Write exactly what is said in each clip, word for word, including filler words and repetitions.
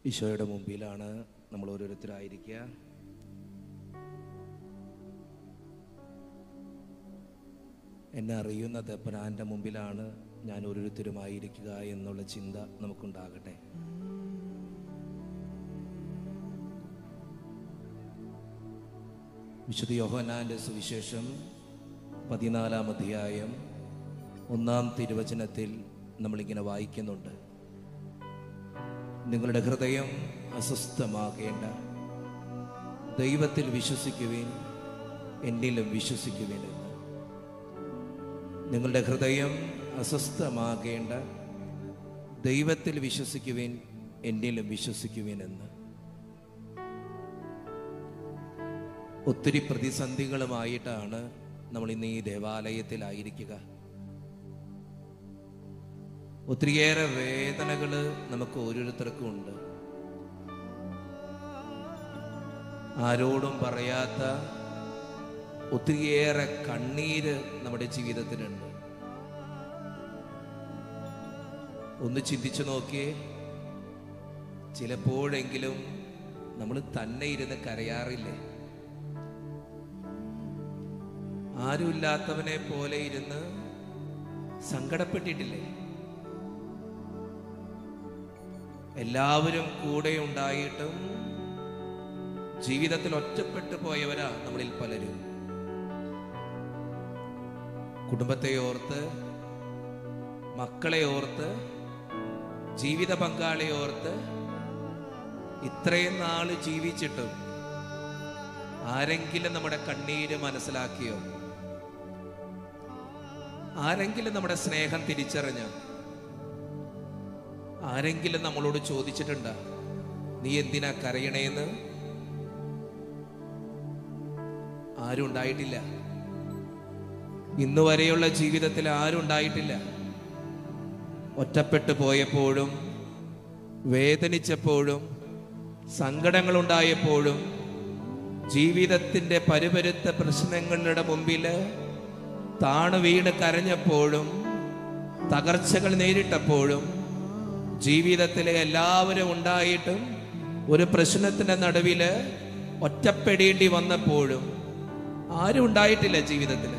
ഈശോയുടെ മുമ്പിലാണ് നമ്മൾ ഓരോരുത്തരായിരിക്കുക. എന്നെ അറിയുന്ന തമ്പുരാൻ്റെ മുമ്പിലാണ് ഞാൻ ഓരോരുത്തരുമായിരിക്കുക എന്നുള്ള ചിന്ത നമുക്കുണ്ടാകട്ടെ. വിശുദ്ധ യോഹന്നാന്റെ സുവിശേഷം പതിനാലാം അധ്യായം ഒന്നാം തിരുവചനത്തിൽ നമ്മളിങ്ങനെ വായിക്കുന്നുണ്ട്: നിങ്ങളുടെ ഹൃദയം അസ്വസ്ഥമാകേണ്ട, ദൈവത്തിൽ വിശ്വസിക്കുവിൻ, എന്നിലും വിശ്വസിക്കുവിൻ എന്ന്. നിങ്ങളുടെ ഹൃദയം അസ്വസ്ഥമാകേണ്ട, ദൈവത്തിൽ വിശ്വസിക്കുവിൻ, എന്നിലും വിശ്വസിക്കുവിൻ എന്ന്. ഒത്തിരി പ്രതിസന്ധികളുമായിട്ടാണ് നമ്മൾ ഇന്ന് ഈ ദേവാലയത്തിലായിരിക്കുക. ഒത്തിരിയേറെ വേദനകൾ നമുക്ക് ഓരോരുത്തർക്കും ഉണ്ട്. ആരോടും പറയാത്ത ഒത്തിരിയേറെ കണ്ണീര് നമ്മുടെ ജീവിതത്തിലുണ്ട്. ഒന്ന് ചിന്തിച്ചു നോക്കിയേ, ചിലപ്പോഴെങ്കിലും നമ്മൾ തന്നെ ഇരുന്ന് കരയാറില്ലേ? ആരുമില്ലാത്തവനെ പോലെ ഇരുന്ന് സങ്കടപ്പെട്ടിട്ടില്ലേ? എല്ലാവരും കൂടെ ഉണ്ടായിട്ടും ജീവിതത്തിൽ ഒറ്റപ്പെട്ടു പോയവരാ നമ്മളിൽ പലരും. കുടുംബത്തെ ഓർത്ത്, മക്കളെ ഓർത്ത്, ജീവിത പങ്കാളിയെ ഓർത്ത് ഇത്രയും നാള് ജീവിച്ചിട്ടും ആരെങ്കിലും നമ്മുടെ കണ്ണീര് മനസ്സിലാക്കിയോ? ആരെങ്കിലും നമ്മുടെ സ്നേഹം തിരിച്ചറിഞ്ഞോ? ആരെങ്കിലും നമ്മളോട് ചോദിച്ചിട്ടുണ്ടോ, നീ എന്തിനാ കരയണേന്ന്? ആരും ഉണ്ടായിട്ടില്ല. ഇന്നു വരെയുള്ള ജീവിതത്തിൽ ആരും ഉണ്ടായിട്ടില്ല. ഒറ്റപ്പെട്ടു പോയപ്പോഴും, വേദനിച്ചപ്പോഴും, സങ്കടങ്ങളുണ്ടായപ്പോഴും, ജീവിതത്തിന്റെ പരുപരുത്ത പ്രശ്നങ്ങളുടെ മുമ്പിൽ താണു വീണ് കരഞ്ഞപ്പോഴും, തകർച്ചകൾ നേരിട്ടപ്പോഴും, ജീവിതത്തിലെ എല്ലാവരും ഉണ്ടായിട്ടും ഒരു പ്രശ്നത്തിന്റെ നടുവില് ഒറ്റപ്പെടേണ്ടി വന്നപ്പോഴും ആരും ഉണ്ടായിട്ടില്ല ജീവിതത്തിൽ.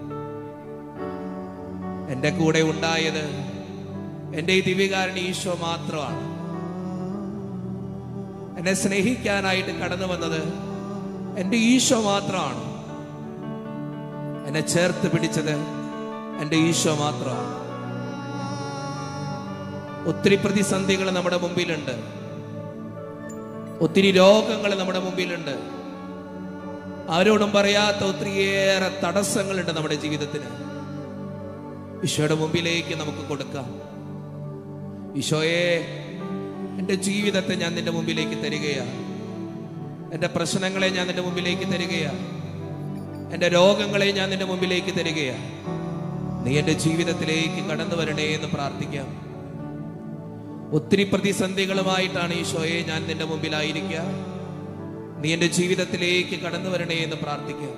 എൻ്റെ കൂടെ ഉണ്ടായത് എൻ്റെ ഈ ദിവ്യകാരുണ്യ ഈശോ മാത്രമാണ്. എന്നെ സ്നേഹിക്കാനായിട്ട് കടന്നു വന്നത് എൻ്റെ ഈശോ മാത്രമാണ്. എന്നെ ചേർത്ത് പിടിച്ചത് എൻ്റെ ഈശോ മാത്രമാണ്. ഒത്തിരി പ്രതിസന്ധികൾ നമ്മുടെ മുമ്പിലുണ്ട്. ഒത്തിരി രോഗങ്ങൾ നമ്മുടെ മുമ്പിലുണ്ട്. ആരോടും പറയാത്ത ഒത്തിരിയേറെ തടസ്സങ്ങളുണ്ട് നമ്മുടെ ജീവിതത്തിന്. ഈശോയുടെ മുമ്പിലേക്ക് നമുക്ക് കൊടുക്കാം. ഈശോയെ, എൻ്റെ ജീവിതത്തെ ഞാൻ നിന്റെ മുമ്പിലേക്ക് തരികയാ. എൻ്റെ പ്രശ്നങ്ങളെ ഞാൻ നിന്റെ മുമ്പിലേക്ക് തരികയാ. എൻ്റെ രോഗങ്ങളെ ഞാൻ നിന്റെ മുമ്പിലേക്ക് തരികയാ. നീ എൻ്റെ ജീവിതത്തിലേക്ക് കടന്നു വരണേ എന്ന് പ്രാർത്ഥിക്കാം. ഒത്തിരി പ്രതിസന്ധികളുമായിട്ടാണ് ഈശോയെ ഞാൻ നിന്റെ മുമ്പിലായിരിക്കുക. നീ എൻ്റെ ജീവിതത്തിലേക്ക് കടന്നു വരണേ എന്ന് പ്രാർത്ഥിക്കാം.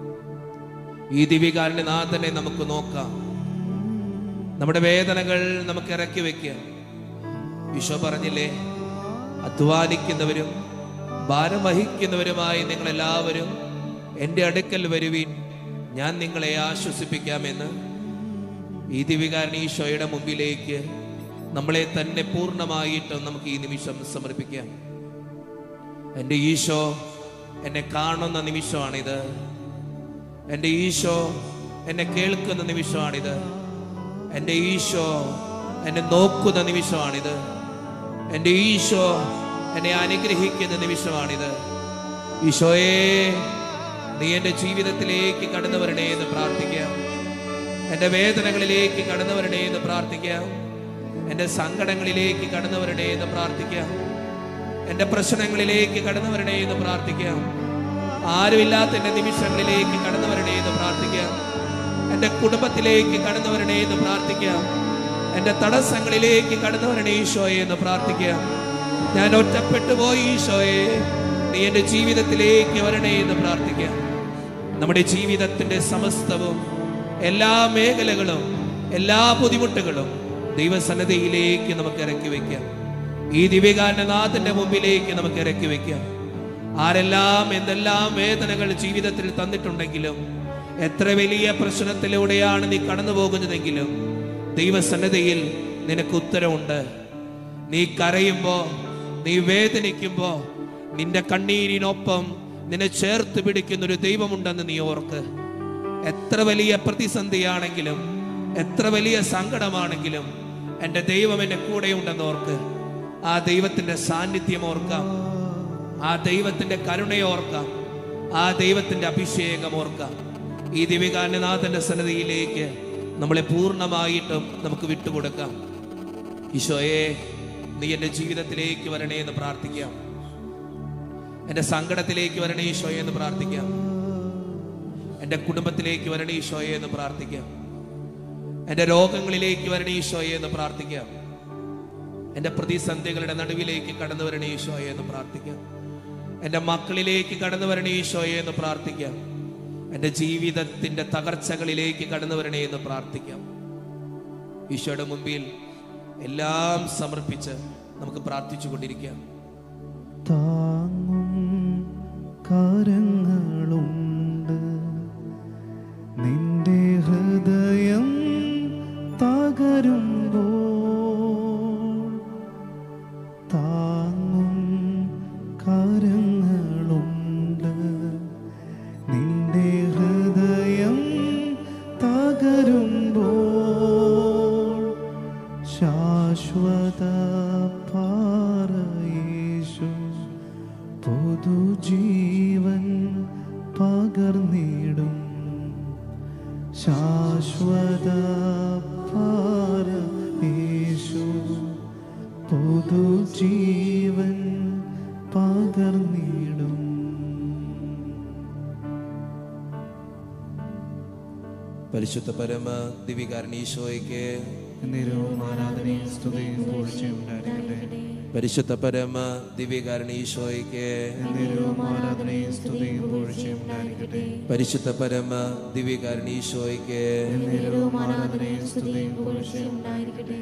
ഈ ദിവ്യകാരുണ്യനാഥനെ നമുക്ക് നോക്കാം. നമ്മുടെ വേദനകൾ നമുക്ക് ഇറക്കി വെക്കാം. ഈശോ പറഞ്ഞില്ലേ, അധ്വാനിക്കുന്നവരും ഭാരം വഹിക്കുന്നവരുമായി നിങ്ങളെല്ലാവരും എൻ്റെ അടുക്കൽ വരുവീൻ, ഞാൻ നിങ്ങളെ ആശ്വസിപ്പിക്കാമെന്ന്. ഈ ദിവ്യകാരുണ്യ ഈശോയുടെ മുമ്പിലേക്ക് നമ്മളെ തന്നെ പൂർണ്ണമായിട്ട് നമുക്ക് ഈ നിമിഷം സമർപ്പിക്കാം. എൻ്റെ ഈശോ എന്നെ കാണുന്ന നിമിഷമാണിത്. എൻ്റെ ഈശോ എന്നെ കേൾക്കുന്ന നിമിഷമാണിത്. എൻ്റെ ഈശോ എന്നെ നോക്കുന്ന നിമിഷമാണിത്. എൻ്റെ ഈശോ എന്നെ അനുഗ്രഹിക്കുന്ന നിമിഷമാണിത്. ഈശോയെ, നീ എൻ്റെ ജീവിതത്തിലേക്ക് കടന്നു വരണേ എന്ന് പ്രാർത്ഥിക്കാം. എൻ്റെ വേദനകളിലേക്ക് കടന്നു വരണേ എന്ന് പ്രാർത്ഥിക്കാം. എൻ്റെ സങ്കടങ്ങളിലേക്ക് കടന്നു വരണേ എന്ന് പ്രാർത്ഥിക്കാം. എൻ്റെ പ്രശ്നങ്ങളിലേക്ക് കടന്നു വരണേ എന്ന് പ്രാർത്ഥിക്കാം. ആരുമില്ലാത്ത എൻ്റെ നിമിഷങ്ങളിലേക്ക് കടന്നു വരണേ എന്ന് പ്രാർത്ഥിക്കാം. എൻ്റെ കുടുംബത്തിലേക്ക് കടന്നു വരണേ എന്ന് പ്രാർത്ഥിക്കാം. എൻ്റെ തടസ്സങ്ങളിലേക്ക് കടന്നു വരണേ ഈശോയെ എന്ന് പ്രാർത്ഥിക്കാം. ഞാൻ ഒറ്റപ്പെട്ടു പോയി ഈശോയെ, നീ എൻ്റെ ജീവിതത്തിലേക്ക് വരണേ എന്ന് പ്രാർത്ഥിക്കാം. നമ്മുടെ ജീവിതത്തിൻ്റെ സമസ്തവും എല്ലാ മേഖലകളും എല്ലാ ബുദ്ധിമുട്ടുകളും ദൈവസന്നിധിയിലേക്ക് നമുക്ക് ഇറക്കി വയ്ക്കാം. ഈ ദിവ്യകാരണനാഥന്റെ മുമ്പിലേക്ക് നമുക്ക് ഇറക്കി വെക്കാം. ആരെല്ലാം എന്തെല്ലാം വേദനകൾ ജീവിതത്തിൽ തന്നിട്ടുണ്ടെങ്കിലും, എത്ര വലിയ പ്രശ്നത്തിലൂടെയാണ് നീ കടന്നു പോകുന്നതെങ്കിലും, ദൈവസന്നിധിയിൽ നിനക്ക് ഉത്തരവുണ്ട്. നീ കരയുമ്പോ, നീ വേദനിക്കുമ്പോ, നിന്റെ കണ്ണീരിനൊപ്പം നിന്നെ ചേർത്ത് പിടിക്കുന്നൊരു ദൈവമുണ്ടെന്ന് നീ ഓർക്ക്. എത്ര വലിയ പ്രതിസന്ധിയാണെങ്കിലും, എത്ര വലിയ സങ്കടമാണെങ്കിലും, എൻ്റെ ദൈവം എൻ്റെ കൂടെയുണ്ടെന്ന് ഓർക്ക്. ആ ദൈവത്തിന്റെ സാന്നിധ്യം ഓർക്കാം, ആ ദൈവത്തിന്റെ കരുണയോർക്കാം, ആ ദൈവത്തിന്റെ അഭിഷേകം ഓർക്കാം. ഈ ദിവ്യകാരണനാഥന്റെ സന്നിധിയിലേക്ക് നമ്മളെ പൂർണ്ണമായിട്ടും നമുക്ക് വിട്ടുകൊടുക്കാം. ഈശോയെ, നീ എൻ്റെ ജീവിതത്തിലേക്ക് വരണേ എന്ന് പ്രാർത്ഥിക്കാം. എൻ്റെ സങ്കടത്തിലേക്ക് വരണേ ഈശോയെ എന്ന് പ്രാർത്ഥിക്കാം. എൻ്റെ കുടുംബത്തിലേക്ക് വരണേ ഈശോയെ എന്ന് പ്രാർത്ഥിക്കാം. എൻ്റെ രോഗങ്ങളിലേക്ക് വരണേ ഈശോയെ എന്ന് പ്രാർത്ഥിക്കാം. എൻ്റെ പ്രതിസന്ധികളുടെ നടുവിലേക്ക് കടന്നു വരണേ ഈശോയെ എന്ന് പ്രാർത്ഥിക്കാം. എൻ്റെ മക്കളിലേക്ക് കടന്നു വരണേ ഈശോയെ എന്ന് പ്രാർത്ഥിക്കാം. എൻ്റെ ജീവിതത്തിൻ്റെ തകർച്ചകളിലേക്ക് കടന്നു വരണേ എന്ന് പ്രാർത്ഥിക്കാം. ഈശോയുടെ മുമ്പിൽ എല്ലാം സമർപ്പിച്ച് നമുക്ക് പ്രാർത്ഥിച്ചു കൊണ്ടിരിക്കാം. താങ്ങും കരങ്ങളുണ്ട്, നിന്റെ ഹൃദയം തകരുമ്പോൾ. താങ്ങും കരങ്ങളുണ്ട്, നിന്റെ ഹൃദയം തകരുമ്പോൾ. ശാശ്വത പാറയേശു പുതുജീവൻ പകർന്നിടും. ശാശ്വത പാറയേശു പുതുജീവൻ പകർന്നിടും. പരിശുദ്ധ പരമ ദിവ്യകാരണീശോയ്ക്ക് എന്നേരവും ആരാധനയും സ്തുതിയും പുകഴ്ചയും ഉണ്ടായിരിക്കട്ടെ. പരിശുദ്ധ പരമ ദിവ്യകാരണീശോയ്ക്ക് എന്നേരവും ആരാധനയും സ്തുതിയും പുകഴ്ചയും ഉണ്ടായിരിക്കട്ടെ. പരിശുദ്ധ പരമ ദിവ്യകാരണീശോയ്ക്ക് എന്നേരവും ആരാധനയും സ്തുതിയും പുകഴ്ചയും ഉണ്ടായിരിക്കട്ടെ.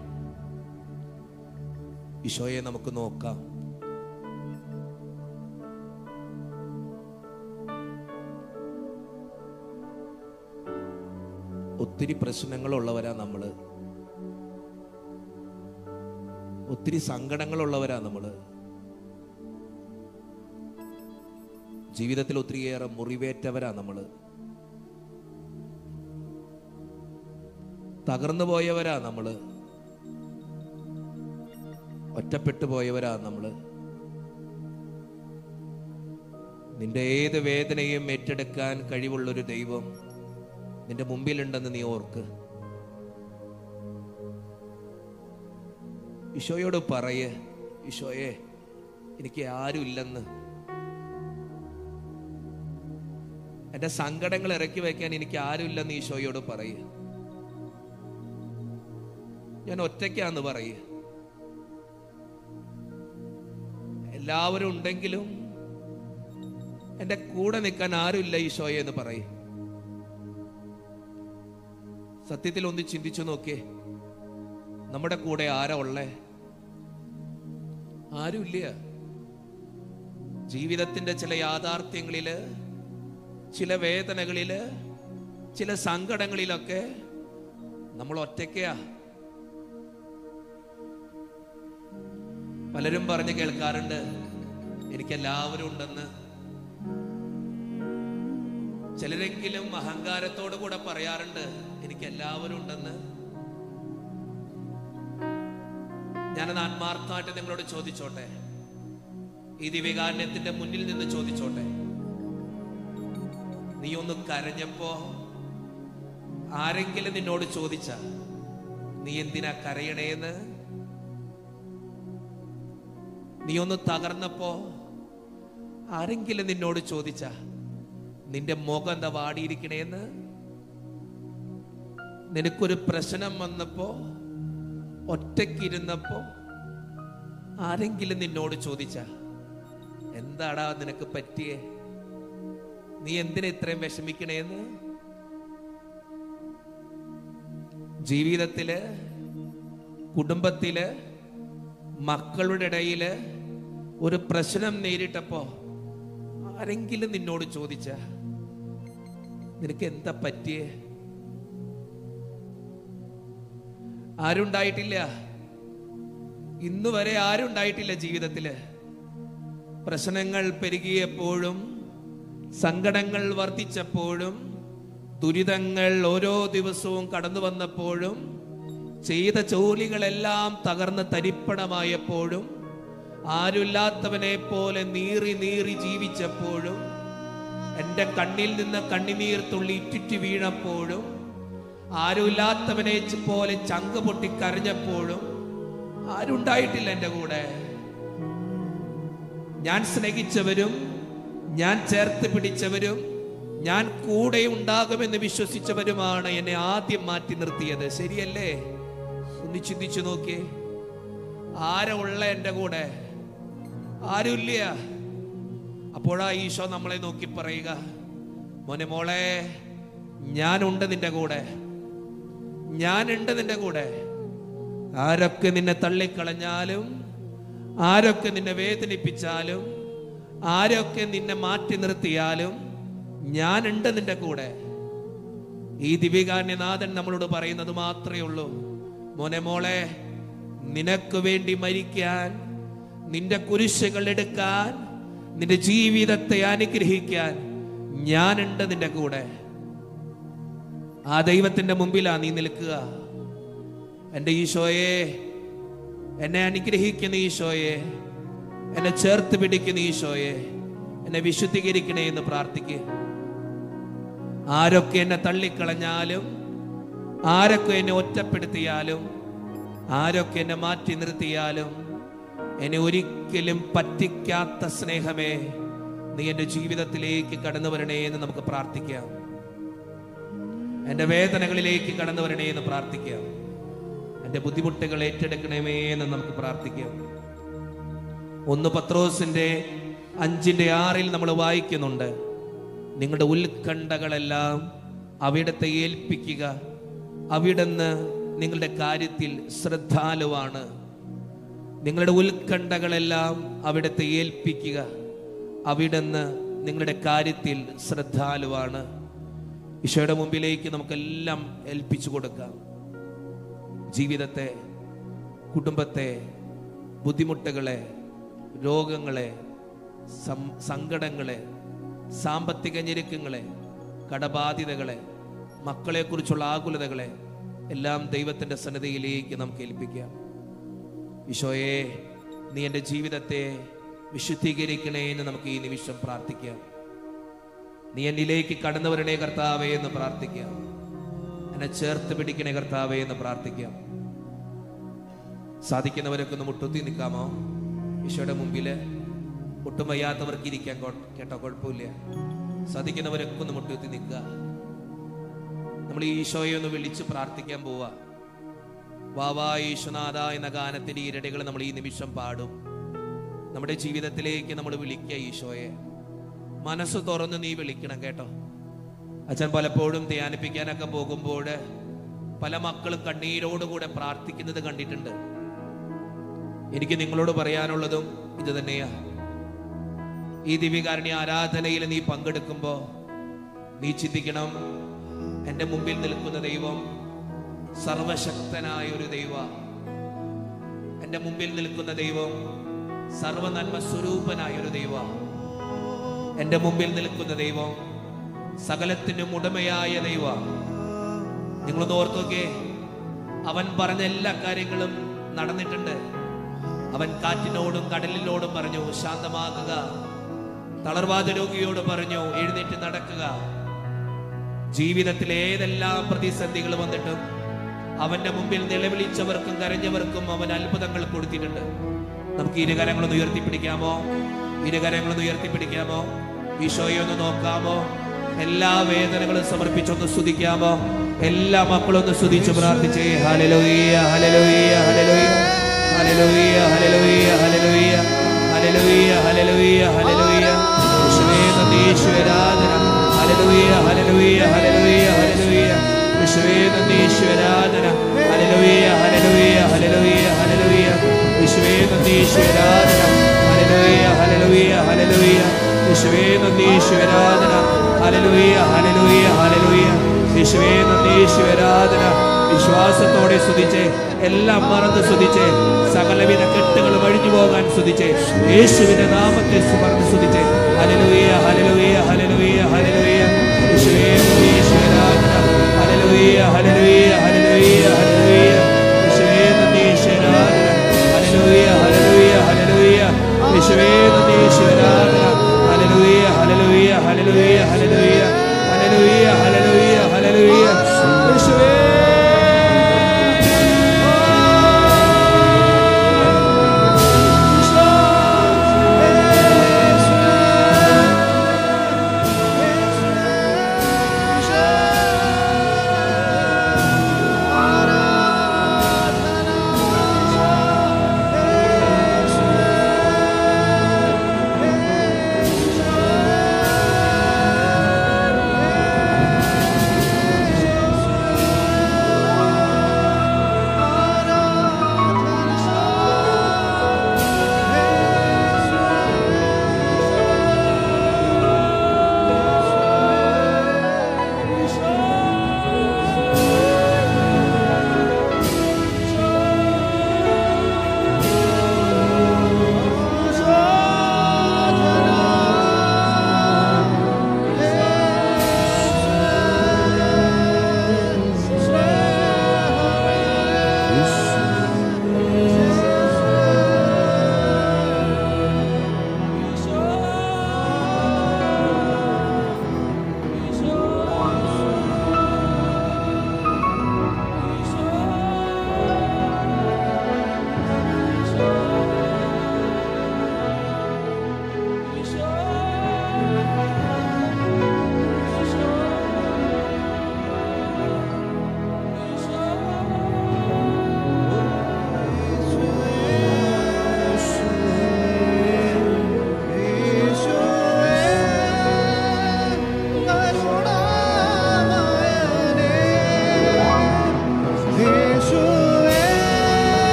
ഈശോയെ നമുക്ക് നോക്കാം. ഒത്തിരി പ്രശ്നങ്ങളുള്ളവരാ നമ്മള്, ഒത്തിരി സങ്കടങ്ങളുള്ളവരാ നമ്മള്. ജീവിതത്തിൽ ഒത്തിരിയേറെ മുറിവേറ്റവരാ നമ്മള്, തകർന്നു പോയവരാ നമ്മള്, ഒറ്റപ്പെട്ടു പോയവരാ നമ്മള്. നിന്റെ ഏത് വേദനയും ഏറ്റെടുക്കാൻ കഴിവുള്ളൊരു ദൈവം നിന്റെ മുമ്പിലുണ്ടെന്ന് നീ ഓർക്ക്. ഈശോയോട് പറയേ, ഈശോയെ എനിക്ക് ആരും ഇല്ലെന്ന്. എന്റെ സങ്കടങ്ങൾ ഇറക്കി വയ്ക്കാൻ എനിക്ക് ആരും ഇല്ലെന്ന് ഈശോയോട് പറയേ. ഞാൻ ഒറ്റയ്ക്കാന്ന് പറയേ. എല്ലാവരും ഉണ്ടെങ്കിലും എന്റെ കൂടെ നിൽക്കാൻ ആരുമില്ല ഈശോയെ എന്ന് പറയേ. സത്യത്തിൽ ഒന്ന് ചിന്തിച്ചു നോക്കേ, നമ്മുടെ കൂടെ ആരാ ഉള്ളേ? ആരുമില്ല. ജീവിതത്തിന്റെ ചില യാഥാർത്ഥ്യങ്ങളില്, ചില വേദനകളില്, ചില സങ്കടങ്ങളിലൊക്കെ നമ്മൾ ഒറ്റയ്ക്കാ. പലരും പറഞ്ഞു കേൾക്കാറുണ്ട്, എനിക്കെല്ലാവരും ഉണ്ടെന്ന്. ചിലരെങ്കിലും അഹങ്കാരത്തോടു കൂടെ പറയാറുണ്ട്, എനിക്കെല്ലാവരും ഉണ്ടെന്ന്. ഞാനത് ആത്മാർത്ഥമായിട്ട് നിങ്ങളോട് ചോദിച്ചോട്ടെ, ഈ ദിവ്യകാരുണ്യത്തിന്റെ മുന്നിൽ നിന്ന് ചോദിച്ചോട്ടെ, നീ ഒന്ന് കരഞ്ഞപ്പോ ആരെങ്കിലും നിന്നോട് ചോദിച്ച നീ എന്തിനാ കരയണേന്ന്? നീ ഒന്ന് തകർന്നപ്പോ ആരെങ്കിലും നിന്നോട് ചോദിച്ച നിന്റെ മുഖം എന്താ വാടിയിരിക്കണേന്ന്? നിനക്കൊരു പ്രശ്നം വന്നപ്പോ, ഒറ്റയ്ക്കിരുന്നപ്പോ ആരെങ്കിലും നിന്നോട് ചോദിച്ച എന്താടാ നിനക്ക് പറ്റിയേ, നീ എന്തിനാ ഇത്രയും വിഷമിക്കണേന്ന്? ജീവിതത്തില്, കുടുംബത്തില്, മക്കളുടെ ഇടയിൽ ഒരു പ്രശ്നം നേരിട്ടപ്പോ ആരെങ്കിലും നിന്നോട് ചോദിച്ച നിനക്ക് എന്താ പറ്റിയേ? ആരുണ്ടായിട്ടില്ല. ഇന്നു വരെ ആരുണ്ടായിട്ടില്ല ജീവിതത്തില്. പ്രശ്നങ്ങൾ പെരുകിയപ്പോഴും സങ്കടങ്ങൾ വർദ്ധിച്ചപ്പോഴും ദുരിതങ്ങൾ ഓരോ ദിവസവും കടന്നു വന്നപ്പോഴും ചെയ്ത ജോലികളെല്ലാം തകർന്ന് തരിപ്പണമായപ്പോഴും ആരുമില്ലാത്തവനെ പോലെ നീറി നീറി ജീവിച്ചപ്പോഴും എൻ്റെ കണ്ണിൽ നിന്ന് കണ്ണിനീർ തുള്ളി ഇറ്റിറ്റ് വീണപ്പോഴും ആരുമില്ലാത്തവനെ പോലെ ചങ്ക് പൊട്ടി കരഞ്ഞപ്പോഴും ആരുണ്ടായിട്ടില്ല എൻ്റെ കൂടെ. ഞാൻ സ്നേഹിച്ചവരും ഞാൻ ചേർത്ത് പിടിച്ചവരും ഞാൻ കൂടെ ഉണ്ടാകുമെന്ന് വിശ്വസിച്ചവരുമാണ് എന്നെ ആദ്യം മാറ്റി നിർത്തിയത്. ശരിയല്ലേ? ഒന്ന് ചിന്തിച്ചു നോക്കിയേ. ആരാ ഉള്ള എൻ്റെ കൂടെ? ആരുമില്ല. അപ്പോഴാ ഈശോ നമ്മളെ നോക്കി പറയുക, മോനെ മോളെ, ഞാനുണ്ട് നിന്റെ കൂടെ, ഞാനുണ്ട് നിന്റെ കൂടെ. ആരൊക്കെ നിന്നെ തള്ളിക്കളഞ്ഞാലും, ആരൊക്കെ നിന്നെ വേദനിപ്പിച്ചാലും, ആരൊക്കെ നിന്നെ മാറ്റി നിർത്തിയാലും ഞാനുണ്ട് നിന്റെ കൂടെ. ഈ ദിവ്യകാരുണ്യനാഥൻ നമ്മളോട് പറയുന്നത് മാത്രമേ ഉള്ളൂ, മോനെ മോളെ, നിനക്ക് വേണ്ടി മരിക്കാൻ, നിന്റെ കുരിശുകൾ എടുക്കാൻ, നിന്റെ ജീവിതത്തെ അനുഗ്രഹിക്കാൻ ഞാനുണ്ട് നിന്റെ കൂടെ. ആ ദൈവത്തിന്റെ മുമ്പിലാ നീ നിൽക്കുക. എൻ്റെ ഈശോയെ, എന്നെ അനുഗ്രഹിക്കുന്ന ഈശോയെ, എന്നെ ചേർത്ത് പിടിക്കുന്ന ഈശോയെ, എന്നെ വിശുദ്ധീകരിക്കണേ എന്ന് പ്രാർത്ഥിക്കുക. ആരൊക്കെ എന്നെ തള്ളിക്കളഞ്ഞാലും, ആരൊക്കെ എന്നെ ഒറ്റപ്പെടുത്തിയാലും, ആരൊക്കെ എന്നെ മാറ്റി നിർത്തിയാലും എന്നെ ഒരിക്കലും പറ്റിക്കാത്ത സ്നേഹമേ, നീ എൻ്റെ ജീവിതത്തിലേക്ക് കടന്നു വരണേ എന്ന് നമുക്ക് പ്രാർത്ഥിക്കാം. എൻ്റെ വേദനകളിലേക്ക് കടന്നു വരണേ എന്ന് പ്രാർത്ഥിക്കാം. എൻ്റെ ബുദ്ധിമുട്ടുകൾ ഏറ്റെടുക്കണമേ എന്ന് നമുക്ക് പ്രാർത്ഥിക്കാം. ഒന്ന് പത്രോസിന്റെ അഞ്ചിന്റെ ആറിൽ നമ്മൾ വായിക്കുന്നുണ്ട്, നിങ്ങളുടെ ഉത്കണ്ഠകളെല്ലാം അവിടുത്തെ ഏൽപ്പിക്കുക, അവിടുന്ന് നിങ്ങളുടെ കാര്യത്തിൽ ശ്രദ്ധാലുവാണ്. നിങ്ങളുടെ ഉത്കണ്ഠകളെല്ലാം അവിടുത്തെ ഏൽപ്പിക്കുക, അവിടുന്ന് നിങ്ങളുടെ കാര്യത്തിൽ ശ്രദ്ധാലുവാണ്. ഈശോയുടെ മുമ്പിലേക്ക് നമുക്കെല്ലാം ഏൽപ്പിച്ചു കൊടുക്കാം. ജീവിതത്തെ, കുടുംബത്തെ, ബുദ്ധിമുട്ടുകളെ, രോഗങ്ങളെ, സങ്കടങ്ങളെ, സാമ്പത്തിക ഞെരുക്കങ്ങളെ, കടബാധ്യതകളെ, മക്കളെക്കുറിച്ചുള്ള ആകുലതകളെ എല്ലാം ദൈവത്തിൻ്റെ സന്നിധിയിലേക്ക് നമുക്ക് ഏൽപ്പിക്കാം. ഈശോയെ, നീ എൻ്റെ ജീവിതത്തെ വിശുദ്ധീകരിക്കണേ എന്ന് നമുക്ക് ഈ നിമിഷം പ്രാർത്ഥിക്കാം. നീ എന്നിലേക്ക് കടന്നു വരണേ കർത്താവേ എന്ന് പ്രാർത്ഥിക്കാം. എന്നെ ചേർത്ത് പിടിക്കണേ കർത്താവേ എന്ന് പ്രാർത്ഥിക്കാം. സാധിക്കുന്നവരൊക്കെ ഒന്ന് മുട്ടുത്തി നിൽക്കാമോ? ഈശോയുടെ മുമ്പിൽ ഒട്ടും വയ്യാത്തവർക്ക് ഇരിക്കാൻ കേട്ടോ, കുഴപ്പമില്ല. സാധിക്കുന്നവരൊക്കെ ഒന്ന് മുട്ടുത്തി നിൽക്കുക. നമ്മൾ ഈശോയെ ഒന്ന് വിളിച്ച് പ്രാർത്ഥിക്കാൻ പോവാ. വാവാ ഈശോനാഥ എന്ന ഗാനത്തിന്റെ ഇരടികൾ നമ്മൾ ഈ നിമിഷം പാടും. നമ്മുടെ ജീവിതത്തിലേക്ക് നമ്മൾ വിളിക്കുക ഈശോയെ. മനസ്സ് തുറന്ന് നീ വിളിക്കണം കേട്ടോ. അച്ഛൻ പലപ്പോഴും ധ്യാനിപ്പിക്കാനൊക്കെ പോകുമ്പോൾ പല മക്കളും കണ്ണീരോടുകൂടെ പ്രാർത്ഥിക്കുന്നത് കണ്ടിട്ടുണ്ട്. എനിക്ക് നിങ്ങളോട് പറയാനുള്ളതും ഇത് തന്നെയാ. ഈ ദിവ്യകാരുണ്യ ആരാധനയിൽ നീ പങ്കെടുക്കുമ്പോ നീ ചിന്തിക്കണം, എൻ്റെ മുമ്പിൽ നിൽക്കുന്ന ദൈവം സർവശക്തനായ ഒരു ദൈവ. എൻ്റെ മുമ്പിൽ നിൽക്കുന്ന ദൈവം സർവനന്മ സ്വരൂപനായ ഒരു ദൈവ. എൻ്റെ മുമ്പിൽ നിൽക്കുന്ന ദൈവം സകലത്തിനും ഉടമയായ ദൈവ. നിങ്ങളൊന്ന് ഓർത്തോക്കെ, അവൻ പറഞ്ഞ എല്ലാ കാര്യങ്ങളും നടന്നിട്ടുണ്ട്. അവൻ കാറ്റിനോടും കടലിനോടും പറഞ്ഞു ശാന്തമാകുക, തളർവാദ രോഗിയോട് പറഞ്ഞു എഴുന്നേറ്റ് നടക്കുക. ജീവിതത്തിൽ ഏതെല്ലാം പ്രതിസന്ധികൾ വന്നിട്ടും അവന്റെ മുമ്പിൽ നിലവിളിച്ചവർക്കും കരഞ്ഞവർക്കും അവൻ അത്ഭുതങ്ങൾ കൊടുത്തിട്ടുണ്ട്. നമുക്ക് ഇരുകരങ്ങളൊന്ന് ഉയർത്തിപ്പിടിക്കാമോ? ഇരുകരങ്ങളൊന്ന് ഉയർത്തിപ്പിടിക്കാമോ? ഈശോയെ ഒന്ന് നോക്കാമോ? എല്ലാ വേദനകളും സമർപ്പിച്ചൊന്ന് സ്തുതിക്കാമോ? എല്ലാ മക്കളും ഒന്ന് സ്തുതിച്ച് പ്രാർത്ഥിച്ചേ. Hallelujah, hallelujah, hallelujah, hallelujah, hallelujah, hallelujah, hallelujah, hallelujah, hallelujah. യേശുവേ നന്ദി, യേശുവേ ആരാധന. Hallelujah, hallelujah, hallelujah, hallelujah. യേശുവേ നന്ദി, യേശുവേ ആരാധന. Hallelujah, hallelujah, hallelujah, hallelujah. യേശുവേ ഈശ്വരാധന. Hallelujah hallelujah hallelujah. യേശുവേ നന്ദി ഈശ്വരാധന. Hallelujah hallelujah hallelujah. യേശുവേ നന്ദി ഈശ്വരാധന. വിശ്വാസത്തോടെ സ്തുതിച്ച്, എല്ലാം മറന്ന് സ്തുതിച്ച്, സകലവിധ കെട്ടുകളും അഴിഞ്ഞു പോകാൻ സ്തുതിച്ച്, യേശുവിന്റെ നാമത്തെ പറഞ്ഞ് സ്തുതിച്ച്. Hallelujah hallelujah hallelujah hallelujah. യേശുവേ നന്ദി ഈശ്വരാധന. Hallelujah hallelujah hallelujah hallelujah. യേശുവേ നന്ദി ഈശ്വരാധന. Hallelujah hallelujah hallelujah. യേശുവേ നന്ദി ഈശ്വരാധന. Hallelujah hallelujah hallelujah hallelujah hallelujah hallelujah hallelujah. യേശുവേ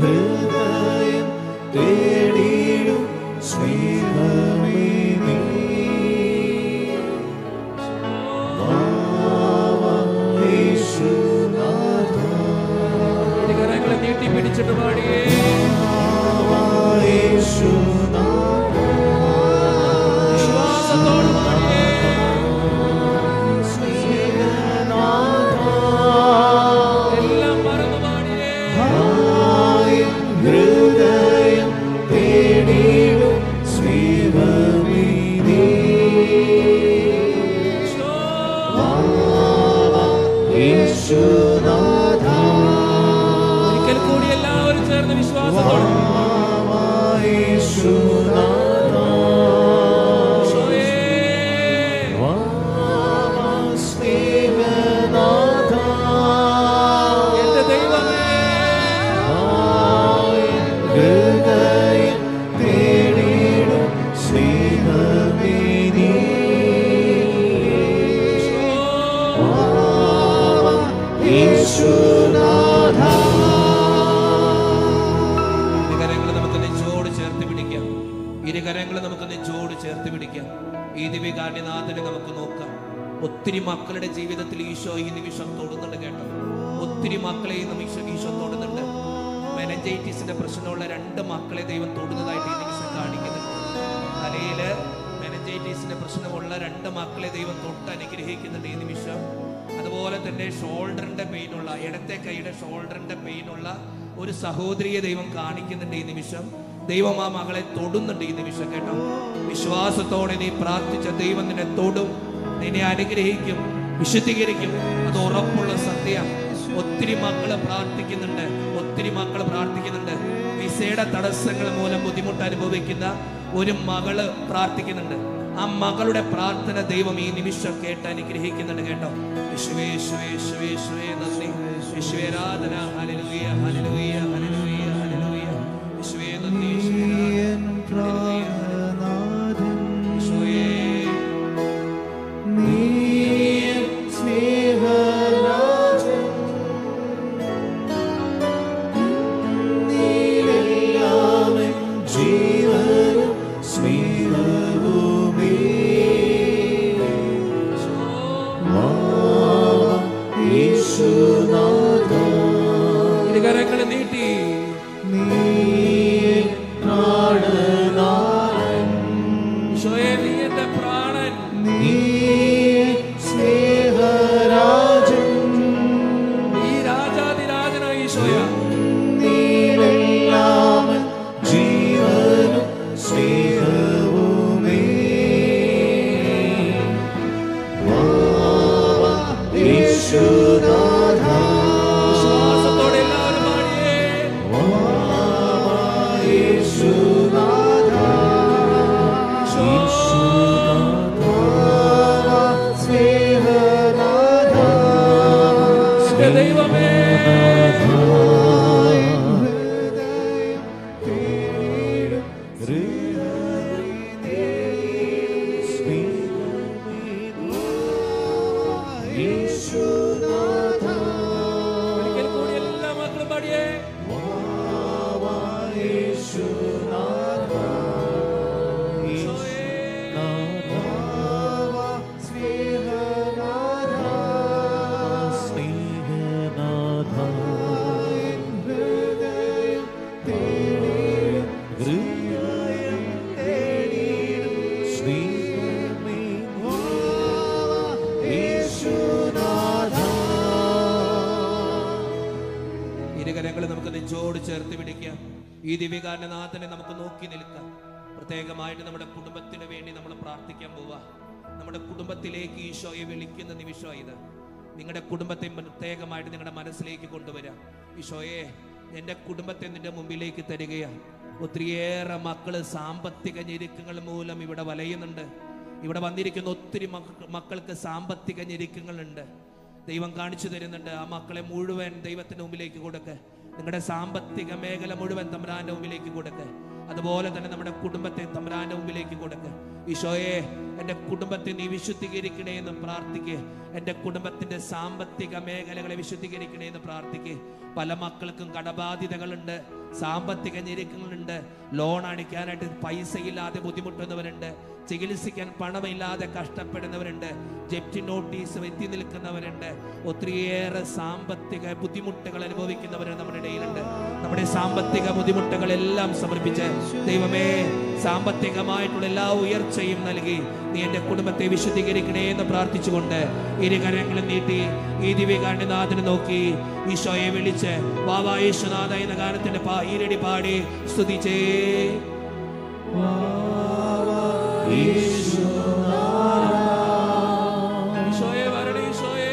ഹൃദയം തേടിയിടും സ്നേഹമേ നീ. കരങ്ങളെ നീട്ടി പിടിച്ചിട്ട് പാടിയേ വിശ്വാസത്തോട് പാടിയേ എല്ലാം മറന്നു പാടിയേ. ഹൃദയം തേടിയിടും സ്നേഹമേ നീ. യേശുനാഥ ഒരിക്കൽ കൂടി എല്ലാവരും ചേർന്ന് വിശ്വാസത്തോടെ എന്റെ ദൈവമേ ഹൃദയം തേടിയിടും സ്നേഹമേ നീ. യേശുനാഥ ഇരുകരങ്ങൾ നമുക്ക് നെഞ്ചോട് ചേർത്ത് പിടിക്കാം. ഇരുകരങ്ങൾ നമുക്ക് നെഞ്ചോട് ചേർത്ത് പിടിക്കാം. ഈ ദിവ്യകാരുണ്യനാഥനെ നമുക്ക് നോക്കാം. ഒത്തിരി മക്കളുടെ ജീവിതത്തിൽ ഈശോ ഈ നിമിഷം തൊടുന്നുണ്ട് കേട്ടോ. ഒത്തിരി മക്കളെ ഈ നിമിഷം ഈശോ തൊടുന്നുണ്ട്. മെനഞ്ചൈറ്റിസിന്റെ പ്രശ്നമുള്ള രണ്ട് മക്കളെ ദൈവം തൊടുന്നതായിട്ട് ഈ നിമിഷം കാണിക്കുന്നുണ്ട്. തലയില് മെനഞ്ചൈറ്റിസിന്റെ പ്രശ്നമുള്ള രണ്ട് മക്കളെ ദൈവം തൊട്ട് അനുഗ്രഹിക്കുന്നുണ്ട് ഈ നിമിഷം. അതുപോലെ തന്നെ ഷോൾഡറിന്റെ പെയിനുള്ള, ഇടത്തെ കൈയുടെ ഷോൾഡറിന്റെ പെയിനുള്ള ഒരു സഹോദരിയെ ദൈവം കാണിക്കുന്നുണ്ട് ഈ നിമിഷം. ദൈവം ആ മകളെ തൊടുന്നുണ്ട് ഈ നിമിഷം കേട്ടോ. വിശ്വാസത്തോടെ നീ പ്രാർത്ഥിച്ച ദൈവം നിന്നെ തൊടും, നിന്നെ അനുഗ്രഹിക്കും, വിശുദ്ധീകരിക്കും. അത് ഉറപ്പുള്ള സത്യം. ഒത്തിരി മക്കള് പ്രാർത്ഥിക്കുന്നുണ്ട്, ഒത്തിരി മക്കള് പ്രാർത്ഥിക്കുന്നുണ്ട്. വിസയുടെ തടസ്സങ്ങൾ മൂലം ബുദ്ധിമുട്ട് അനുഭവിക്കുന്ന ഒരു മകള് പ്രാർത്ഥിക്കുന്നുണ്ട്. ആ മകളുടെ പ്രാർത്ഥന ദൈവം ഈ നിമിഷം കേട്ട് അനുഗ്രഹിക്കുന്നുണ്ട് കേട്ടോ. യേശുവേ യേശുവേ യേശുവേ യേശുവേ നന്ദി, യേശുവേ ആരാധന. Hallelujah hallelujah hallelujah hallelujah. യേശുവേ നന്ദി, യേശുവേ പ്രാണനാഥൻ യേശുവേ നീ സ്നേഹരാജൻ. നീയെല്ലാമേ ജീവനും സ്നേഹവുമേ. യേശുനാഥ ഇരുകരങ്ങൾ നീട്ടി നീ പ്രാണനാഥൻ. ഈശോയെ നീ എന്റെ പ്രാണൻ. നീ സ്നേഹരാജൻ. ഈ രാജാതിരാജനായ ഈശോയ നീയെല്ലാം ജീവനും സ്നേഹവുമേ. യേശുനാഥ വിശ്വാസത്തോടെ എല്ലാവരും പാടിയേ. യേശുനാഥ സ്നേഹനാഥ എന്റെ ദൈവമേ ഒരിക്കൽ കൂടി എല്ലാ മക്കളും പാടിയേ. ഇരുകരങ്ങൾ നമുക്ക് നെഞ്ചോട് ചേർത്ത് പിടിക്കാം. ഈ ദിവ്യകാരുണ്യനാഥനെ നമുക്ക് നോക്കി നിൽക്കാം. പ്രത്യേകമായിട്ട് നമ്മുടെ കുടുംബത്തിന് വേണ്ടി നമ്മൾ പ്രാർത്ഥിക്കാൻ പോവാ. നമ്മുടെ കുടുംബത്തിലേക്ക് ഈശോയെ വിളിക്കുന്ന നിമിഷം ഇത്. നിങ്ങളുടെ കുടുംബത്തെ പ്രത്യേകമായിട്ട് നിങ്ങളുടെ മനസ്സിലേക്ക് കൊണ്ടുവരാം. ഈശോയെ എൻ്റെ കുടുംബത്തെ നിന്റെ മുമ്പിലേക്ക് തരികയാണ്. ഒത്തിരിയേറെ മക്കള് സാമ്പത്തിക ഞെരുക്കങ്ങൾ മൂലം ഇവിടെ വലയുന്നുണ്ട്. ഇവിടെ വന്നിരിക്കുന്ന ഒത്തിരി മക്കൾക്ക് സാമ്പത്തിക ഞെരുക്കങ്ങളുണ്ട്. ദൈവം കാണിച്ചു തരുന്നുണ്ട്. ആ മക്കളെ മുഴുവൻ ദൈവത്തിന്റെ മുമ്പിലേക്ക് കൊടുക്ക്. നിങ്ങളുടെ സാമ്പത്തിക മേഖല മുഴുവൻ തമ്പുരാന്റെ മുമ്പിലേക്ക് കൊടുക്ക്. അതുപോലെ തന്നെ നമ്മുടെ കുടുംബത്തെ തമ്പുരാന്റെ മുമ്പിലേക്ക് കൊടുക്ക്. ഈശോയെ എൻ്റെ കുടുംബത്തെ നീ വിശുദ്ധീകരിക്കണേ എന്ന് പ്രാർത്ഥിക്കുക. എൻ്റെ കുടുംബത്തിന്റെ സാമ്പത്തിക മേഖലകളെ വിശുദ്ധീകരിക്കണേ എന്ന് പ്രാർത്ഥിക്കുക. പല മക്കൾക്കും കടബാധ്യതകളുണ്ട്, സാമ്പത്തിക ഞെരുക്കങ്ങളുണ്ട്. ലോൺ അടിക്കാനായിട്ട് പൈസ ഇല്ലാതെ ബുദ്ധിമുട്ടുന്നവരുണ്ട്. ചികിത്സിക്കാൻ പണമില്ലാതെ കഷ്ടപ്പെടുന്നവരുണ്ട്. ജപ്തി നോട്ടീസ് എത്തി നിൽക്കുന്നവരുണ്ട്. ഒത്തിരിയേറെ സാമ്പത്തിക ബുദ്ധിമുട്ടുകൾ അനുഭവിക്കുന്നവർ നമ്മുടെ ഇടയിലുണ്ട്. നമ്മുടെ സാമ്പത്തിക ബുദ്ധിമുട്ടുകളെല്ലാം സമർപ്പിച്ച് ദൈവമേ, സാമ്പത്തികമായിട്ടുള്ള എല്ലാ ഉയർച്ചയും നൽകി നീ എൻ്റെ കുടുംബത്തെ വിശുദ്ധീകരിക്കണേ എന്ന് പ്രാർത്ഥിച്ചുകൊണ്ട് ഇരുകരങ്ങളും നീട്ടി ഈ ദിവ്യകാരുണ്യനാഥനെ നോക്കി ഈശോയെ വിളിച്ച് വാവാ യേശുനാഥ എന്ന ഗാനത്തിന്റെ പാ ഈരടി പാടി സ്തുതിച്ചേ. ഈശോയെ വരണേ, ഈശോയെ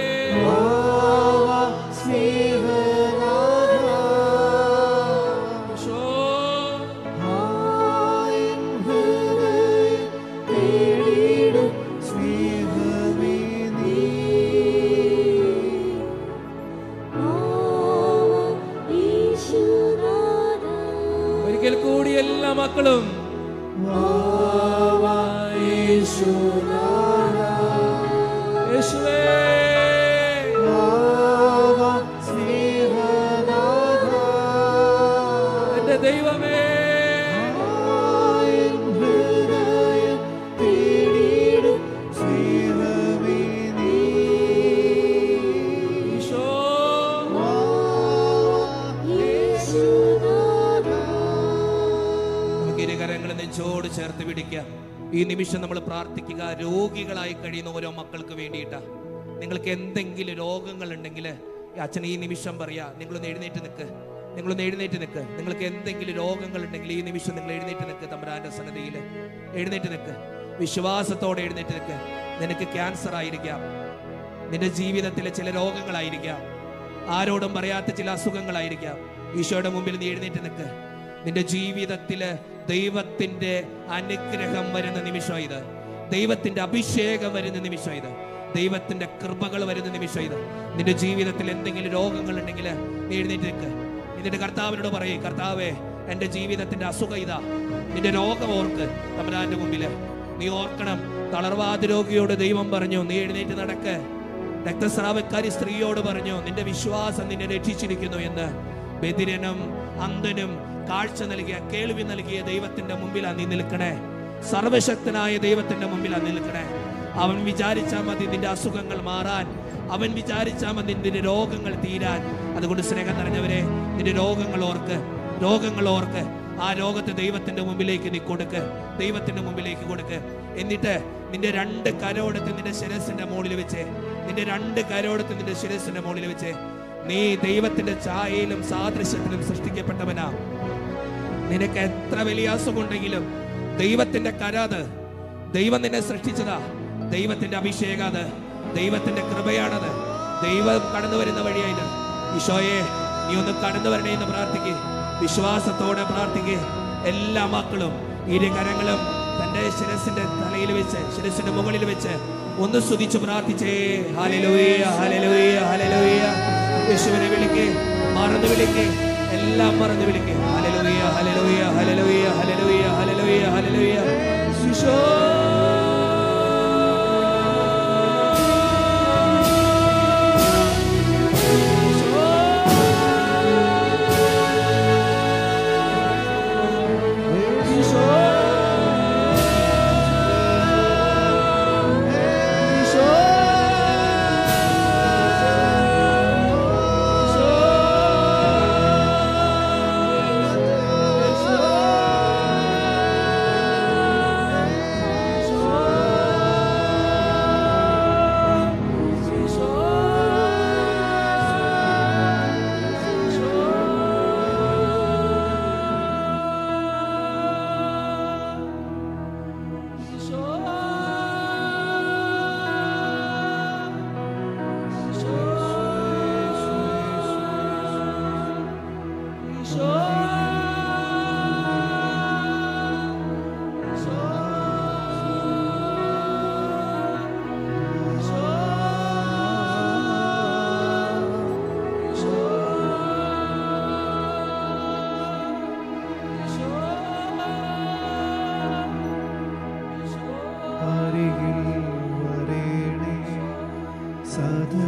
ഒരിക്കൽ കൂടി എല്ലാ മക്കളും യേശുവേ എന്റെ ദൈവമേ ോട് ചേർത്ത് പിടിക്കാം. ഈ നിമിഷം നമ്മൾ പ്രാർത്ഥിക്കുക. രോഗികളായി കഴിയുന്ന ഓരോ മക്കൾക്ക് വേണ്ടിയിട്ടാ. നിങ്ങൾക്ക് എന്തെങ്കിലും രോഗങ്ങൾ ഉണ്ടെങ്കിൽ അച്ഛൻ ഈ നിമിഷം പറയാ, നിങ്ങളൊന്ന് എഴുന്നേറ്റ് നിൽക്ക്, നിങ്ങളൊന്ന് എഴുന്നേറ്റ് നിൽക്ക്. നിങ്ങൾക്ക് എന്തെങ്കിലും രോഗങ്ങൾ ഉണ്ടെങ്കിൽ ഈ നിമിഷം നിങ്ങൾ എഴുന്നേറ്റ് നിൽക്ക്. തമ്പുരാന്റെ സന്നിധിയിൽ എഴുന്നേറ്റ് നിൽക്ക്. വിശ്വാസത്തോടെ എഴുന്നേറ്റ് നിൽക്ക്. നിനക്ക് ക്യാൻസർ ആയിരിക്കാം, നിന്റെ ജീവിതത്തിലെ ചില രോഗങ്ങളായിരിക്കാം, ആരോടും പറയാത്ത ചില അസുഖങ്ങളായിരിക്കാം. ഈശോയുടെ മുമ്പിൽ നീ എഴുന്നേറ്റ് നിൽക്ക്. നിന്റെ ജീവിതത്തില് ദൈവത്തിന്റെ അനുഗ്രഹം വരുന്ന നിമിഷം ഇത്. ദൈവത്തിന്റെ അഭിഷേകം വരുന്ന നിമിഷം ഇത്. ദൈവത്തിന്റെ കൃപകൾ വരുന്ന നിമിഷം ഇത്. നിന്റെ ജീവിതത്തിൽ എന്തെങ്കിലും രോഗങ്ങൾ ഉണ്ടെങ്കിൽ നീ എഴുന്നേറ്റ് നിൽക്ക്. എന്നിട്ട് കർത്താവിനോട് പറയേ, കർത്താവേ എന്റെ ജീവിതത്തിന്റെ അസുഖം ഇതാ. നിന്റെ രോഗം ഓർക്ക്. തമ്പുരാന്റെ മുമ്പില് നീ ഓർക്കണം. തളർവാദ രോഗിയോട് ദൈവം പറഞ്ഞു, നീ എഴുന്നേറ്റ് നടക്ക്. രക്തസ്രാവക്കാരി സ്ത്രീയോട് പറഞ്ഞു, നിന്റെ വിശ്വാസം നിന്നെ രക്ഷിച്ചിരിക്കുന്നു എന്ന്. ബധിരനും അന്ധനും കാഴ്ച നൽകിയ കേൾവി നൽകിയ ദൈവത്തിന്റെ മുമ്പിലാണ് നീ നിൽക്കണേ. സർവശക്തനായ ദൈവത്തിന്റെ മുമ്പിലാണ് നിൽക്കണേ. അവൻ വിചാരിച്ചാൽ മതി നിന്റെ അസുഖങ്ങൾ മാറാൻ. അവൻ വിചാരിച്ചാൽ മതി നിന്റെ രോഗങ്ങൾ തീരാൻ. അതുകൊണ്ട് സ്നേഹം നിറഞ്ഞവരെ, നിന്റെ രോഗങ്ങൾ ഓർക്ക്, രോഗങ്ങൾ ഓർക്ക്. ആ രോഗത്തെ ദൈവത്തിന്റെ മുമ്പിലേക്ക് നീ കൊടുക്ക്, ദൈവത്തിന്റെ മുമ്പിലേക്ക് കൊടുക്ക്. എന്നിട്ട് നിന്റെ രണ്ട് കരോടത്ത് നിന്റെ ശിരസിന്റെ മുകളിൽ വെച്ച്, നിന്റെ രണ്ട് കരോടത്ത് നിന്റെ ശിരസിന്റെ മുകളിൽ വെച്ച്, നീ ദൈവത്തിന്റെ ഛായയിലും സാദൃശ്യത്തിലും സൃഷ്ടിക്കപ്പെട്ടവനാ. നിനക്ക് എത്ര വലിയ അസുഖമുണ്ടെങ്കിലും ദൈവത്തിന്റെ കരാത്, ദൈവം നിന്നെ സൃഷ്ടിച്ചതാ. ദൈവത്തിന്റെ അഭിഷേകാത്, ദൈവത്തിന്റെ കൃപയാണത്. ദൈവം കടന്നു വരുന്ന വഴിയായത്. ഈശോയെ നീ ഒന്ന് കടന്നു വരണേ എന്ന് പ്രാർത്ഥിക്കേ. വിശ്വാസത്തോടെ പ്രാർത്ഥിക്കേ. എല്ലാ മക്കളും ഇരു കരങ്ങളും തന്റെ ശിരസിന്റെ തലയിൽ വെച്ച്, ശിരസിന്റെ മുകളിൽ വെച്ച് ഒന്ന് സ്തുതിച്ച് പ്രാർത്ഥിച്ചേ. Hallelujah, hallelujah, hallelujah. യേശുവിനെ വിളിക്കേ, മറന്നു വിളിക്കേ, എല്ലാം മറന്നു വിളിക്കേ. Hallelujah, hallelujah, hallelujah, hallelujah, hallelujah, hallelujah. ഈശോ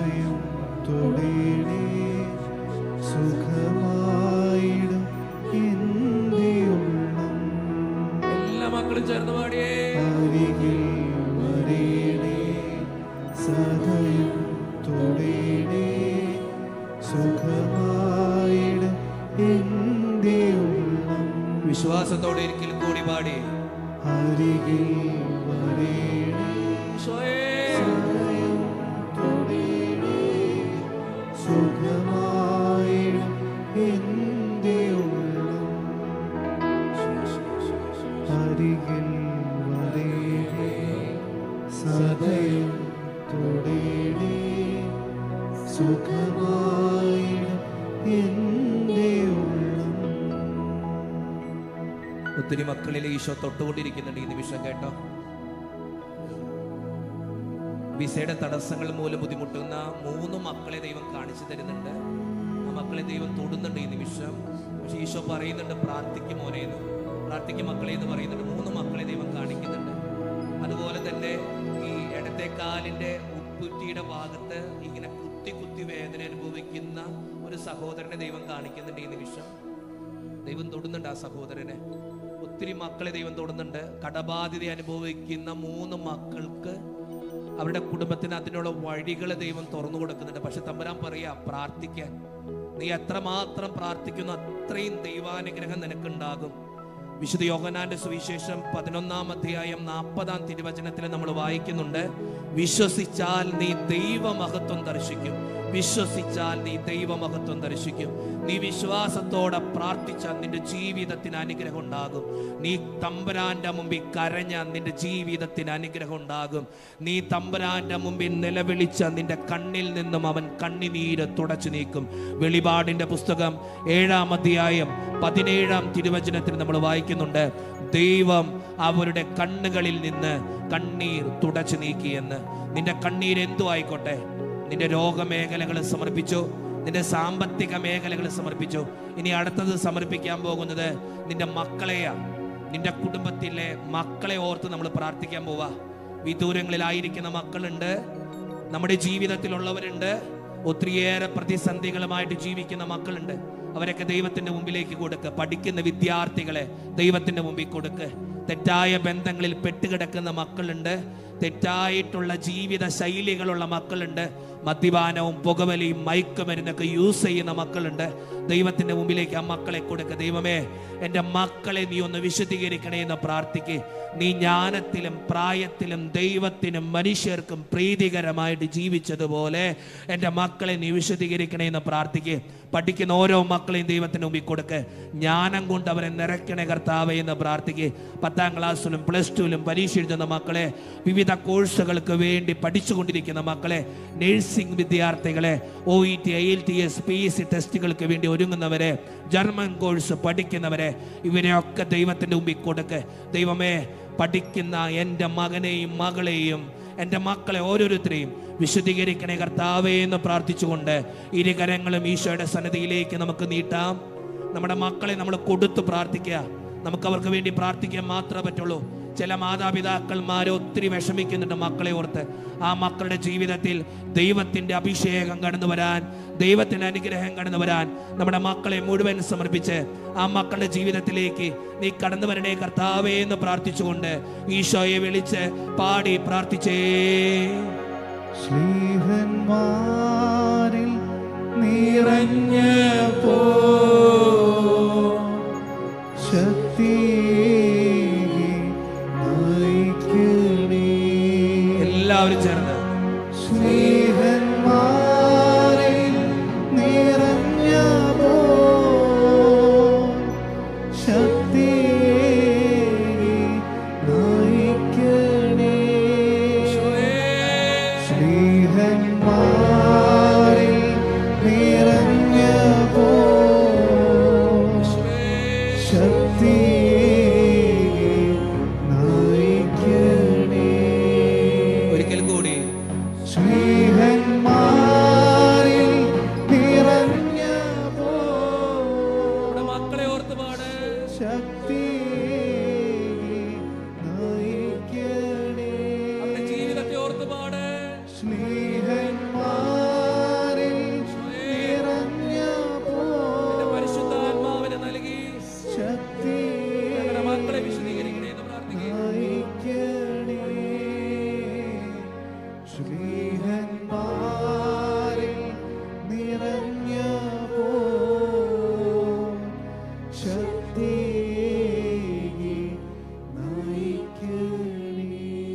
സദയം തൊടേണേ സുഖമായിടും സുഖമായിട് എൻ്റെ ഉള്ളം. വിശ്വാസത്തോടെ ഒരിക്കൽ കൂടി പാടി. അരികിൽ വരേണേ സഹായം തൊടേണേ സുഖമായിട് എൻ്റെ ഉള്ളം. അരികിൽ വരേണേ സദയം തൊടേണേ സുഖമായിട് എൻ്റെ ഉള്ളം. ഒത്തിരി മക്കളിൽ ഈശോ തൊട്ടുകൊണ്ടിരിക്കുന്നുണ്ട് ഈ നിമിഷം. കേട്ടോ, വിസയുടെ തടസ്സങ്ങൾ മൂലം ബുദ്ധിമുട്ടുന്ന മൂന്ന് മക്കളെ ദൈവം കാണിച്ചു തരുന്നുണ്ട്. ആ മക്കളെ ദൈവം തൊടുന്നുണ്ട് ഈ നിമിഷം. പക്ഷെ ഈശോ പറയുന്നുണ്ട് പ്രാർത്ഥിക്കും മോനേന്ന്, പ്രാർത്ഥിക്കും മക്കളെ എന്ന് പറയുന്നുണ്ട്. മൂന്ന് മക്കളെ ദൈവം കാണിക്കുന്നുണ്ട്. അതുപോലെ തന്നെ ഈ ഇടത്തെ കാലിന്റെ ഉപ്പുറ്റിയുടെ ഭാഗത്ത് ഇങ്ങനെ കുത്തി കുത്തി വേദന അനുഭവിക്കുന്ന ഒരു സഹോദരനെ ദൈവം കാണിക്കുന്നുണ്ട് ഈ നിമിഷം. ദൈവം തൊടുന്നുണ്ട് ആ സഹോദരനെ. ഒത്തിരി മക്കളെ ദൈവം തൊടുന്നുണ്ട്. കടബാധ്യത അനുഭവിക്കുന്ന മൂന്ന് മക്കൾക്ക് അവരുടെ കുടുംബത്തിന് അതിനുള്ള വഴികൾ ദൈവം തുറന്നു കൊടുക്കുന്നുണ്ട്. പക്ഷെ തമ്പുരാൻ പറയാ പ്രാർത്ഥിക്കാൻ. നീ എത്രമാത്രം പ്രാർത്ഥിക്കുന്നു അത്രയും ദൈവാനുഗ്രഹം നിനക്കുണ്ടാകും. വിശുദ്ധ യോഹന്നാന്റെ സുവിശേഷം പതിനൊന്നാം അധ്യായം നാൽപ്പതാം തിരുവചനത്തിൽ നമ്മൾ വായിക്കുന്നുണ്ട്, വിശ്വസിച്ചാൽ നീ ദൈവമഹത്വം ദർശിക്കും. വിശ്വസിച്ചാൽ നീ ദൈവമഹത്വം ദർശിക്കും. നീ വിശ്വാസത്തോടെ പ്രാർത്ഥിച്ചാൽ നിന്റെ ജീവിതത്തിന് അനുഗ്രഹം ഉണ്ടാകും. നീ തമ്പുരാന്റെ മുമ്പിൽ കരഞ്ഞ നിന്റെ ജീവിതത്തിന് അനുഗ്രഹം ഉണ്ടാകും. നീ തമ്പുരാന്റെ മുമ്പിൽ നിലവിളിച്ച നിന്റെ കണ്ണിൽ നിന്നും അവൻ കണ്ണിനീര് തുടച്ചു നീക്കും. വെളിപാടിന്റെ പുസ്തകം ഏഴാം അധ്യായം പതിനേഴാം തിരുവചനത്തിൽ നമ്മൾ വായിക്കുന്നുണ്ട്, ദൈവം അവരുടെ കണ്ണുകളിൽ നിന്ന് കണ്ണീർ തുടച്ചു നീക്കിയെന്ന്. നിന്റെ കണ്ണീർ എന്തു ആയിക്കോട്ടെ, നിന്റെ രോഗമേഖലകൾ സമർപ്പിച്ചു, നിന്റെ സാമ്പത്തിക മേഖലകൾ സമർപ്പിച്ചു. ഇനി അടുത്തത് സമർപ്പിക്കാൻ പോകുന്നത് നിന്റെ മക്കളെയാ. നിന്റെ കുടുംബത്തിലെ മക്കളെ ഓർത്ത് നമ്മൾ പ്രാർത്ഥിക്കാൻ പോവാ. വിദൂരങ്ങളിലായിരിക്കുന്ന മക്കളുണ്ട്, നമ്മുടെ ജീവിതത്തിലുള്ളവരുണ്ട്, ഒത്തിരിയേറെ പ്രതിസന്ധികളുമായിട്ട് ജീവിക്കുന്ന മക്കളുണ്ട്. അവരൊക്കെ ദൈവത്തിന്റെ മുമ്പിലേക്ക് കൊടുക്ക്. പഠിക്കുന്ന വിദ്യാർത്ഥികളെ ദൈവത്തിന്റെ മുമ്പിൽ കൊടുക്ക്. തെറ്റായ ബന്ധങ്ങളിൽ പെട്ടുകിടക്കുന്ന മക്കളുണ്ട്, തെറ്റായിട്ടുള്ള ജീവിത ശൈലികളുള്ള മക്കളുണ്ട്, മദ്യപാനവും പുകവലിയും മയക്കുമരുന്നൊക്കെ യൂസ് ചെയ്യുന്ന മക്കളുണ്ട്. ദൈവത്തിന്റെ മുമ്പിലേക്ക് ആ മക്കളെ കൊടുക്കുക. ദൈവമേ, എൻ്റെ മക്കളെ നീ ഒന്ന് വിശുദ്ധീകരിക്കണേ എന്ന് പ്രാർത്ഥിക്ക്. നീ ജ്ഞാനത്തിലും പ്രായത്തിലും ദൈവത്തിനും മനുഷ്യർക്കും പ്രീതികരമായിട്ട് ജീവിച്ചതുപോലെ എൻ്റെ മക്കളെ നീ വിശുദ്ധീകരിക്കണേ എന്ന് പ്രാർത്ഥിക്ക്. പഠിക്കുന്ന ഓരോ മക്കളെയും ദൈവത്തിന് മുമ്പിൽ കൊടുക്ക്. ജ്ഞാനം കൊണ്ട് അവരെ നിറയ്ക്കണേ കർത്താവേ എന്ന് പ്രാർത്ഥിക്ക്. പത്താം ക്ലാസ്സിലും പ്ലസ് ടുവിലും പരീക്ഷ എഴുതുന്ന മക്കളെ, വിവിധ കോഴ്സുകൾക്ക് വേണ്ടി പഠിച്ചുകൊണ്ടിരിക്കുന്ന മക്കളെ, നഴ്സിംഗ് വിദ്യാർത്ഥികളെ, O E T, I L T S, P S C ടെസ്റ്റുകൾക്ക് വേണ്ടി ഒരുങ്ങുന്നവരെ, ജർമ്മൻ കോഴ്സ് പഠിക്കുന്നവരെ, ഇവരെയൊക്കെ ദൈവത്തിൻ്റെ മുമ്പിൽ കൊടുക്ക്. ദൈവമേ, പഠിക്കുന്ന എൻ്റെ മകനെയും മകളെയും എൻ്റെ മക്കളെ ഓരോരുത്തരെയും വിശുദ്ധീകരിക്കണേ കർത്താവേ എന്ന് പ്രാർത്ഥിച്ചുകൊണ്ട് ഇരുകരങ്ങളും ഈശോയുടെ സന്നിധിയിലേക്ക് നമുക്ക് നീട്ടാം. നമ്മുടെ മക്കളെ നമ്മൾ കൊടുത്തു പ്രാർത്ഥിക്കുക. നമുക്ക് അവർക്ക് വേണ്ടി പ്രാർത്ഥിക്കാൻ മാത്രമേ പറ്റുള്ളൂ. ചില മാതാപിതാക്കന്മാർ ഒത്തിരി വിഷമിക്കുന്നുണ്ട് മക്കളെ ഓർത്ത്. ആ മക്കളുടെ ജീവിതത്തിൽ ദൈവത്തിൻ്റെ അഭിഷേകം കടന്നു വരാൻ, ദൈവത്തിൻ്റെ അനുഗ്രഹം കടന്നു വരാൻ നമ്മുടെ മക്കളെ മുഴുവൻ സമർപ്പിച്ച് ആ മക്കളുടെ ജീവിതത്തിലേക്ക് നീ കടന്നു വരണേ കർത്താവേ എന്ന് പ്രാർത്ഥിച്ചുകൊണ്ട് ഈശോയെ വിളിച്ച് പാടി പ്രാർത്ഥിച്ചേ. ശ്രീഹന്മാരിൽ നിറഞ്ഞപ്പോ ശക്തി എല്ലാവരും ചേർന്ന് സ്നേഹന്മാരിൽ നിറഞ്ഞപ്പോ ശക്തി നയിക്കണേ. സ്നേഹന്മാരിൽ നിറഞ്ഞപ്പോ നിറഞ്ഞപ്പോ ശക്തിയേകി നയിക്കണേ.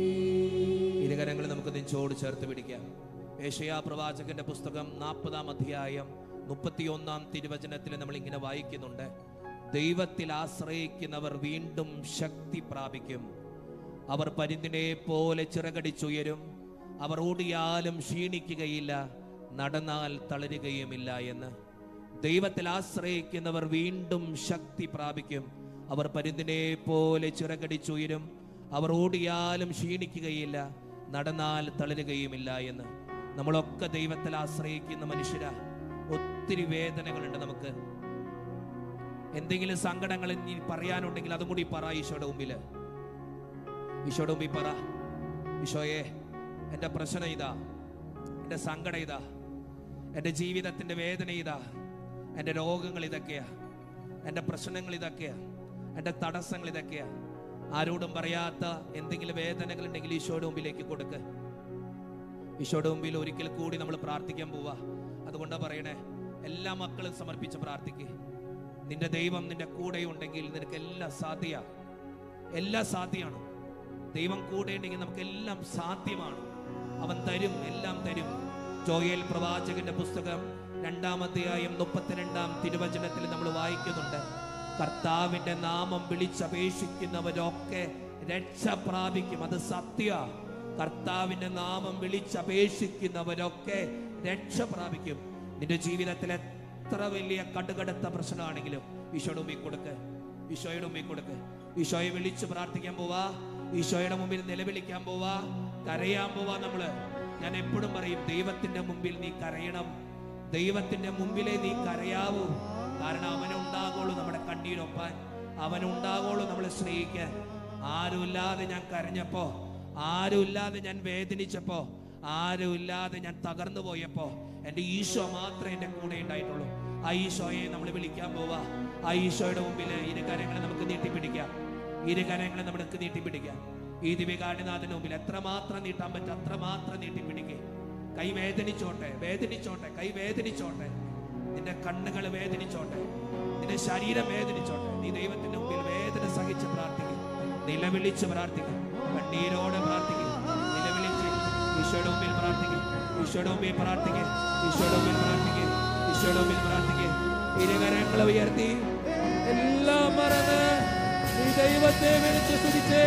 ഇരുകരങ്ങൾ നമുക്ക് നെഞ്ചോട് ചേർത്ത് പിടിക്കാം. യെശയ്യാ പ്രവാചകന്റെ പുസ്തകം നാൽപ്പതാം അധ്യായം മുപ്പത്തിയൊന്നാം തിരുവചനത്തിൽ നമ്മൾ ഇങ്ങനെ വായിക്കുന്നുണ്ട്: ദൈവത്തിൽ ആശ്രയിക്കുന്നവർ വീണ്ടും ശക്തി പ്രാപിക്കും. അവർ പരുന്തിനെ പോലെ ചിറകടിച്ചുയരും. അവർ ഓടിയാലും ക്ഷീണിക്കുകയില്ല, നടന്നാൽ തളരുകയുമില്ല എന്ന്. ദൈവത്തിൽ ആശ്രയിക്കുന്നവർ വീണ്ടും ശക്തി പ്രാപിക്കും. അവർ പരുന്തിനെ പോലെ ചിറകടിച്ചുയരും. അവർ ഓടിയാലും ക്ഷീണിക്കുകയില്ല, നടന്നാൽ തളരുകയുമില്ല എന്ന്. നമ്മളൊക്കെ ദൈവത്തിൽ ആശ്രയിക്കുന്ന മനുഷ്യരാ. ഒത്തിരി വേദനകളുണ്ട് നമുക്ക്. എന്തെങ്കിലും സങ്കടങ്ങൾ ഇനി പറയാനുണ്ടെങ്കിൽ അതും കൂടി പറ ഈശോയുടെ മുമ്പിൽ. ഈശോയുടെ മുമ്പിൽ പറ: ഈശോയെ, എൻ്റെ പ്രശ്നം ഇതാ, എൻ്റെ സങ്കടം ഇതാ, എൻ്റെ ജീവിതത്തിൻ്റെ വേദന ഇതാ, എൻ്റെ രോഗങ്ങൾ ഇതൊക്കെയാ, എൻ്റെ പ്രശ്നങ്ങൾ ഇതൊക്കെയാ, എൻ്റെ തടസ്സങ്ങൾ ഇതൊക്കെയാ. ആരോടും പറയാത്ത എന്തെങ്കിലും വേദനകൾ ഉണ്ടെങ്കിൽ ഈശോയുടെ മുമ്പിലേക്ക് കൊടുക്ക്. ഈശോയുടെ മുമ്പിൽ ഒരിക്കൽ കൂടി നമ്മൾ പ്രാർത്ഥിക്കാൻ പോവാ. അതുകൊണ്ടാ പറയണേ, എല്ലാ മക്കളും സമർപ്പിച്ച് പ്രാർത്ഥിക്കുക. നിന്റെ ദൈവം നിന്റെ കൂടെ ഉണ്ടെങ്കിൽ നിനക്ക് എല്ലാം സാധ്യ, എല്ലാം സാധ്യമാണ്. ദൈവം കൂടെ ഉണ്ടെങ്കിൽ നമുക്ക് എല്ലാം സാധ്യമാണ്. അവൻ തരും, എല്ലാം തരും. ജോയേൽ പ്രവാചകന്റെ പുസ്തകം രണ്ടാം അധ്യായം മുപ്പത്തിരണ്ടാം തിരുവചനത്തിൽ നമ്മൾ വായിക്കുന്നുണ്ട്: കർത്താവിന്റെ നാമം വിളിച്ചപേക്ഷിക്കുന്നവരൊക്കെ രക്ഷ പ്രാപിക്കും. അത് സത്യ. കർത്താവിന്റെ നാമം വിളിച്ചപേക്ഷിക്കുന്നവരൊക്കെ രക്ഷ പ്രാപിക്കും. നിന്റെ ജീവിതത്തിൽ എത്ര വലിയ കടുകടുത്ത പ്രശ്നമാണെങ്കിലും ഈശോയുടെ മുമ്പിൽ കൊടുക്ക്, ഈശോയുടെ മുമ്പിൽ കൊടുക്ക്. ഈശോയെ വിളിച്ച് പ്രാർത്ഥിക്കാൻ പോവാ, ഈശോയുടെ മുമ്പിൽ നിലവിളിക്കാൻ പോവാ, കരയാൻ പോവാ നമ്മള്. ഞാൻ എപ്പോഴും പറയും, ദൈവത്തിന്റെ മുമ്പിൽ നീ കരയണം. ദൈവത്തിന്റെ മുമ്പിലേ നീ കരയാവൂ. കാരണം അവനുണ്ടാകുള്ളൂ നമ്മുടെ കണ്ണീരൊപ്പാൻ, അവനുണ്ടാകുള്ളൂ നമ്മളെ സ്നേഹിക്കാൻ. ആരുമില്ലാതെ ഞാൻ കരഞ്ഞപ്പോ, ആരുമില്ലാതെ ഞാൻ വേദനിച്ചപ്പോ, ആരുമില്ലാതെ ഞാൻ തകർന്നു പോയപ്പോ എൻ്റെ ഈശോ മാത്രമേ എൻ്റെ കൂടെ ഉണ്ടായിട്ടുള്ളൂ. ആ ഈശോയെ നമ്മൾ വിളിക്കാൻ പോവാ. ആ ഈശോയുടെ മുമ്പിൽ ഇരുകരങ്ങളെ നമുക്ക് നീട്ടിപ്പിടിക്കാം. ഇരുകരങ്ങളെ നമുക്ക് നീട്ടിപ്പിടിക്കാം. ഈ ദിവ്യകാരുണ്യനാഥന്റെ മുമ്പിൽ എത്രമാത്രം നീട്ടാൻ പറ്റും അത്രമാത്രം നീട്ടിപ്പിടിക്കുക. കൈ വേദനിച്ചോട്ടെ, വേദനിച്ചോട്ടെ, കൈ വേദനിച്ചോട്ടെ, നിന്റെ കണ്ണുകൾ വേദനിച്ചോട്ടെ, നിന്റെ ശരീരം വേദനിച്ചോട്ടെ. നീ ദൈവത്തിന്റെ മുമ്പിൽ വേദന സഹിച്ച് പ്രാർത്ഥിക്കും, നിലവിളിച്ച് പ്രാർത്ഥിക്കും, കണ്ണീരോടെ പ്രാർത്ഥിക്കും, നിലവിളിച്ച് ഈശോയുടെ മുമ്പിൽ പ്രാർത്ഥിക്കും, ഈശോയുടെ മുമ്പിൽ പ്രാർത്ഥിക്കും, ഈശോയുടെ മുമ്പിൽ പ്രാർത്ഥിക്കും, ഈശോയുടെ മുമ്പിൽ പ്രാർത്ഥിക്കും. ഇരുകരങ്ങളെ ഉയർത്തി എല്ലാം മറന്ന് ഈ ദൈവത്തെ വിളിച്ച് സ്തുതിച്ചേ.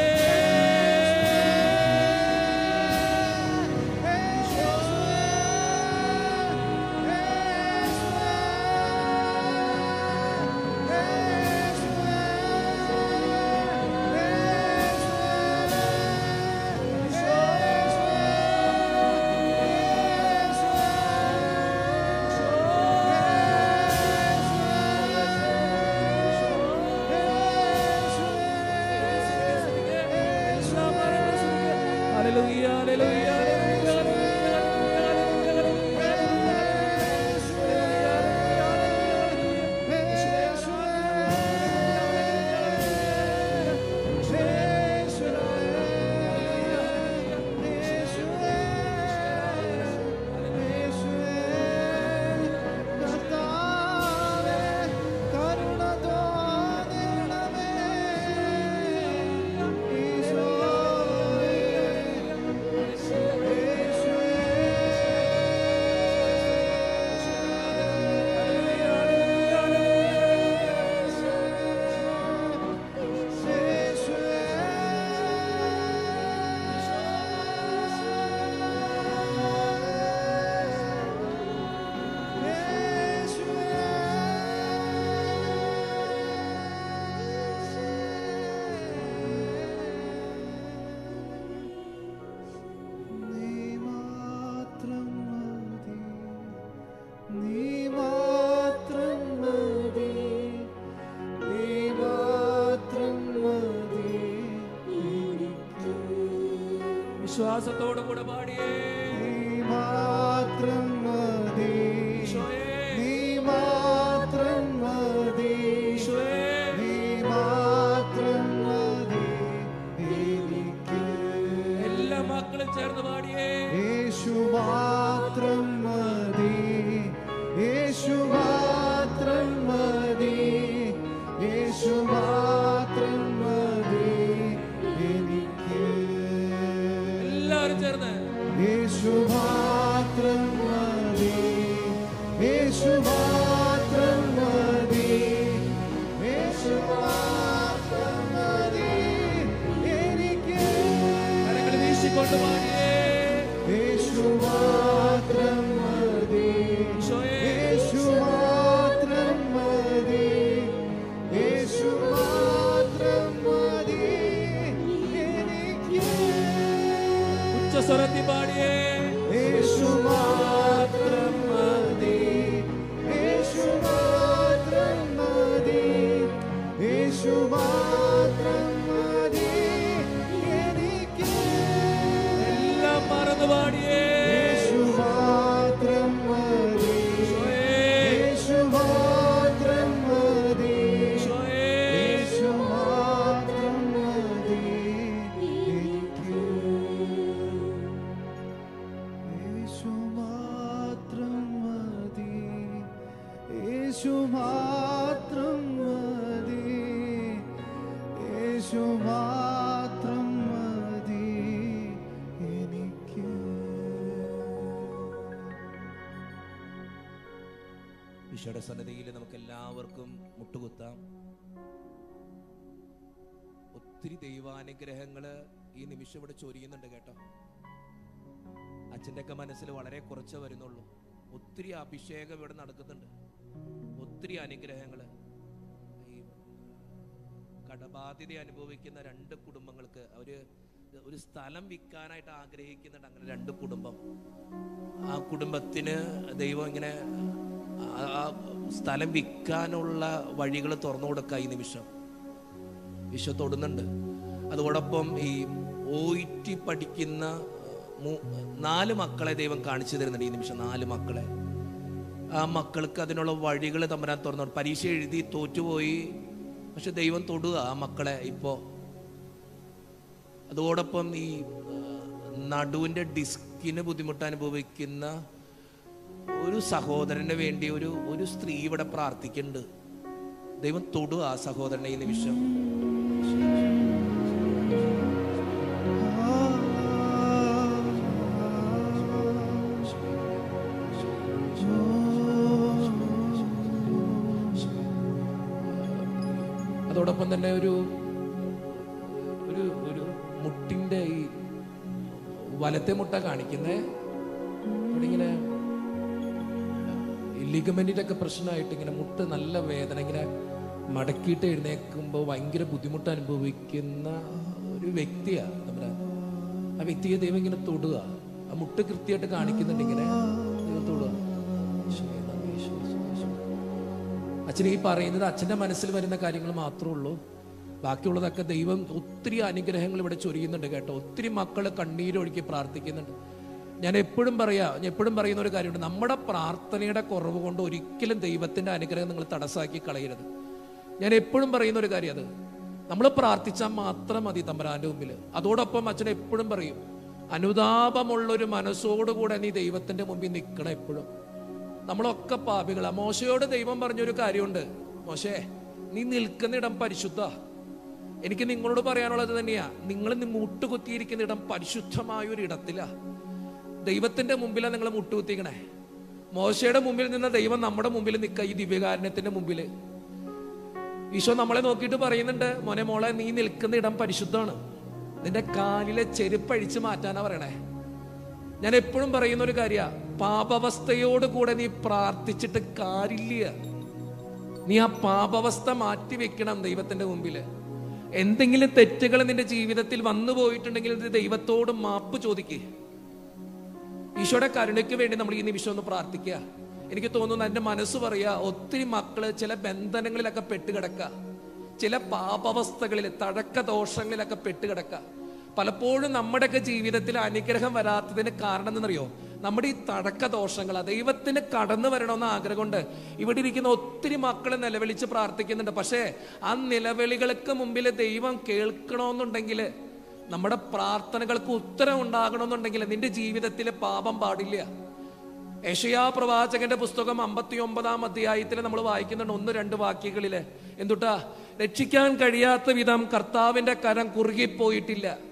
വിശ്വാസത്തോടെ കൂടെ പാടിയേ. നീ മാത്രം മതി, നീ മാത്രം മതി, നീ മാത്രം മതി എനിക്ക്. എല്ലാ മക്കളും ചേർന്ന് പാടിയേ. യേശു മാത്രം മതി, യേശു മാത്രം മതി, യേശു മാത്രം മതി എനിക്ക്. കരങ്ങൾ വീശിക്കൊണ്ട് പാടിയേ. യേശു മാത്രം മതി, യേശു മാത്രം മതി, യേശു മാത്രം മതി എനിക്ക്. ഉച്ചസ്വരത്തിൽ പാടിയേ. യേശു മാത്രം മതി, യേശു മാത്രം മതി, യേശു മാത്രം മതി എനിക്ക്. എല്ലാം മറന്നു പാടിയേ. യേശു മാത്രം മതി, യേശു മാത്രം മതി, യേശു മാത്രം മതി എനിക്ക്. യേശു മാത്രം മതി, യേശു മാത്രം മതി, യേശു മാത്രം മതി എനിക്ക്. ഈശോയുടെ സന്നിധിയിൽ നമുക്ക് എല്ലാവർക്കും മുട്ടുകുത്താം. ഒത്തിരി ദൈവാനുഗ്രഹങ്ങള് ഈ നിമിഷം ഇവിടെ ചൊരിയുന്നുണ്ട് കേട്ടോ. അച്ഛൻ്റെ ഒക്കെ മനസ്സിൽ വളരെ കുറച്ച് വരുന്നുള്ളൂ. ഒത്തിരി അഭിഷേകം ഇവിടെ നടക്കുന്നുണ്ട്, ഒത്തിരി അനുഗ്രഹങ്ങള്. ഈ കടബാധ്യത അനുഭവിക്കുന്ന രണ്ട് കുടുംബങ്ങൾക്ക് അവര് ഒരു സ്ഥലം വിൽക്കാനായിട്ട് ആഗ്രഹിക്കുന്നുണ്ട്. അങ്ങനെ രണ്ട് കുടുംബം, ആ കുടുംബത്തിന് ദൈവം ഇങ്ങനെ ആ സ്ഥലം വിൽക്കാനുള്ള വഴികൾ തുറന്നു കൊടുക്കുക ഈ നിമിഷം ഈശോ തൊടുന്നുണ്ട്. അതോടൊപ്പം ഈ ഒ ഇ ടി പഠിക്കുന്ന നാല് മക്കളെ ദൈവം കാണിച്ചു തരുന്നുണ്ട് ഈ നിമിഷം. നാല് മക്കളെ, ആ മക്കൾക്ക് അതിനുള്ള വഴികൾ തമ്പുരാൻ തുറന്നു. പരീക്ഷ എഴുതി തോറ്റുപോയി, പക്ഷെ ദൈവം തൊടുക ആ മക്കളെ ഇപ്പോ. അതോടൊപ്പം ഈ നടുവിൻ്റെ ഡിസ്കിന് ബുദ്ധിമുട്ട് അനുഭവിക്കുന്ന ഒരു സഹോദരന് വേണ്ടി ഒരു ഒരു സ്ത്രീ ഇവിടെ പ്രാർത്ഥിക്കുന്നുണ്ട്. ദൈവം തൊടുക ആ സഹോദരനെ ഈ നിമിഷം. അതോടൊപ്പം തന്നെ ഒരു ഒരു ഒരു മുട്ടിൻ്റെ ഈ വലത്തെ മുട്ട കാണിക്കുന്നേ ഇവിടെ ഇങ്ങനെ ലിഗമെന്റിന്റെ ഒക്കെ പ്രശ്നമായിട്ട് ഇങ്ങനെ മുട്ട് നല്ല വേദന, ഇങ്ങനെ മടക്കിയിട്ട് എഴുന്നേൽക്കുമ്പോൾ ഭയങ്കര ബുദ്ധിമുട്ട് അനുഭവിക്കുന്ന ഒരു വ്യക്തിയാണ് നമ്മുടെ. ആ വ്യക്തിയെ ദൈവം ഇങ്ങനെ തൊടുക, ആ മുട്ട് കൃത്യമായിട്ട് കാണിക്കുന്നുണ്ട്, ഇങ്ങനെ ദൈവം തൊടുക. അച്ഛൻ ഈ പറയുന്നത് അച്ഛൻ്റെ മനസ്സിൽ വരുന്ന കാര്യങ്ങൾ മാത്രമേ ഉള്ളൂ. ബാക്കിയുള്ളതൊക്കെ ദൈവം ഒത്തിരി അനുഗ്രഹങ്ങൾ ഇവിടെ ചൊരിയുന്നുണ്ട് കേട്ടോ. ഒത്തിരി മക്കൾ കണ്ണീരൊഴുക്കി പ്രാർത്ഥിക്കുന്നുണ്ട്. ഞാൻ എപ്പോഴും പറയാ ഞാൻ എപ്പോഴും പറയുന്ന ഒരു കാര്യമുണ്ട്, നമ്മുടെ പ്രാർത്ഥനയുടെ കുറവ് കൊണ്ട് ഒരിക്കലും ദൈവത്തിൻ്റെ അനുഗ്രഹം നിങ്ങൾ തടസ്സാക്കി കളയരുത്. ഞാൻ എപ്പോഴും പറയുന്ന ഒരു കാര്യം അത്, നമ്മൾ പ്രാർത്ഥിച്ചാൽ മാത്രം മതി തമ്പുരാന്റെ മുമ്പിൽ. അതോടൊപ്പം അച്ഛൻ എപ്പോഴും പറയും, അനുതാപമുള്ളൊരു മനസ്സോടുകൂടെ നീ ദൈവത്തിന്റെ മുമ്പിൽ നിൽക്കണം എപ്പോഴും. നമ്മളൊക്കെ പാപികളാ. മോശയോട് ദൈവം പറഞ്ഞൊരു കാര്യമുണ്ട്, മോശേ നീ നിൽക്കുന്ന ഇടം പരിശുദ്ധ. എനിക്ക് നിങ്ങളോട് പറയാനുള്ളത് തന്നെയാ, നിങ്ങൾ മുട്ടുകുത്തിയിരിക്കുന്ന ഇടം പരിശുദ്ധമായ ഒരു ഇടത്തിലാ. ദൈവത്തിന്റെ മുമ്പിലാണ് നിങ്ങൾ മുട്ടുകുത്തിക്കണേ. മോശയുടെ മുമ്പിൽ നിന്ന് ദൈവം നമ്മുടെ മുമ്പിൽ നിൽക്കുക, ഈ ദിവ്യകാരുണ്യത്തിന്റെ മുമ്പിൽ. ഈശോ നമ്മളെ നോക്കിയിട്ട് പറയുന്നുണ്ട്, മോനെ മോളെ നീ നിൽക്കുന്ന ഇടം പരിശുദ്ധമാണ്, നിന്റെ കാലിലെ ചെരുപ്പ് അഴിച്ചു മാറ്റാനാ പറയണേ. ഞാൻ എപ്പോഴും പറയുന്ന ഒരു കാര്യ, പാപാവസ്ഥയോട് കൂടെ നീ പ്രാർത്ഥിച്ചിട്ട് കാര്യമില്ല. നീ ആ പാപാവസ്ഥ മാറ്റി വെക്കണം ദൈവത്തിന്റെ മുമ്പിൽ. എന്തെങ്കിലും തെറ്റുകൾ നിന്റെ ജീവിതത്തിൽ വന്നു പോയിട്ടുണ്ടെങ്കിൽ ദൈവത്തോട് മാപ്പ് ചോദിക്കേ. ഈശോയുടെ കരുണയ്ക്ക് വേണ്ടി നമ്മൾ ഈ നിമിഷം ഒന്ന് പ്രാർത്ഥിക്കുക. എനിക്ക് തോന്നുന്നു, എൻ്റെ മനസ്സ് പറയാ, ഒത്തിരി മക്കള് ചില ബന്ധനങ്ങളിലൊക്കെ പെട്ടുകിടക്കുക, ചില പാപാവസ്ഥകളിൽ തഴക്ക ദോഷങ്ങളിലൊക്കെ പെട്ടുകിടക്കുക. പലപ്പോഴും നമ്മുടെയൊക്കെ ജീവിതത്തിൽ അനുഗ്രഹം വരാത്തതിന് കാരണം എന്നറിയോ, നമ്മുടെ ഈ തഴക്ക ദോഷങ്ങളാ. ദൈവത്തിന് കടന്നു വരണമെന്ന ആഗ്രഹമുണ്ട്. ഇവിടെ ഇരിക്കുന്ന ഒത്തിരി മക്കൾ നിലവിളിച്ച് പ്രാർത്ഥിക്കുന്നുണ്ട്. പക്ഷേ ആ നിലവിളികൾക്ക് മുമ്പിൽ ദൈവം കേൾക്കണമെന്നുണ്ടെങ്കിൽ, നമ്മുടെ പ്രാർത്ഥനകൾക്ക് ഉത്തരം ഉണ്ടാകണമെന്നുണ്ടെങ്കിൽ നിന്റെ ജീവിതത്തിലെ പാപം പാടില്ല. യെശയ്യാ പ്രവാചകന്റെ പുസ്തകം അമ്പത്തി ഒമ്പതാം അധ്യായത്തിൽ നമ്മൾ വായിക്കുന്നുണ്ട് ഒന്ന് രണ്ട് വാക്യങ്ങളില്. എന്തുട്ടാ? രക്ഷിക്കാൻ കഴിയാത്ത വിധം കർത്താവിന്റെ കരം കുറുകിപ്പോയിട്ടില്ല,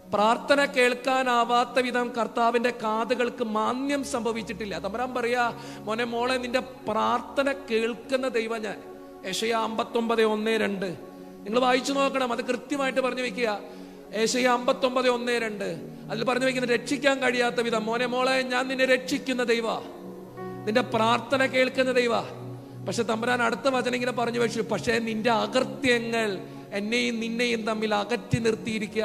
പ്രാർത്ഥന കേൾക്കാനാവാത്ത വിധം കർത്താവിന്റെ കാതുകൾക്ക് മാന്യം സംഭവിച്ചിട്ടില്ല. തമ്പുരാൻ പറയാ, മോനെ മോളെ, നിന്റെ പ്രാർത്ഥന കേൾക്കുന്ന ദൈവം ഞാൻ. യെശയ്യാ അമ്പത്തൊമ്പത് ഒന്ന് രണ്ട് നിങ്ങൾ വായിച്ചു നോക്കണം. അത് കൃത്യമായിട്ട് പറഞ്ഞു വെക്കുക. യെശയ്യാ അമ്പത്തൊമ്പത് ഒന്ന് രണ്ട് അതിൽ പറഞ്ഞു വെക്കുന്നത്, രക്ഷിക്കാൻ കഴിയാത്ത വിധം മോനെ മോളെ ഞാൻ നിന്നെ രക്ഷിക്കുന്ന ദൈവ, നിന്റെ പ്രാർത്ഥന കേൾക്കുന്ന ദൈവ. പക്ഷെ തമ്പുരാൻ അടുത്ത വചനം ഇങ്ങനെ പറഞ്ഞു വെച്ചു, പക്ഷേ നിന്റെ അകൃത്യങ്ങൾ എന്നെയും നിന്നെയും തമ്മിൽ അകറ്റി നിർത്തിയിരിക്കുക.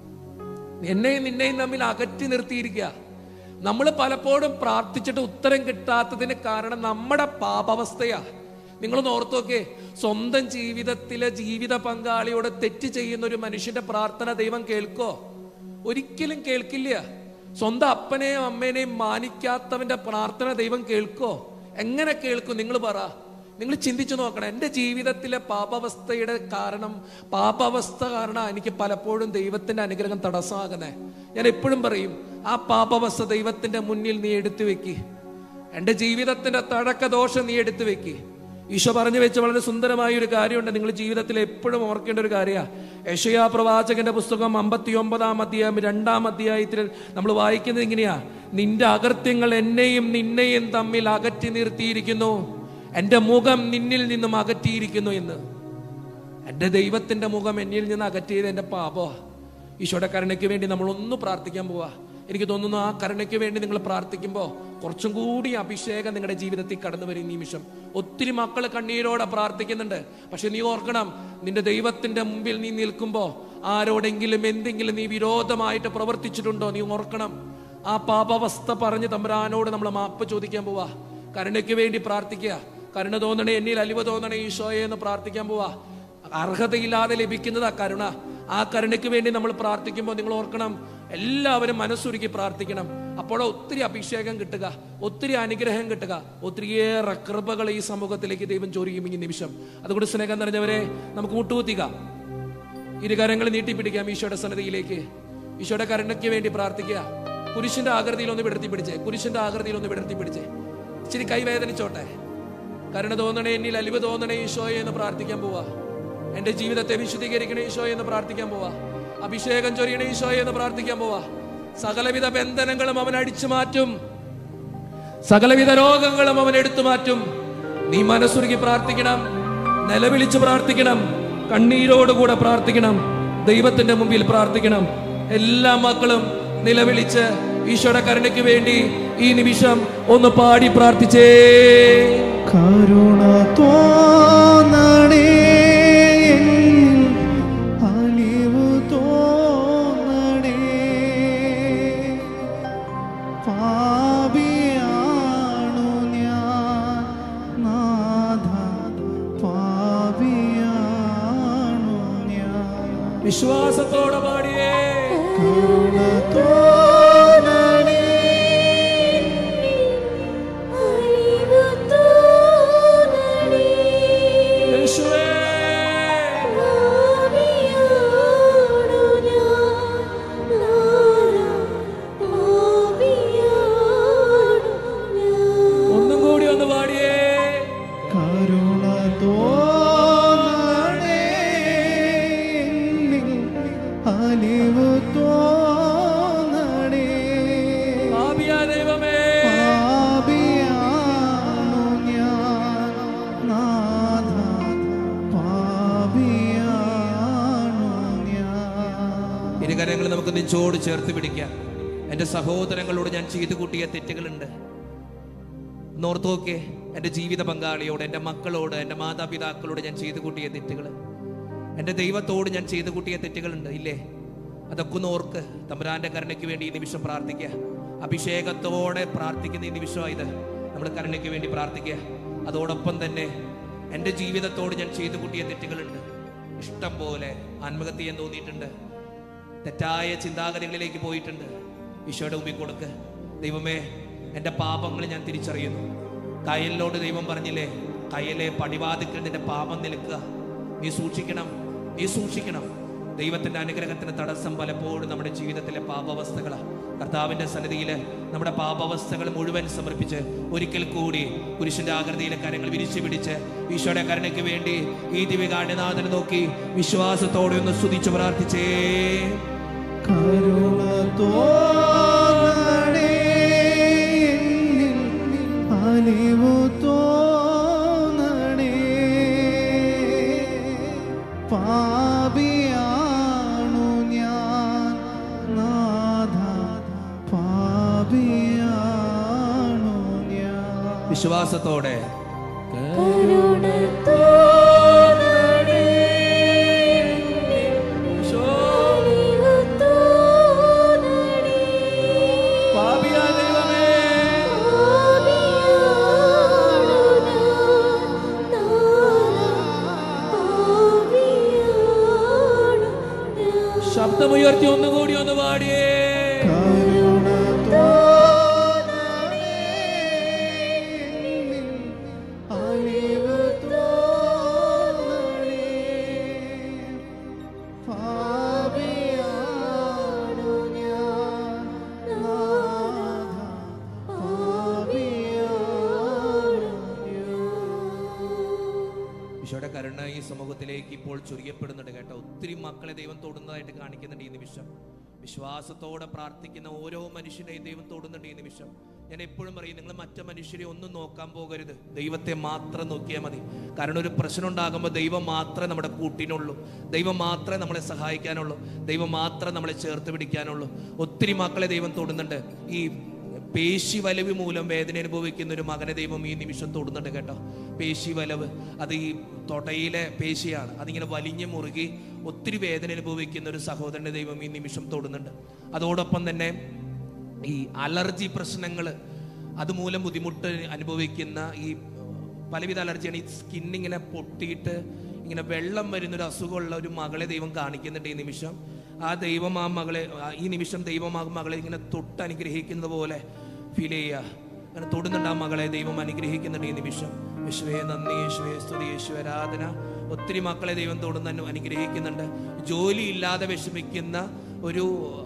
എന്നെയും നിന്നെയും തമ്മിൽ അകറ്റി നിർത്തിയിരിക്കുക. നമ്മൾ പലപ്പോഴും പ്രാർത്ഥിച്ചിട്ട് ഉത്തരം കിട്ടാത്തതിന് കാരണം നമ്മുടെ പാപാവസ്ഥയാ. നിങ്ങളൊന്ന് ഓർത്തു നോക്കേ, സ്വന്തം ജീവിതത്തിലെ ജീവിത പങ്കാളിയോട് തെറ്റ് ചെയ്യുന്ന ഒരു മനുഷ്യന്റെ പ്രാർത്ഥന ദൈവം കേൾക്കോ? ഒരിക്കലും കേൾക്കില്ല. സ്വന്തം അപ്പനെയും അമ്മേനെയും മാനിക്കാത്തവന്റെ പ്രാർത്ഥന ദൈവം കേൾക്കോ? എങ്ങനെ കേൾക്കും? നിങ്ങൾ പറ. നിങ്ങൾ ചിന്തിച്ചു നോക്കണം. എൻ്റെ ജീവിതത്തിലെ പാപാവസ്ഥയുടെ കാരണം, പാപാവസ്ഥ കാരണം എനിക്ക് പലപ്പോഴും ദൈവത്തിന്റെ അനുഗ്രഹം തടസ്സമാകുന്നേ. ഞാൻ എപ്പോഴും പറയും, ആ പാപാവസ്ഥ ദൈവത്തിന്റെ മുന്നിൽ നീ എടുത്തു വെക്ക്. എൻ്റെ ജീവിതത്തിന്റെ തഴക്ക ദോഷം നീ എടുത്തു വെക്ക്. ഈശോ പറഞ്ഞു വെച്ച വളരെ സുന്ദരമായ ഒരു കാര്യമുണ്ട്, നിങ്ങൾ ജീവിതത്തിൽ എപ്പോഴും ഓർക്കേണ്ട ഒരു കാര്യമാണ്. യെശയ്യാ പ്രവാചകന്റെ പുസ്തകം അമ്പത്തി ഒമ്പതാം അധ്യായം രണ്ടാം അധ്യായത്തിൽ നമ്മൾ വായിക്കുന്നത് ഇങ്ങനെയാ, നിന്റെ അകൃത്യങ്ങൾ എന്നെയും നിന്നെയും തമ്മിൽ അകറ്റി നിർത്തിയിരിക്കുന്നു, എന്റെ മുഖം നിന്നിൽ നിന്നും അകറ്റിയിരിക്കുന്നു എന്ന്. എന്റെ ദൈവത്തിന്റെ മുഖം എന്നിൽ നിന്ന് അകറ്റിയത് എന്റെ പാപമാ. ഈശോയുടെ കരുണയ്ക്ക് വേണ്ടി നമ്മൾ ഒന്ന് പ്രാർത്ഥിക്കാൻ പോവാ. എനിക്ക് തോന്നുന്നു ആ കരുണയ്ക്ക് വേണ്ടി നിങ്ങൾ പ്രാർത്ഥിക്കുമ്പോൾ കുറച്ചും കൂടി അഭിഷേകം നിങ്ങളുടെ ജീവിതത്തിൽ കടന്നു വരും. ഈ നിമിഷം ഒത്തിരി മക്കൾ കണ്ണീരോടെ പ്രാർത്ഥിക്കുന്നുണ്ട്. പക്ഷെ നീ ഓർക്കണം, നിന്റെ ദൈവത്തിന്റെ മുമ്പിൽ നീ നിൽക്കുമ്പോൾ ആരോടെങ്കിലും എന്തെങ്കിലും നീ വിരോധമായിട്ട് പ്രവർത്തിച്ചിട്ടുണ്ടോ? നീ ഓർക്കണം. ആ പാപാവസ്ഥ പറഞ്ഞ് തമ്പുരാനോട് നമ്മൾ മാപ്പ് ചോദിക്കാൻ പോവാ. കരുണയ്ക്ക് വേണ്ടി പ്രാർത്ഥിക്കുക. കരുണ തോന്നണേ, എന്നിൽ അലിവ് തോന്നണേ ഈശോയെ എന്ന് പ്രാർത്ഥിക്കാൻ പോവാ. അർഹതയില്ലാതെ ലഭിക്കുന്നതാ കരുണ. ആ കരുണയ്ക്ക് വേണ്ടി നമ്മൾ പ്രാർത്ഥിക്കുമ്പോൾ നിങ്ങൾ ഓർക്കണം, എല്ലാവരും മനസ്സുരുക്കി പ്രാർത്ഥിക്കണം. അപ്പോൾ ഒത്തിരി അഭിഷേകം കിട്ടുക, ഒത്തിരി അനുഗ്രഹം കിട്ടുക, ഒത്തിരിയേറെ കൃപകൾ ഈ സമൂഹത്തിലേക്ക് ദൈവം ചൊരിയും ഈ നിമിഷം. അതുകൊണ്ട് സ്നേഹം നിറഞ്ഞവരെ, നമുക്ക് മുട്ടുകുത്തിക, ഇരുകരങ്ങൾ നീട്ടിപ്പിടിക്കാം ഈശോയുടെ സന്നിധിയിലേക്ക്. ഈശോയുടെ കരുണയ്ക്ക് വേണ്ടി പ്രാർത്ഥിക്കുക. കുരിശിന്റെ ആകൃതിയിൽ ഒന്ന് വിടർത്തി പിടിച്ചേ, കുരിശിന്റെ ആകൃതിയിൽ ഒന്ന് വിടർത്തി പിടിച്ചേ. ഇച്ചിരി കൈവേദനിച്ചോട്ടെ. കരുണ തോന്നണേ, എന്നിൽ അലിവ് തോന്നണേ ഈശോയെ എന്ന് പ്രാർത്ഥിക്കാൻ പോവാ. എന്റെ ജീവിതത്തെ വിശുദ്ധീകരിക്കണേ ഈശോയെ എന്ന് പ്രാർത്ഥിക്കാൻ പോവാ. അഭിഷേകം ചൊരിയണേ ഈശോയെ എന്ന് പ്രാർത്ഥിക്കാൻ പോവാ. സകലവിധ ബന്ധനങ്ങളും അവൻ അടിച്ചു മാറ്റും, സകലവിധ രോഗങ്ങളും അവൻ എടുത്തു മാറ്റും. നീ മനസ്സുരുക്കി പ്രാർത്ഥിക്കണം, നിലവിളിച്ച് പ്രാർത്ഥിക്കണം, കണ്ണീരോടുകൂടെ പ്രാർത്ഥിക്കണം, ദൈവത്തിന്റെ മുമ്പിൽ പ്രാർത്ഥിക്കണം. എല്ലാ മക്കളും നിലവിളിച്ച് ഈശോയുടെ കരുണയ്ക്ക് വേണ്ടി ഈ നിമിഷം ഒന്ന് പാടി പ്രാർത്ഥിച്ചേ. കരുണ തോന്നണേ, അലിവു തോന്നണേ, പാപിയാണു ഞാൻ നാഥ, പാപിയാണു ഞാൻ. വിശ്വാസത്തോടെ പാടിയേ. കരുണ നമുക്ക് നെഞ്ചോട് ചേർത്ത് പിടിക്കാം. എൻ്റെ സഹോദരങ്ങളോട് ഞാൻ ചെയ്തു കൂട്ടിയ തെറ്റുകളുണ്ട്. നോർത്ത് നോക്കേ, എൻ്റെ ജീവിത പങ്കാളിയോട്, എൻ്റെ മക്കളോട്, എൻ്റെ മാതാപിതാക്കളോട് ഞാൻ ചെയ്തു കൂട്ടിയ തെറ്റുകൾ, എൻ്റെ ദൈവത്തോട് ഞാൻ ചെയ്തു കൂട്ടിയ തെറ്റുകളുണ്ട് ഇല്ലേ? അതൊക്കെ ഒന്ന് ഓർക്ക്. തമ്പുരാന്റെ കരുണയ്ക്ക് വേണ്ടി ഈ നിമിഷം പ്രാർത്ഥിക്കുക. അഭിഷേകത്തോടെ പ്രാർത്ഥിക്കുന്ന ഈ നിമിഷമായത് നമ്മൾ കരുണയ്ക്ക് വേണ്ടി പ്രാർത്ഥിക്കുക. അതോടൊപ്പം തന്നെ എൻ്റെ ജീവിതത്തോട് ഞാൻ ചെയ്തു കൂട്ടിയ തെറ്റുകളുണ്ട്. ഇഷ്ടം പോലെ ആത്മഹത്യ ചെയ്യാൻ തോന്നിയിട്ടുണ്ട്, തെറ്റായ ചിന്താഗതികളിലേക്ക് പോയിട്ടുണ്ട്. ഈശോയുടെ മുമ്പിൽ കൊടുക്ക്. ദൈവമേ, എൻ്റെ പാപങ്ങൾ ഞാൻ തിരിച്ചറിയുന്നു. കയലിനോട് ദൈവം പറഞ്ഞില്ലേ, കയലെ പടിവാതിക്കൽ നിന്റെ പാപം നിൽക്കുക, നീ സൂക്ഷിക്കണം, നീ സൂക്ഷിക്കണം. ദൈവത്തിന്റെ അനുഗ്രഹത്തിന് തടസ്സം പലപ്പോഴും നമ്മുടെ ജീവിതത്തിലെ പാപാവസ്ഥകളാണ്. കർത്താവിന്റെ സന്നിധിയിൽ നമ്മുടെ പാപാവസ്ഥകൾ മുഴുവൻ സമർപ്പിച്ച് ഒരിക്കൽ കൂടി കുരിശിന്റെ ആകൃതിയിലെ കരങ്ങൾ വിരിച്ചു പിടിച്ച് ഈശോയുടെ കരുണയ്ക്ക് വേണ്ടി ഈ ദിവ്യകാരുണ്യനാഥനെ നോക്കി വിശ്വാസത്തോടെ ഒന്ന് സ്തുതിച്ചു പ്രാർത്ഥിച്ചേ. കരുണ തോന്നണേ എന്നിൽ അലിവു തോന്നണേ പാപിയാണു ഞാൻ നാഥ പാപിയാണു ഞാൻ വിശ്വാസത്തോടെ കരുണ തോന്നണേ അലിവു തോന്നണേ പാപിയാ ദൈവമേ പാപിയാണു ഞാൻ പാപിയാണു ഞാൻ ശബ്ദമുയർത്തി ഒന്നുകൂടി ഒന്ന് പാടിയേ. കരുണ തോന്നണേ എന്നിൽ അലിവു തോന്നണേ പാപിയാണു ഞാൻ നാഥ പാപിയാണു ഞാൻ ഈശോയുടെ കരുണ ഈ സമൂഹത്തിലേക്ക് ഇപ്പോൾ ചൊരിയപ്പെടുന്നുണ്ട് കേട്ടോ. ഒത്തിരി മക്കളെ ദൈവം തൊടുന്നതായിട്ട് കാണിക്കുന്നുണ്ട് ഈ നിമിഷം. വിശ്വാസത്തോടെ പ്രാർത്ഥിക്കുന്ന ഓരോ മനുഷ്യനെയും ദൈവം തൊടുന്നുണ്ട് ഈ നിമിഷം. ഞാൻ എപ്പോഴും പറയും, നിങ്ങൾ മറ്റു മനുഷ്യരെ ഒന്നും നോക്കാൻ പോകരുത്, ദൈവത്തെ മാത്രം നോക്കിയാൽ മതി. കാരണം ഒരു പ്രശ്നം ഉണ്ടാകുമ്പോൾ ദൈവം മാത്രമേ നമ്മുടെ കൂട്ടിനുള്ളൂ, ദൈവം മാത്രമേ നമ്മളെ സഹായിക്കാനുള്ളൂ, ദൈവം മാത്രമേ നമ്മളെ ചേർത്ത് പിടിക്കാനുള്ളൂ. ഒത്തിരി മക്കളെ ദൈവം തൊടുന്നുണ്ട്. ഈ പേശി വലവ് മൂലം വേദന അനുഭവിക്കുന്ന ഒരു മകനെ ദൈവം ഈ നിമിഷം തൊടുന്നുണ്ട് കേട്ടോ. പേശി വലവ്, അത് ഈ തൊടയിലെ പേശിയാണ്, അതിങ്ങനെ വലിഞ്ഞ് മുറുകി ഒത്തിരി വേദന അനുഭവിക്കുന്ന ഒരു സഹോദരനെ ദൈവം ഈ നിമിഷം തൊടുന്നുണ്ട്. അതോടൊപ്പം തന്നെ ഈ അലർജി പ്രശ്നങ്ങൾ അതുമൂലം ബുദ്ധിമുട്ട് അനുഭവിക്കുന്ന ഈ പലവിധ അലർജിയാണ്. ഈ സ്കിന്നിങ്ങനെ പൊട്ടിയിട്ട് ഇങ്ങനെ വെള്ളം വരുന്നൊരു അസുഖമുള്ള ഒരു മകളെ ദൈവം കാണിക്കുന്നുണ്ട് ഈ നിമിഷം. ആ ദൈവം ആ മകളെ ഈ നിമിഷം ദൈവം ആ മകളെ ഇങ്ങനെ തൊട്ട് അനുഗ്രഹിക്കുന്നത് പോലെ ഫീൽ ചെയ്യുക. അങ്ങനെ തൊടുന്നുണ്ട് ആ മകളെ ദൈവം അനുഗ്രഹിക്കുന്നുണ്ട് ഈ നിമിഷം. യേശുവേ നന്ദി, യേശുവേ സ്തുതി, യേശുവേ ആരാധന. ഒത്തിരി മക്കളെ ദൈവം തൊടുന്ന അനുഗ്രഹിക്കുന്നുണ്ട്. ജോലി ഇല്ലാതെ വിഷമിക്കുന്ന ഒരു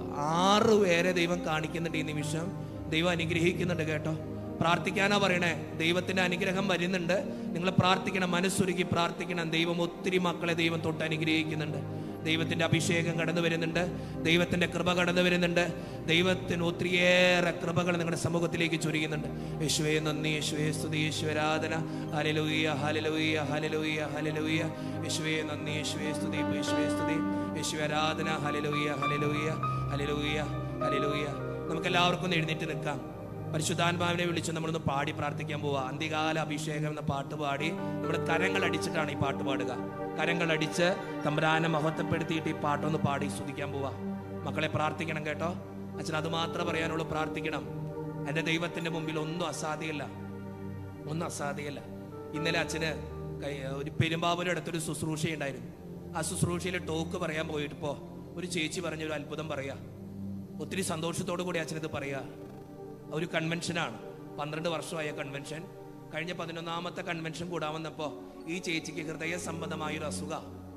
ആറ് പേരെ ദൈവം കാണിക്കുന്നുണ്ട് ഈ നിമിഷം. ദൈവം അനുഗ്രഹിക്കുന്നുണ്ട് കേട്ടോ. പ്രാർത്ഥിക്കാനാ പറയണേ, ദൈവത്തിന്റെ അനുഗ്രഹം വരുന്നുണ്ട്. നിങ്ങൾ പ്രാർത്ഥിക്കണം, മനസ്സൊരുക്കി പ്രാർത്ഥിക്കണം. ദൈവം ഒത്തിരി മക്കളെ ദൈവം തൊട്ട് അനുഗ്രഹിക്കുന്നുണ്ട്. ദൈവത്തിന്റെ അഭിഷേകം കടന്നു വരുന്നുണ്ട്, ദൈവത്തിന്റെ കൃപ കടന്നു വരുന്നുണ്ട്. ദൈവത്തിന് ഒത്തിരിയേറെ കൃപകൾ നിങ്ങളുടെ സമൂഹത്തിലേക്ക് ചൊരിയുന്നുണ്ട്. യേശുവേ നന്ദി, യേശുവേ സ്തുതി, യേശുവേ ആരാധന. Hallelujah, hallelujah, hallelujah, hallelujah. യേശുവേ നന്ദി, യേശുവേ സ്തുതി, യേശുവേ സ്തുതി, യേശുവേ ആരാധന. Hallelujah, hallelujah, hallelujah, hallelujah. നമുക്ക് എല്ലാവർക്കും ഒന്ന് എഴുന്നേറ്റ് നിൽക്കാം. പരിശുദ്ധാത്മാവിനെ വിളിച്ച് നമ്മളൊന്ന് പാടി പ്രാർത്ഥിക്കാൻ പോവുക. അന്ത്യകാല അഭിഷേകം എന്ന പാട്ട് പാടി നമ്മൾ കരങ്ങൾ അടിച്ചിട്ടാണ് ഈ പാട്ട് പാടുക. കരങ്ങൾ അടിച്ച് തമ്പുരാനെ മഹത്വപ്പെടുത്തിയിട്ട് ഈ പാട്ടൊന്ന് പാടി സ്തുതിക്കാൻ പോവാ. മക്കളെ പ്രാർത്ഥിക്കണം കേട്ടോ. അച്ഛൻ അത് മാത്രമേ പറയാനുള്ളൂ, പ്രാർത്ഥിക്കണം. എൻ്റെ ദൈവത്തിന്റെ മുമ്പിൽ ഒന്നും അസാധ്യമല്ല, ഒന്നും അസാധ്യമല്ല. ഇന്നലെ അച്ഛന് ഒരു പെരുമ്പാവൂരിന്റെ അടുത്തൊരു ശുശ്രൂഷ ഉണ്ടായിരുന്നു. ആ ശുശ്രൂഷയിൽ ടോക്ക് പറയാൻ പോയിട്ടിപ്പോ ഒരു ചേച്ചി പറഞ്ഞൊരു അത്ഭുതം പറയാ. ഒത്തിരി സന്തോഷത്തോടു കൂടി അച്ഛനത് പറയാ. ഒരു കൺവെൻഷനാണ്, പന്ത്രണ്ട് വർഷമായ കൺവെൻഷൻ. കഴിഞ്ഞ പതിനൊന്നാമത്തെ കൺവെൻഷൻ കൂടാൻ വന്നപ്പോ ഈ ചേച്ചിക്ക് ഹൃദയ സംബന്ധമായൊരു അസുഖ,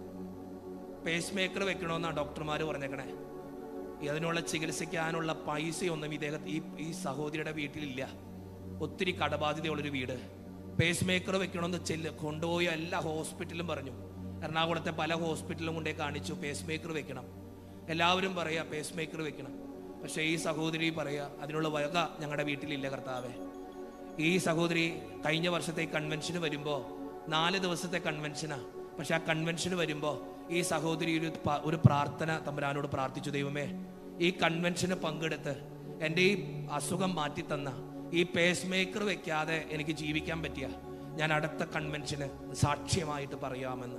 പേസ് മേക്കർ വെക്കണമെന്നാണ് ഡോക്ടർമാർ പറഞ്ഞേക്കണേ. അതിനുള്ള ചികിത്സിക്കാനുള്ള പൈസയൊന്നും ഇദ്ദേഹം ഈ ഈ സഹോദരിയുടെ വീട്ടിലില്ല. ഒത്തിരി കടബാധ്യതയുള്ളൊരു വീട്. പേസ് മേക്കർ വെക്കണമെന്ന് ചെല്ല് കൊണ്ടുപോയി എല്ലാ ഹോസ്പിറ്റലും പറഞ്ഞു. എറണാകുളത്തെ പല ഹോസ്പിറ്റലും കൊണ്ടേ കാണിച്ചു പേസ് മേക്കർ വെക്കണം. എല്ലാവരും പറയാ പേസ് മേക്കർ വെക്കണം. പക്ഷെ ഈ സഹോദരി പറയാ അതിനുള്ള വക ഞങ്ങളുടെ വീട്ടിലില്ല കർത്താവേ. ഈ സഹോദരി കഴിഞ്ഞ വർഷത്തെ കൺവെൻഷന് വരുമ്പോ നാല് ദിവസത്തെ കൺവെൻഷനാ. പക്ഷെ ആ കൺവെൻഷന് വരുമ്പോ ഈ സഹോദരി ഒരു ഒരു പ്രാർത്ഥന തമ്പുരാനോട് പ്രാർത്ഥിച്ചു. ദൈവമേ, ഈ കൺവെൻഷന് പങ്കെടുത്ത് എൻ്റെ ഈ അസുഖം മാറ്റി തന്ന, ഈ പേസ് മേക്കർ വെക്കാതെ എനിക്ക് ജീവിക്കാൻ പറ്റിയ, ഞാൻ അടുത്ത കൺവെൻഷന് സാക്ഷ്യമായിട്ട് പറയാമെന്ന്.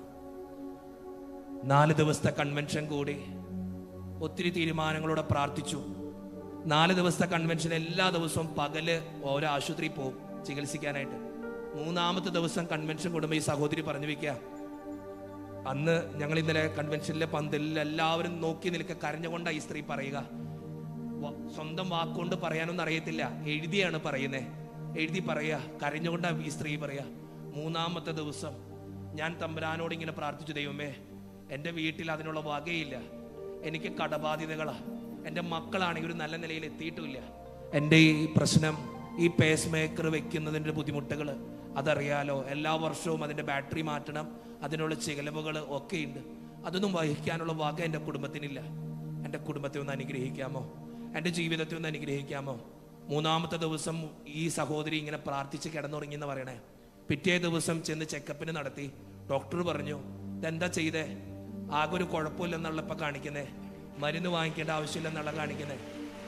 നാല് ദിവസത്തെ കൺവെൻഷൻ കൂടി ഒത്തിരി തീരുമാനങ്ങളോടെ പ്രാർത്ഥിച്ചു. നാല് ദിവസത്തെ കൺവെൻഷൻ എല്ലാ ദിവസവും പകല് ഓരോ ആശുപത്രി പോകും ചികിത്സിക്കാനായിട്ട്. മൂന്നാമത്തെ ദിവസം കൺവെൻഷൻ കൂടുമ്പോൾ ഈ സഹോദരി പറഞ്ഞു വെക്കുക, അന്ന് ഞങ്ങൾ ഇന്നലെ കൺവെൻഷനിലെ പന്തലിൽ എല്ലാവരും നോക്കി നിൽക്കുക, കരഞ്ഞുകൊണ്ടാ ഈ സ്ത്രീ പറയുക. സ്വന്തം വാക്കുകൊണ്ട് പറയാനൊന്നും അറിയത്തില്ല, എഴുതിയാണ് പറയുന്നേ. എഴുതി പറയാ, കരഞ്ഞുകൊണ്ടാ ഈ സ്ത്രീ പറയാ. മൂന്നാമത്തെ ദിവസം ഞാൻ തമ്പുരാനോട് ഇങ്ങനെ പ്രാർത്ഥിച്ചു, ദൈവമേ എൻ്റെ വീട്ടിൽ അതിനുള്ള വകയില്ല, എനിക്ക് കടബാധ്യതകളാ, എൻ്റെ മക്കളാണെങ്കിൽ ഒരു നല്ല നിലയിൽ എത്തിയിട്ടുമില്ല. എൻ്റെ ഈ പ്രശ്നം, ഈ പേസ് മേക്കർ വെക്കുന്നതിൻ്റെ ബുദ്ധിമുട്ടുകൾ അതറിയാലോ. എല്ലാ വർഷവും അതിൻ്റെ ബാറ്ററി മാറ്റണം, അതിനുള്ള ചിലവുകൾ ഒക്കെ ഉണ്ട്. അതൊന്നും വഹിക്കാനുള്ള വക എൻ്റെ കുടുംബത്തിനില്ല. എൻ്റെ കുടുംബത്തെ ഒന്ന് അനുഗ്രഹിക്കാമോ, എൻ്റെ ജീവിതത്തെ ഒന്ന് അനുഗ്രഹിക്കാമോ? മൂന്നാമത്തെ ദിവസം ഈ സഹോദരി ഇങ്ങനെ പ്രാർത്ഥിച്ച് കിടന്നുറങ്ങി എന്ന് പറയണേ. പിറ്റേ ദിവസം ചെന്ന് ചെക്കപ്പിന് നടത്തി. ഡോക്ടർ പറഞ്ഞു, ഇതെന്താ ചെയ്തേ? ആകെ ഒരു കുഴപ്പമില്ലെന്നുള്ളപ്പോൾ കാണിക്കുന്നേ, മരുന്ന് വാങ്ങിക്കേണ്ട ആവശ്യമില്ലെന്നുള്ള കാണിക്കുന്നേ.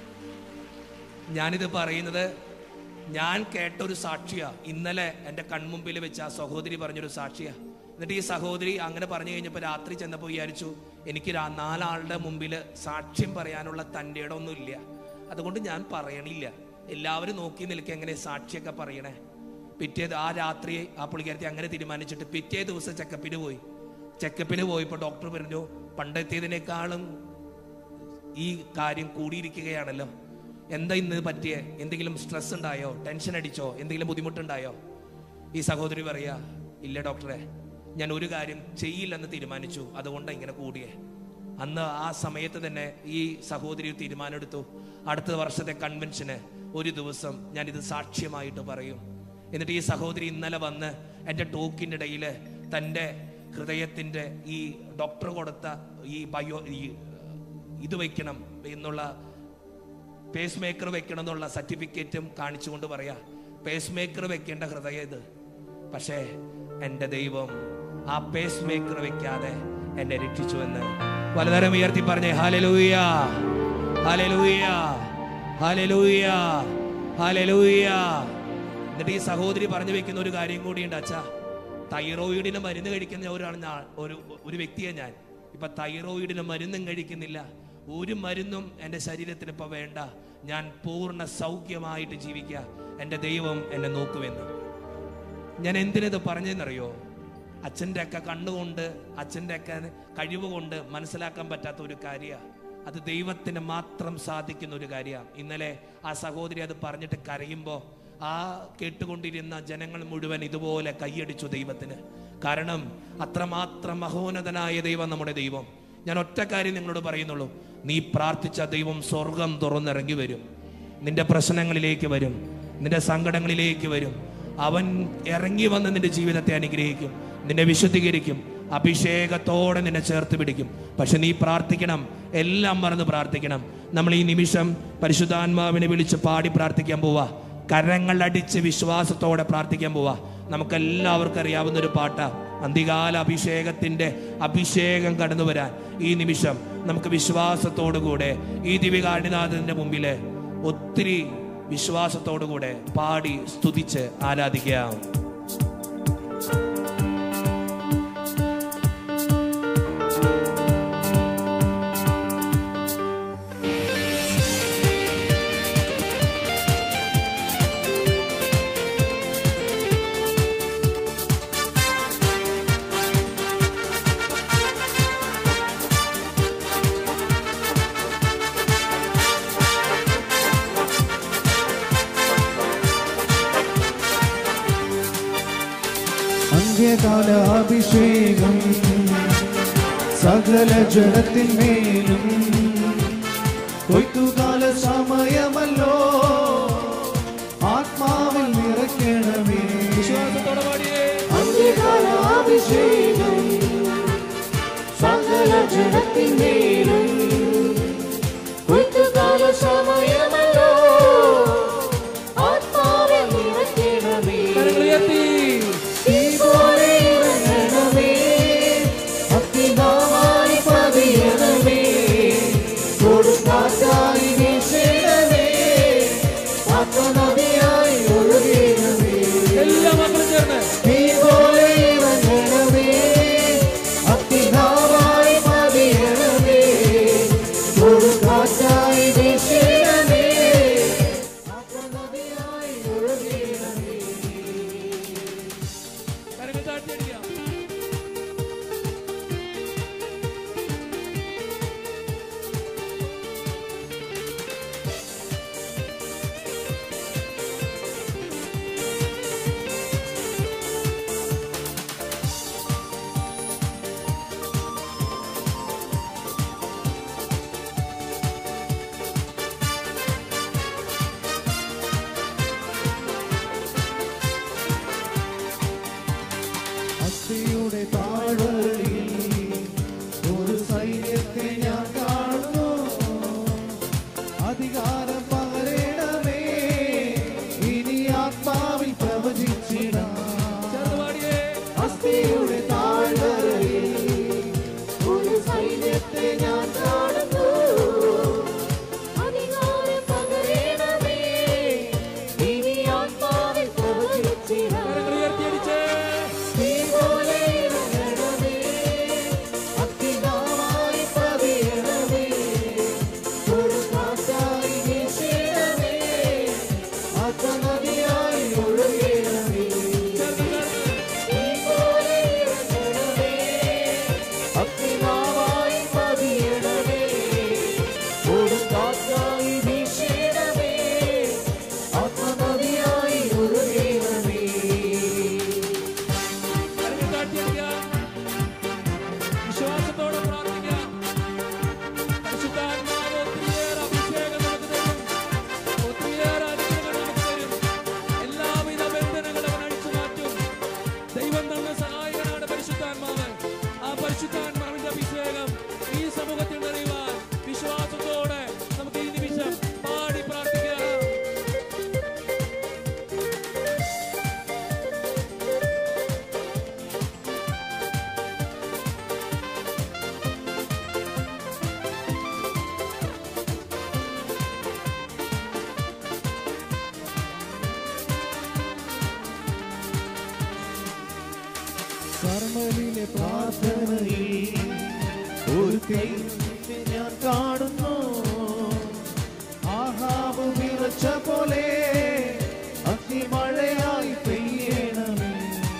ഞാനിത് പറയുന്നത് ഞാൻ കേട്ടൊരു സാക്ഷിയാ. ഇന്നലെ എൻ്റെ കൺമുമ്പിൽ വെച്ച് ആ സഹോദരി പറഞ്ഞൊരു സാക്ഷിയാ. എന്നിട്ട് ഈ സഹോദരി അങ്ങനെ പറഞ്ഞു കഴിഞ്ഞപ്പോൾ രാത്രി ചെന്നപ്പോൾ വിചാരിച്ചു, എനിക്ക് നാലാളുടെ മുമ്പിൽ സാക്ഷ്യം പറയാനുള്ള തൻ്റെ ഇടമൊന്നും ഇല്ല, അതുകൊണ്ട് ഞാൻ പറയണില്ല, എല്ലാവരും നോക്കി നിൽക്കുക എങ്ങനെ സാക്ഷിയൊക്കെ പറയണേ. പിറ്റേ ആ രാത്രി ആ പുള്ളിക്കാരത്തി അങ്ങനെ തീരുമാനിച്ചിട്ട് പിറ്റേ ദിവസം ചെക്കപ്പിന് പോയി. ചെക്കപ്പിന് പോയപ്പോൾ ഡോക്ടർ പറഞ്ഞു, പണ്ടത്തേതിനേക്കാളും ഈ കാര്യം കൂടിയിരിക്കുകയാണല്ലോ, എന്താ ഇന്ന് പറ്റിയേ? എന്തെങ്കിലും സ്ട്രെസ് ഉണ്ടായോ, ടെൻഷൻ അടിച്ചോ, എന്തെങ്കിലും ബുദ്ധിമുട്ടുണ്ടായോ? ഈ സഹോദരി പറയാ, ഇല്ല ഡോക്ടറെ, ഞാൻ ഒരു കാര്യം ചെയ്യില്ലെന്ന് തീരുമാനിച്ചു, അതുകൊണ്ടാണ് ഇങ്ങനെ കൂടിയേ. അന്ന് ആ സമയത്ത് തന്നെ ഈ സഹോദരി തീരുമാനമെടുത്തു, അടുത്ത വർഷത്തെ കൺവെൻഷന് ഒരു ദിവസം ഞാനിത് സാക്ഷ്യമായിട്ട് പറയും. എന്നിട്ട് ഈ സഹോദരി ഇന്നലെ വന്ന് എൻ്റെ ടോക്കിൻ്റെ ഇടയിൽ തൻ്റെ ഹൃദയത്തിൻ്റെ ഈ ഡോക്ടർ കൊടുത്ത ഈ ബയോ ഈ ഇത് വയ്ക്കണം എന്നുള്ള പേസ് മേക്കർ വെക്കണം എന്നുള്ള സർട്ടിഫിക്കറ്റും കാണിച്ചുകൊണ്ട് പറയാ, പേസ് മേക്കർ വെക്കേണ്ട ഹൃദയം ഇത്, പക്ഷേ എൻ്റെ ദൈവം ആ പേസ് മേക്കർ വെക്കാതെ എന്നെ രക്ഷിച്ചു എന്ന് പലതരം ഉയർത്തി പറഞ്ഞേ. Hallelujah, hallelujah, hallelujah, hallelujah. എന്നിട്ട് ഈ സഹോദരി പറഞ്ഞു വെക്കുന്ന ഒരു കാര്യം കൂടിയുണ്ട്. അച്ഛാ, തൈറോയിഡിന് മരുന്ന് കഴിക്കുന്ന ഒരാണ് ഞാൻ, ഒരു ഒരു വ്യക്തിയെ ഞാൻ. ഇപ്പൊ തൈറോയിഡിന് മരുന്നും കഴിക്കുന്നില്ല, ഒരു മരുന്നും എൻ്റെ ശരീരത്തിന് ഇപ്പൊ വേണ്ട, ഞാൻ പൂർണ്ണ സൗഖ്യമായിട്ട് ജീവിക്കുക, എൻ്റെ ദൈവം എന്നെ നോക്കുമെന്ന്. ഞാൻ എന്തിനത് പറഞ്ഞെന്നറിയോ? അച്ഛൻ്റെ ഒക്കെ കണ്ണുകൊണ്ട്, അച്ഛൻ്റെ ഒക്കെ കഴിവ് കൊണ്ട് മനസ്സിലാക്കാൻ പറ്റാത്ത ഒരു കാര്യമാണ്. അത് ദൈവത്തിന് മാത്രം സാധിക്കുന്ന ഒരു കാര്യമാണ്. ഇന്നലെ ആ സഹോദരി അത് പറഞ്ഞിട്ട് കരയുമ്പോൾ ആ കേട്ടുകൊണ്ടിരുന്ന ജനങ്ങൾ മുഴുവൻ ഇതുപോലെ കൈയടിച്ചു ദൈവത്തിന്. കാരണം അത്രമാത്രം മഹോന്നതനായ ദൈവം നമ്മുടെ ദൈവം. ഞാൻ ഒറ്റ കാര്യം നിങ്ങളോട് പറയുന്നുള്ളൂ, നീ പ്രാർത്ഥിച്ച ദൈവം സ്വർഗം തുറന്നിറങ്ങി വരും, നിന്റെ പ്രശ്നങ്ങളിലേക്ക് വരും, നിന്റെ സങ്കടങ്ങളിലേക്ക് വരും. അവൻ ഇറങ്ങി വന്ന് നിന്റെ ജീവിതത്തെ അനുഗ്രഹിക്കും, നിന്നെ വിശുദ്ധീകരിക്കും, അഭിഷേകത്തോടെ നിന്നെ ചേർത്ത് പിടിക്കും. പക്ഷെ നീ പ്രാർത്ഥിക്കണം, എല്ലാം മറന്ന് പ്രാർത്ഥിക്കണം. നമ്മൾ ഈ നിമിഷം പരിശുദ്ധാത്മാവിനെ വിളിച്ച് പാടി പ്രാർത്ഥിക്കാൻ പോവാ, കരങ്ങളടിച്ച് വിശ്വാസത്തോടെ പ്രാർത്ഥിക്കാൻ പോവാ. നമുക്കെല്ലാവർക്കും അറിയാവുന്ന ഒരു പാട്ടാ, അന്തികാല അഭിഷേകത്തിന്റെ അഭിഷേകം കടന്നു വരാൻ ഈ നിമിഷം നമുക്ക് വിശ്വാസത്തോടുകൂടെ ഈ ദിവികാരനാഥന്റെ മുമ്പില് ഒത്തിരി വിശ്വാസത്തോടുകൂടെ പാടി സ്തുതിച്ച് ആരാധിക്കാം. അന്ത്യകാല അഭിഷേകം സകല ജഡത്തിന്മേലും, കൊയ്ത്തുകാല സമയമല്ലോ, ആത്മാവിൽ നിറയ്ക്കണമേ. അന്ത്യകാല അഭിഷേകം സകല ജഡത്തിന്മേലും, കൊയ്ത്തുകാല സമയമല്ലോ, ആത്മാവിൽ നിറയ്ക്കണമേ. പരിശുദ്ധാത്മാവിന്റെ അഭിഷേകം ഈ സമൂഹത്തിൽ നിറയുവാൻ വിശ്വാസത്തോടെ നമുക്ക് ഈ നിമിഷം പാടി പ്രാർത്ഥിക്കാം. കർമ്മലിലെ പ്രാർത്ഥനയിൽ ഒരു തെയ്യത്തെ ഞാൻ കാണുന്നു. ആഹാബ് വിറച്ച പോലെ അഗ്നിമഴയായി പെയ്യണമേ.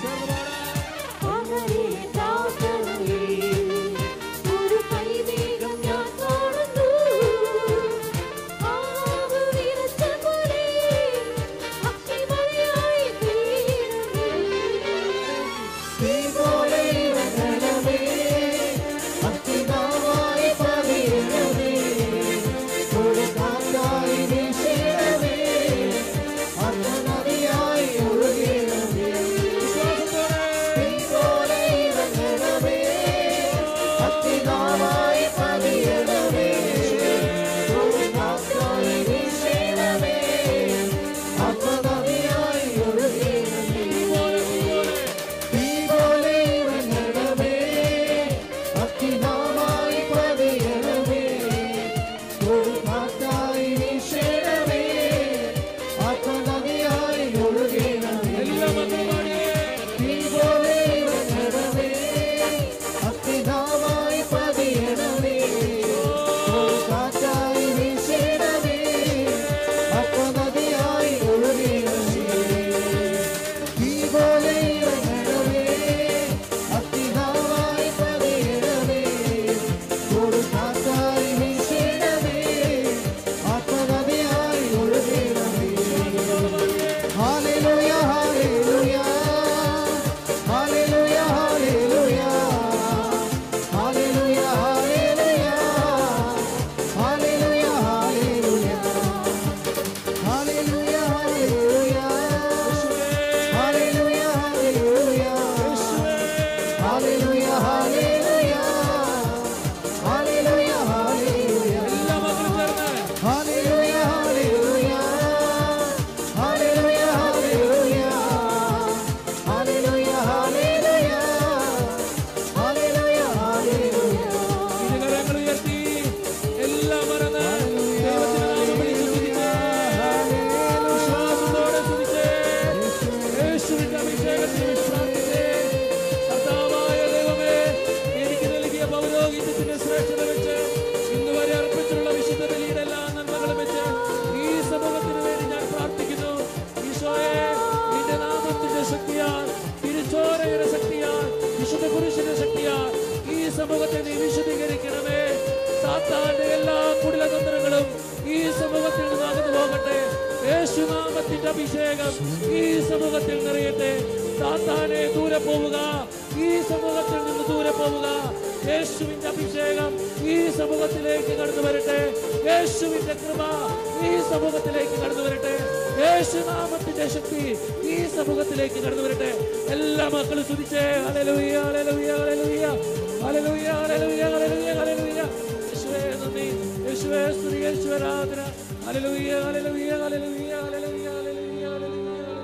സമൂഹത്തെ നീ വിശദീകരിക്കണമേ. സാത്താന്റെ എല്ലാ കുടിലതന്ത്രങ്ങളും ഈ സമൂഹത്തിൽ നിന്ന് അകന്നു പോകട്ടെ. യേശുനാമത്തിന്റെ അഭിഷേകം ഈ സമൂഹത്തിൽ നിറയട്ടെ. സാത്താനെ ദൂരെ പോവുക, ഈ സമൂഹത്തിൽ നിന്ന് ദൂരെ പോവുക. യേശുവിന്റെ അഭിഷേകം ഈ സമൂഹത്തിലേക്ക് കടന്നു വരട്ടെ. യേശുവിന്റെ കൃപ ഈ സമൂഹത്തിലേക്ക് കടന്നു വരട്ടെ. യേശുനാമത്തിന്റെ ശക്തി ഈ സമൂഹത്തിലേക്ക് കടന്നു വരട്ടെ. എല്ലാ മക്കളും സ്തുതിച്ചേ. Hallelujah, hallelujah, hallelujah, hallelujah, hallelujah, hallelujah, hallelujah. യേശുവേ നന്ദി, യേശുവേ സ്തുതി, യേശുവേ ആരാധന. Hallelujah, hallelujah, hallelujah, hallelujah, hallelujah, hallelujah, hallelujah.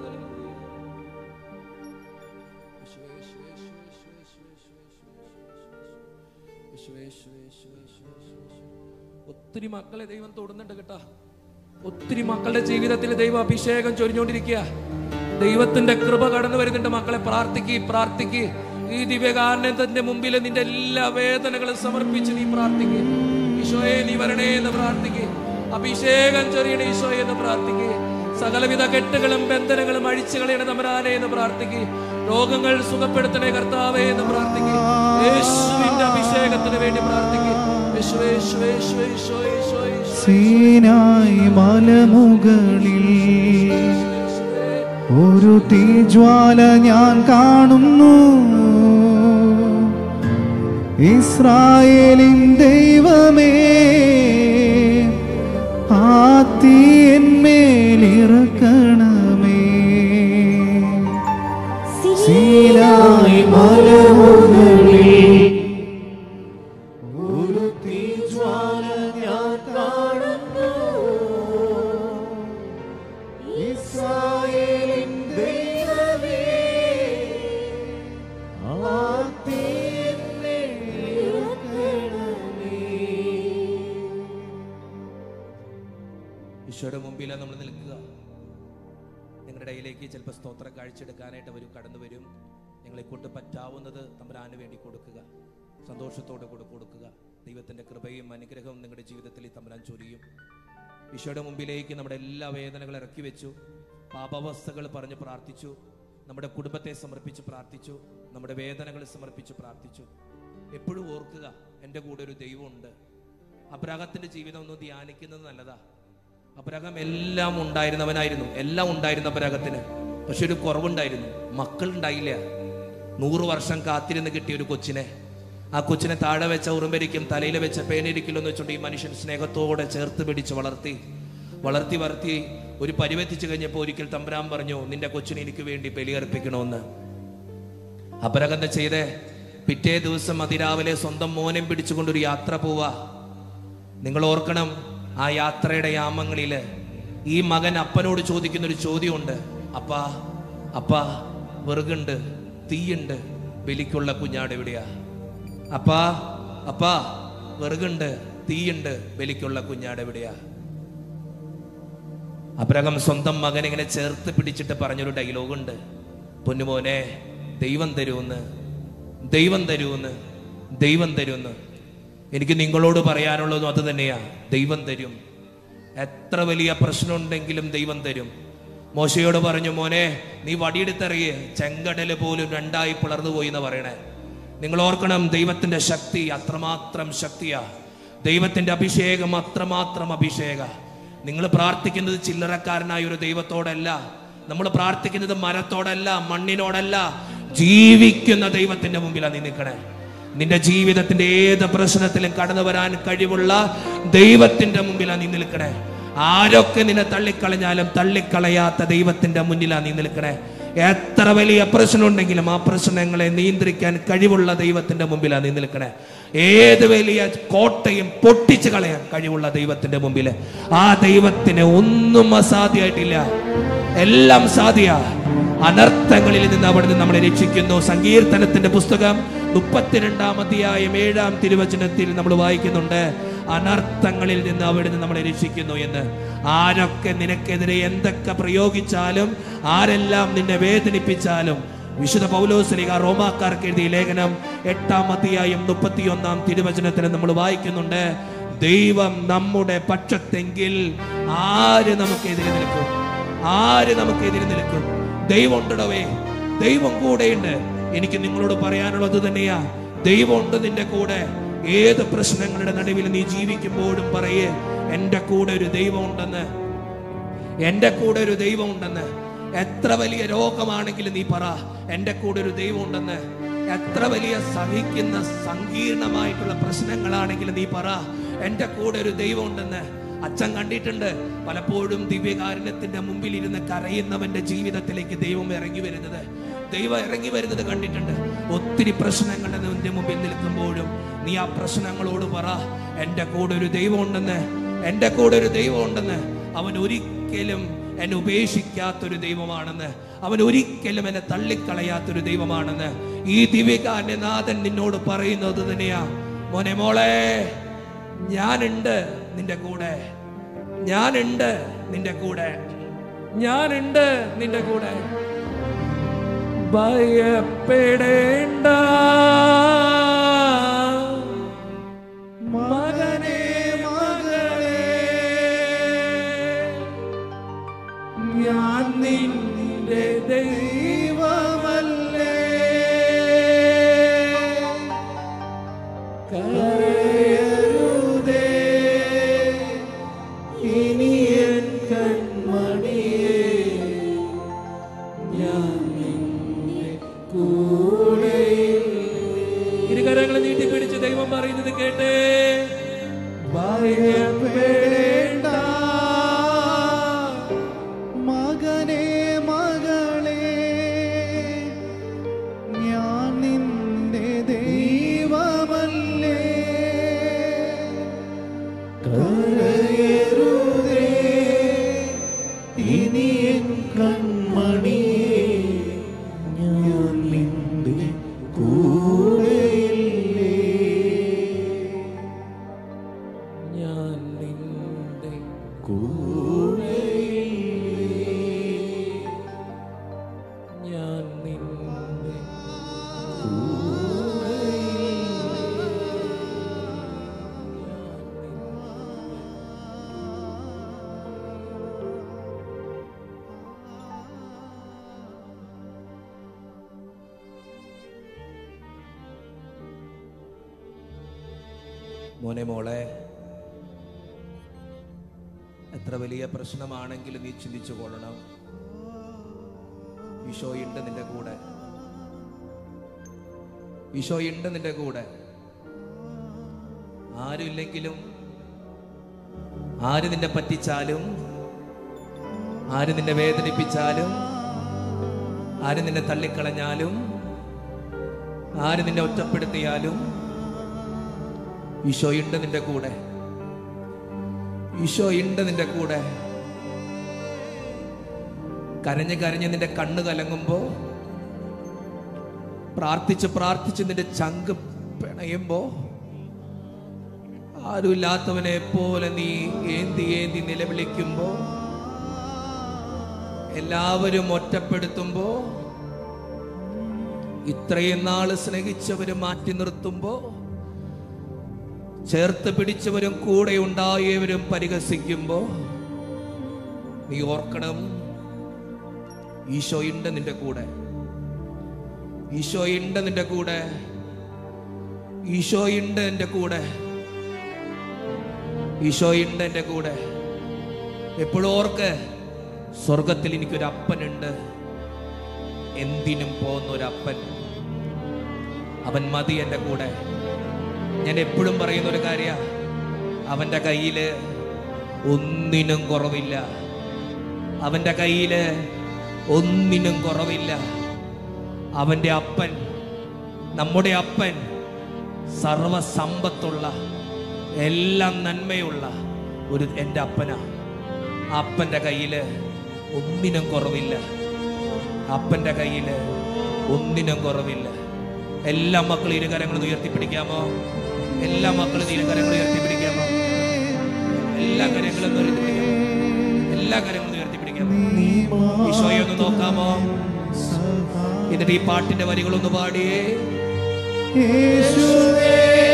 യേശുവേ, യേശുവേ, യേശുവേ, യേശുവേ, യേശുവേ, യേശുവേ, യേശുവേ. ഒത്തിരി മക്കളെ ദൈവം തൊടുന്നുണ്ട് കേട്ടാ. ഒത്തിരി മക്കളുടെ ജീവിതത്തിൽ ദൈവ അഭിഷേകം ചൊരിഞ്ഞുകൊണ്ടിരിക്കുക. ദൈവത്തിന്റെ കൃപ കടന്നു വരുന്നുണ്ട്. മക്കളെ പ്രാർത്ഥിക്ക്, പ്രാർത്ഥിക്ക്. ഈ ദിവ്യകാരുണ്യത്തിന്റെ മുമ്പിൽ നിന്റെ എല്ലാ വേദനകളും സമർപ്പിച്ച് നീ പ്രാർത്ഥിക്ക്. ഈശോയെ നീ വരണേ എന്ന് പ്രാർത്ഥിക്ക്. അഭിഷേകം ചൊരിയണേ ഈശോയെ എന്ന് പ്രാർത്ഥിക്ക്. സകലവിധ കെട്ടുകളും ബന്ധനങ്ങളും അഴിച്ചു കളയണേ തമ്പുരാനെ എന്ന് പ്രാർത്ഥിക്ക്. രോഗങ്ങൾ സുഖപ്പെടുത്തണേ കർത്താവേ എന്ന് പ്രാർത്ഥിക്ക്. യേശുവിന്റെ അഭിഷേകത്തിന് വേണ്ടി പ്രാർത്ഥിക്ക്. യേശുവേ, യേശുവേ, യേശുവേ, യേശുവേ, യേശുവേ. സീനായി മലമുകളിൽ ഒരു തീജ്വാല ഞാൻ കാണുന്നു. ഇസ്രായേലിൻ ദൈവമേ, ആ തീ എന്മേലിറക്കണമേ. സീനായി മലമുകളിൽ ഈശോയുടെ മുമ്പിലാണ് നമ്മൾ നിൽക്കുക. നിങ്ങളുടെ ഇടയിലേക്ക് ചിലപ്പോൾ സ്തോത്ര കാഴ്ചയെടുക്കാനായിട്ട് അവർ കടന്നു വരും. നിങ്ങളെ കൊണ്ട് പറ്റാവുന്നത് തമ്പുരാന് വേണ്ടി കൊടുക്കുക, സന്തോഷത്തോടെ കൂടെ കൊടുക്കുക. ദൈവത്തിൻ്റെ കൃപയും അനുഗ്രഹവും നിങ്ങളുടെ ജീവിതത്തിൽ തമ്പുരാൻ ചൊരിയും. ഈശോയുടെ മുമ്പിലേക്ക് നമ്മുടെ എല്ലാ വേദനകളും ഇറക്കി വെച്ചു, പാപാവസ്ഥകൾ പറഞ്ഞ് പ്രാർത്ഥിച്ചു, നമ്മുടെ കുടുംബത്തെ സമർപ്പിച്ച് പ്രാർത്ഥിച്ചു, നമ്മുടെ വേദനകൾ സമർപ്പിച്ച് പ്രാർത്ഥിച്ചു. എപ്പോഴും ഓർക്കുക, എൻ്റെ കൂടെ ഒരു ദൈവമുണ്ട്. അബ്രാഹത്തിന്റെ ജീവിതം ഒന്ന് ധ്യാനിക്കുന്നത് നല്ലതാ. അബ്രാഹം എല്ലാം ഉണ്ടായിരുന്നവനായിരുന്നു, എല്ലാം ഉണ്ടായിരുന്ന അബ്രാഹത്തിന്. പക്ഷെ ഒരു കുറവുണ്ടായിരുന്നു, മക്കളുണ്ടായില്ല. നൂറ് വർഷം കാത്തിരുന്ന് കിട്ടിയ ഒരു കൊച്ചിനെ, ആ കൊച്ചിനെ താഴെ വെച്ച ഉറുമ്പരിക്കും തലയിൽ വെച്ച പേനരിക്കലും എന്ന് വെച്ചുകൊണ്ട് ഈ മനുഷ്യൻ സ്നേഹത്തോടെ ചേർത്ത് പിടിച്ച് വളർത്തി വളർത്തി വളർത്തി ഒരു പരിവെത്തിച്ചു കഴിഞ്ഞപ്പോൾ ഒരിക്കൽ തമ്പുരാൻ പറഞ്ഞു, നിന്റെ കൊച്ചിനെ എനിക്ക് വേണ്ടി ബലിയർപ്പിക്കണമെന്ന്. അബ്രാഹം ചെയ്തേ, പിറ്റേ ദിവസം അതിരാവിലെ സ്വന്തം മോനം പിടിച്ചുകൊണ്ടൊരു യാത്ര പോവാ. നിങ്ങൾ ഓർക്കണം, ആ യാത്രയുടെ യാമങ്ങളില് ഈ മകൻ അപ്പനോട് ചോദിക്കുന്ന ഒരു ചോദ്യമുണ്ട്. അപ്പാ അപ്പാ വെറുകുണ്ട്, തീയുണ്ട്, ബലിക്കുള്ള കുഞ്ഞാട് എവിടെയാ? അപ്പാ അപ്പാ വെറുകുണ്ട്, തീയുണ്ട്, ബലിക്കുള്ള കുഞ്ഞാട് എവിടെയാ? അബ്രാഹം സ്വന്തം മകൻ ഇങ്ങനെ ചേർത്ത് പിടിച്ചിട്ട് പറഞ്ഞൊരു ഡയലോഗുണ്ട്, പൊന്നുമോനെ ദൈവം തരുമെന്ന്, ദൈവം തരുമെന്ന്, ദൈവം തരുമെന്ന്. എനിക്ക് നിങ്ങളോട് പറയാനുള്ളതും അത് തന്നെയാ, ദൈവം തരും. എത്ര വലിയ പ്രശ്നമുണ്ടെങ്കിലും ദൈവം തരും. മോശയോട് പറഞ്ഞു, മോനെ നീ വടിയെടുത്തെറിയേ, ചെങ്കടല് പോലും രണ്ടായി പിളർന്നു പോയി എന്ന് പറയണേ. നിങ്ങൾ ഓർക്കണം, ദൈവത്തിന്റെ ശക്തി അത്രമാത്രം ശക്തിയാ, ദൈവത്തിന്റെ അഭിഷേകം അത്രമാത്രം അഭിഷേക. നിങ്ങൾ പ്രാർത്ഥിക്കുന്നത് ചില്ലറക്കാരനായ ഒരു ദൈവത്തോടല്ല, നമ്മൾ പ്രാർത്ഥിക്കുന്നത് മരത്തോടല്ല, മണ്ണിനോടല്ല, ജീവിക്കുന്ന ദൈവത്തിന്റെ മുമ്പിലാണ് നീ നിൽക്കണേ. നിന്റെ ജീവിതത്തിന്റെ ഏത് പ്രശ്നത്തിലും കടന്നു വരാൻ കഴിവുള്ള ദൈവത്തിന്റെ മുമ്പിലാണ് നീ നിൽക്കണേ. ആരൊക്കെ നിന്നെ തള്ളിക്കളഞ്ഞാലും തള്ളിക്കളയാത്ത ദൈവത്തിന്റെ മുന്നിലാണ് നീ നിൽക്കണേ. എത്ര വലിയ പ്രശ്നം ഉണ്ടെങ്കിലും ആ പ്രശ്നങ്ങളെ നിയന്ത്രിക്കാൻ കഴിവുള്ള ദൈവത്തിന്റെ മുമ്പിലാണ് നീ നിൽക്കണേ. ഏത് വലിയ കോട്ടയും പൊട്ടിച്ചു കളയാൻ കഴിവുള്ള ദൈവത്തിന്റെ മുമ്പില്, ആ ദൈവത്തിന് ഒന്നും അസാധ്യമായിട്ടില്ല, എല്ലാം സാധ്യ. അനർത്ഥങ്ങളിൽ നിന്ന് അവിടുന്ന് നമ്മളെ രക്ഷിക്കുന്നു. സങ്കീർത്തനത്തിന്റെ പുസ്തകം മുപ്പത്തിരണ്ടാം അധ്യായം ഏഴാം തിരുവചനത്തിൽ നമ്മൾ വായിക്കുന്നുണ്ട്, അനർത്ഥങ്ങളിൽ നിന്ന് അവിടുന്ന് നമ്മളെ രക്ഷിക്കുന്നു എന്ന്. ആരൊക്കെ നിനക്കെതിരെ എന്തൊക്കെ പ്രയോഗിച്ചാലും, ആരെല്ലാം നിന്നെ വേദനിപ്പിച്ചാലും, വിശുദ്ധ പൗലോസ്ലീഹ റോമാക്കാർക്ക് എഴുതിയ ലേഖനം എട്ടാം അധ്യായം മുപ്പത്തിയൊന്നാം തിരുവചനത്തിൽ നമ്മൾ വായിക്കുന്നുണ്ട്, ദൈവം നമ്മുടെ പക്ഷത്തെങ്കിൽ ആര് നമുക്കെതിരെ നിൽക്കും? ആര് നമുക്കെതിരെ നിൽക്കും? ദൈവം ഉണ്ടടവേ, ദൈവം കൂടെയുണ്ട്. എനിക്ക് നിങ്ങളോട് പറയാനുള്ളത് തന്നെയാ, ദൈവം ഉണ്ട് നിന്റെ കൂടെ. ഏത് പ്രശ്നങ്ങളുടെ നടുവിൽ നീ ജീവിക്കുമ്പോഴും പറയേ, എന്റെ കൂടെ ഒരു ദൈവം ഉണ്ടെന്ന്, എന്റെ കൂടെ ഒരു ദൈവം ഉണ്ടെന്ന്. എത്ര വലിയ രോഗമാണെങ്കിലും നീ പറ, എന്റെ കൂടെ ഒരു ദൈവം ഉണ്ടെന്ന്. എത്ര വലിയ സഹിക്കുന്ന സങ്കീർണമായിട്ടുള്ള പ്രശ്നങ്ങളാണെങ്കിലും നീ പറ, എന്റെ കൂടെ ഒരു ദൈവം ഉണ്ടെന്ന്. അച്ഛൻ കണ്ടിട്ടുണ്ട് പലപ്പോഴും ദിവ്യകാരുണ്യത്തിന്റെ മുമ്പിൽ ഇരുന്ന് കരയുന്നവന്റെ ജീവിതത്തിലേക്ക് ദൈവം ഇറങ്ങി വരുന്നത്, ദൈവം ഇറങ്ങി വരുന്നത് കണ്ടിട്ടുണ്ട്. ഒത്തിരി പ്രശ്നങ്ങളുടെ നിന്റെ മുമ്പിൽ നിൽക്കുമ്പോഴും നീ ആ പ്രശ്നങ്ങളോട് പറ, എന്റെ കൂടെ ഒരു ദൈവം ഉണ്ടെന്ന്, എന്റെ കൂടെ ഒരു ദൈവം ഉണ്ടെന്ന്. അവൻ ഒരിക്കലും എന്നെ ഉപേക്ഷിക്കാത്തൊരു ദൈവമാണെന്ന്, അവൻ ഒരിക്കലും എന്നെ തള്ളിക്കളയാത്തൊരു ദൈവമാണെന്ന് ഈ ദിവ്യകാരുണ്യനാഥൻ നിന്നോട് പറയുന്നത് തന്നെയാ. മോനെ മോളെ, ഞാനുണ്ട് നിന്റെ കൂടെ, ഞാനുണ്ട് നിന്റെ കൂടെ, ഞാനുണ്ട് നിന്റെ കൂടെ. ഭയപ്പെടേണ്ട മകനേ മകളേ, ഞാൻ നിന്റെ ദൈവമല്ലേ. കരയരുതേ ഇനി എൻ കൺമണിയേ, ഞാൻ ഇരുകരങ്ങളെ നീട്ടിപ്പിടിച്ച് ദൈവം പറയുന്നത് കേട്ടേ. ഭയപ്പെടേണ്ട മകനേ മകളേ, ഞാൻ നിന്റെ ദൈവമല്ലേ. കരയരുതേ ഇനി എൻ കൺമണിയേ, ഞാൻ നിന്റെ കൂടെയില്ലേ. മോനെ മോളെ, എത്ര വലിയ പ്രശ്നമാണെങ്കിലും നീ ചിന്തിച്ചു കൊള്ളണം, ഈശോയുണ്ട് നിന്റെ കൂടെ. ഈശോയുണ്ട് നിന്റെ കൂടെ. ആരുമില്ലെങ്കിലും, ആര് നിന്നെ പറ്റിച്ചാലും, ആര് നിന്നെ വേദനിപ്പിച്ചാലും, ആര് നിന്നെ തള്ളിക്കളഞ്ഞാലും, ആര് നിന്നെ ഒറ്റപ്പെടുത്തിയാലും ഈശോയുണ്ട് നിന്റെ കൂടെ. ഈശോയുണ്ട് നിന്റെ കൂടെ. കരഞ്ഞ് കരഞ്ഞ് നിന്റെ കണ്ണ് കലങ്ങുമ്പോ, പ്രാർത്ഥിച്ച് പ്രാർത്ഥിച്ച് നിന്റെ ചങ്ക് പിണയുമ്പോ, ആരുമില്ലാത്തവനെ പോലെ നീ ഏന്തി ഏന്തി നിലവിളിക്കുമ്പോ, എല്ലാവരും ഒറ്റപ്പെടുത്തുമ്പോ, ഇത്രയും നാള് സ്നേഹിച്ചവരും മാറ്റി നിർത്തുമ്പോ, ചേർത്ത് പിടിച്ചവരും കൂടെ ഉണ്ടായവരും പരിഹസിക്കുമ്പോ, നീ ഓർക്കണം, ഈശോയുണ്ട് നിന്റെ കൂടെ. ഈശോയുണ്ട് നിന്റെ കൂടെ. ഈശോയുണ്ട് എൻ്റെ കൂടെ. ഈശോയുണ്ട് എൻ്റെ കൂടെ. എപ്പോഴും ഓർക്ക്, സ്വർഗത്തിൽ എനിക്കൊരു അപ്പനുണ്ട്, എന്തിനും പോകുന്ന ഒരപ്പൻ. അവൻ മതി എൻ്റെ കൂടെ. ഞാൻ എപ്പോഴും പറയുന്ന ഒരു കാര്യ, അവൻ്റെ കയ്യില് ഒന്നിനും കുറവില്ല. അവൻ്റെ കയ്യില് ഒന്നിനും കുറവില്ല. അവൻ്റെ അപ്പൻ, നമ്മുടെ അപ്പൻ, സർവസമ്പത്തുള്ള, എല്ലാം നന്മയുള്ള ഒരു എൻ്റെ അപ്പനാ. അപ്പൻ്റെ കയ്യില് ഒന്നിനും കുറവില്ല. അപ്പൻ്റെ കയ്യില് ഒന്നിനും കുറവില്ല. എല്ലാ മക്കളും ഇരുകരങ്ങളും ഉയർത്തിപ്പിടിക്കാമോ? എല്ലാ മക്കളും ഇരുകരങ്ങളും ഉയർത്തിപ്പിടിക്കാമോ? എല്ലാ കരങ്ങളും ഉയർത്തിപ്പിടിക്കാമോ? എല്ലാ കരങ്ങളും ഉയർത്തിപ്പിടിക്കാമോ? ഈശോയെ ഒന്ന് നോക്കാമോ? എന്നിട്ട് ഈ പാട്ടിന്റെ വരികളൊന്ന് പാടിയേ. യേശുവേ,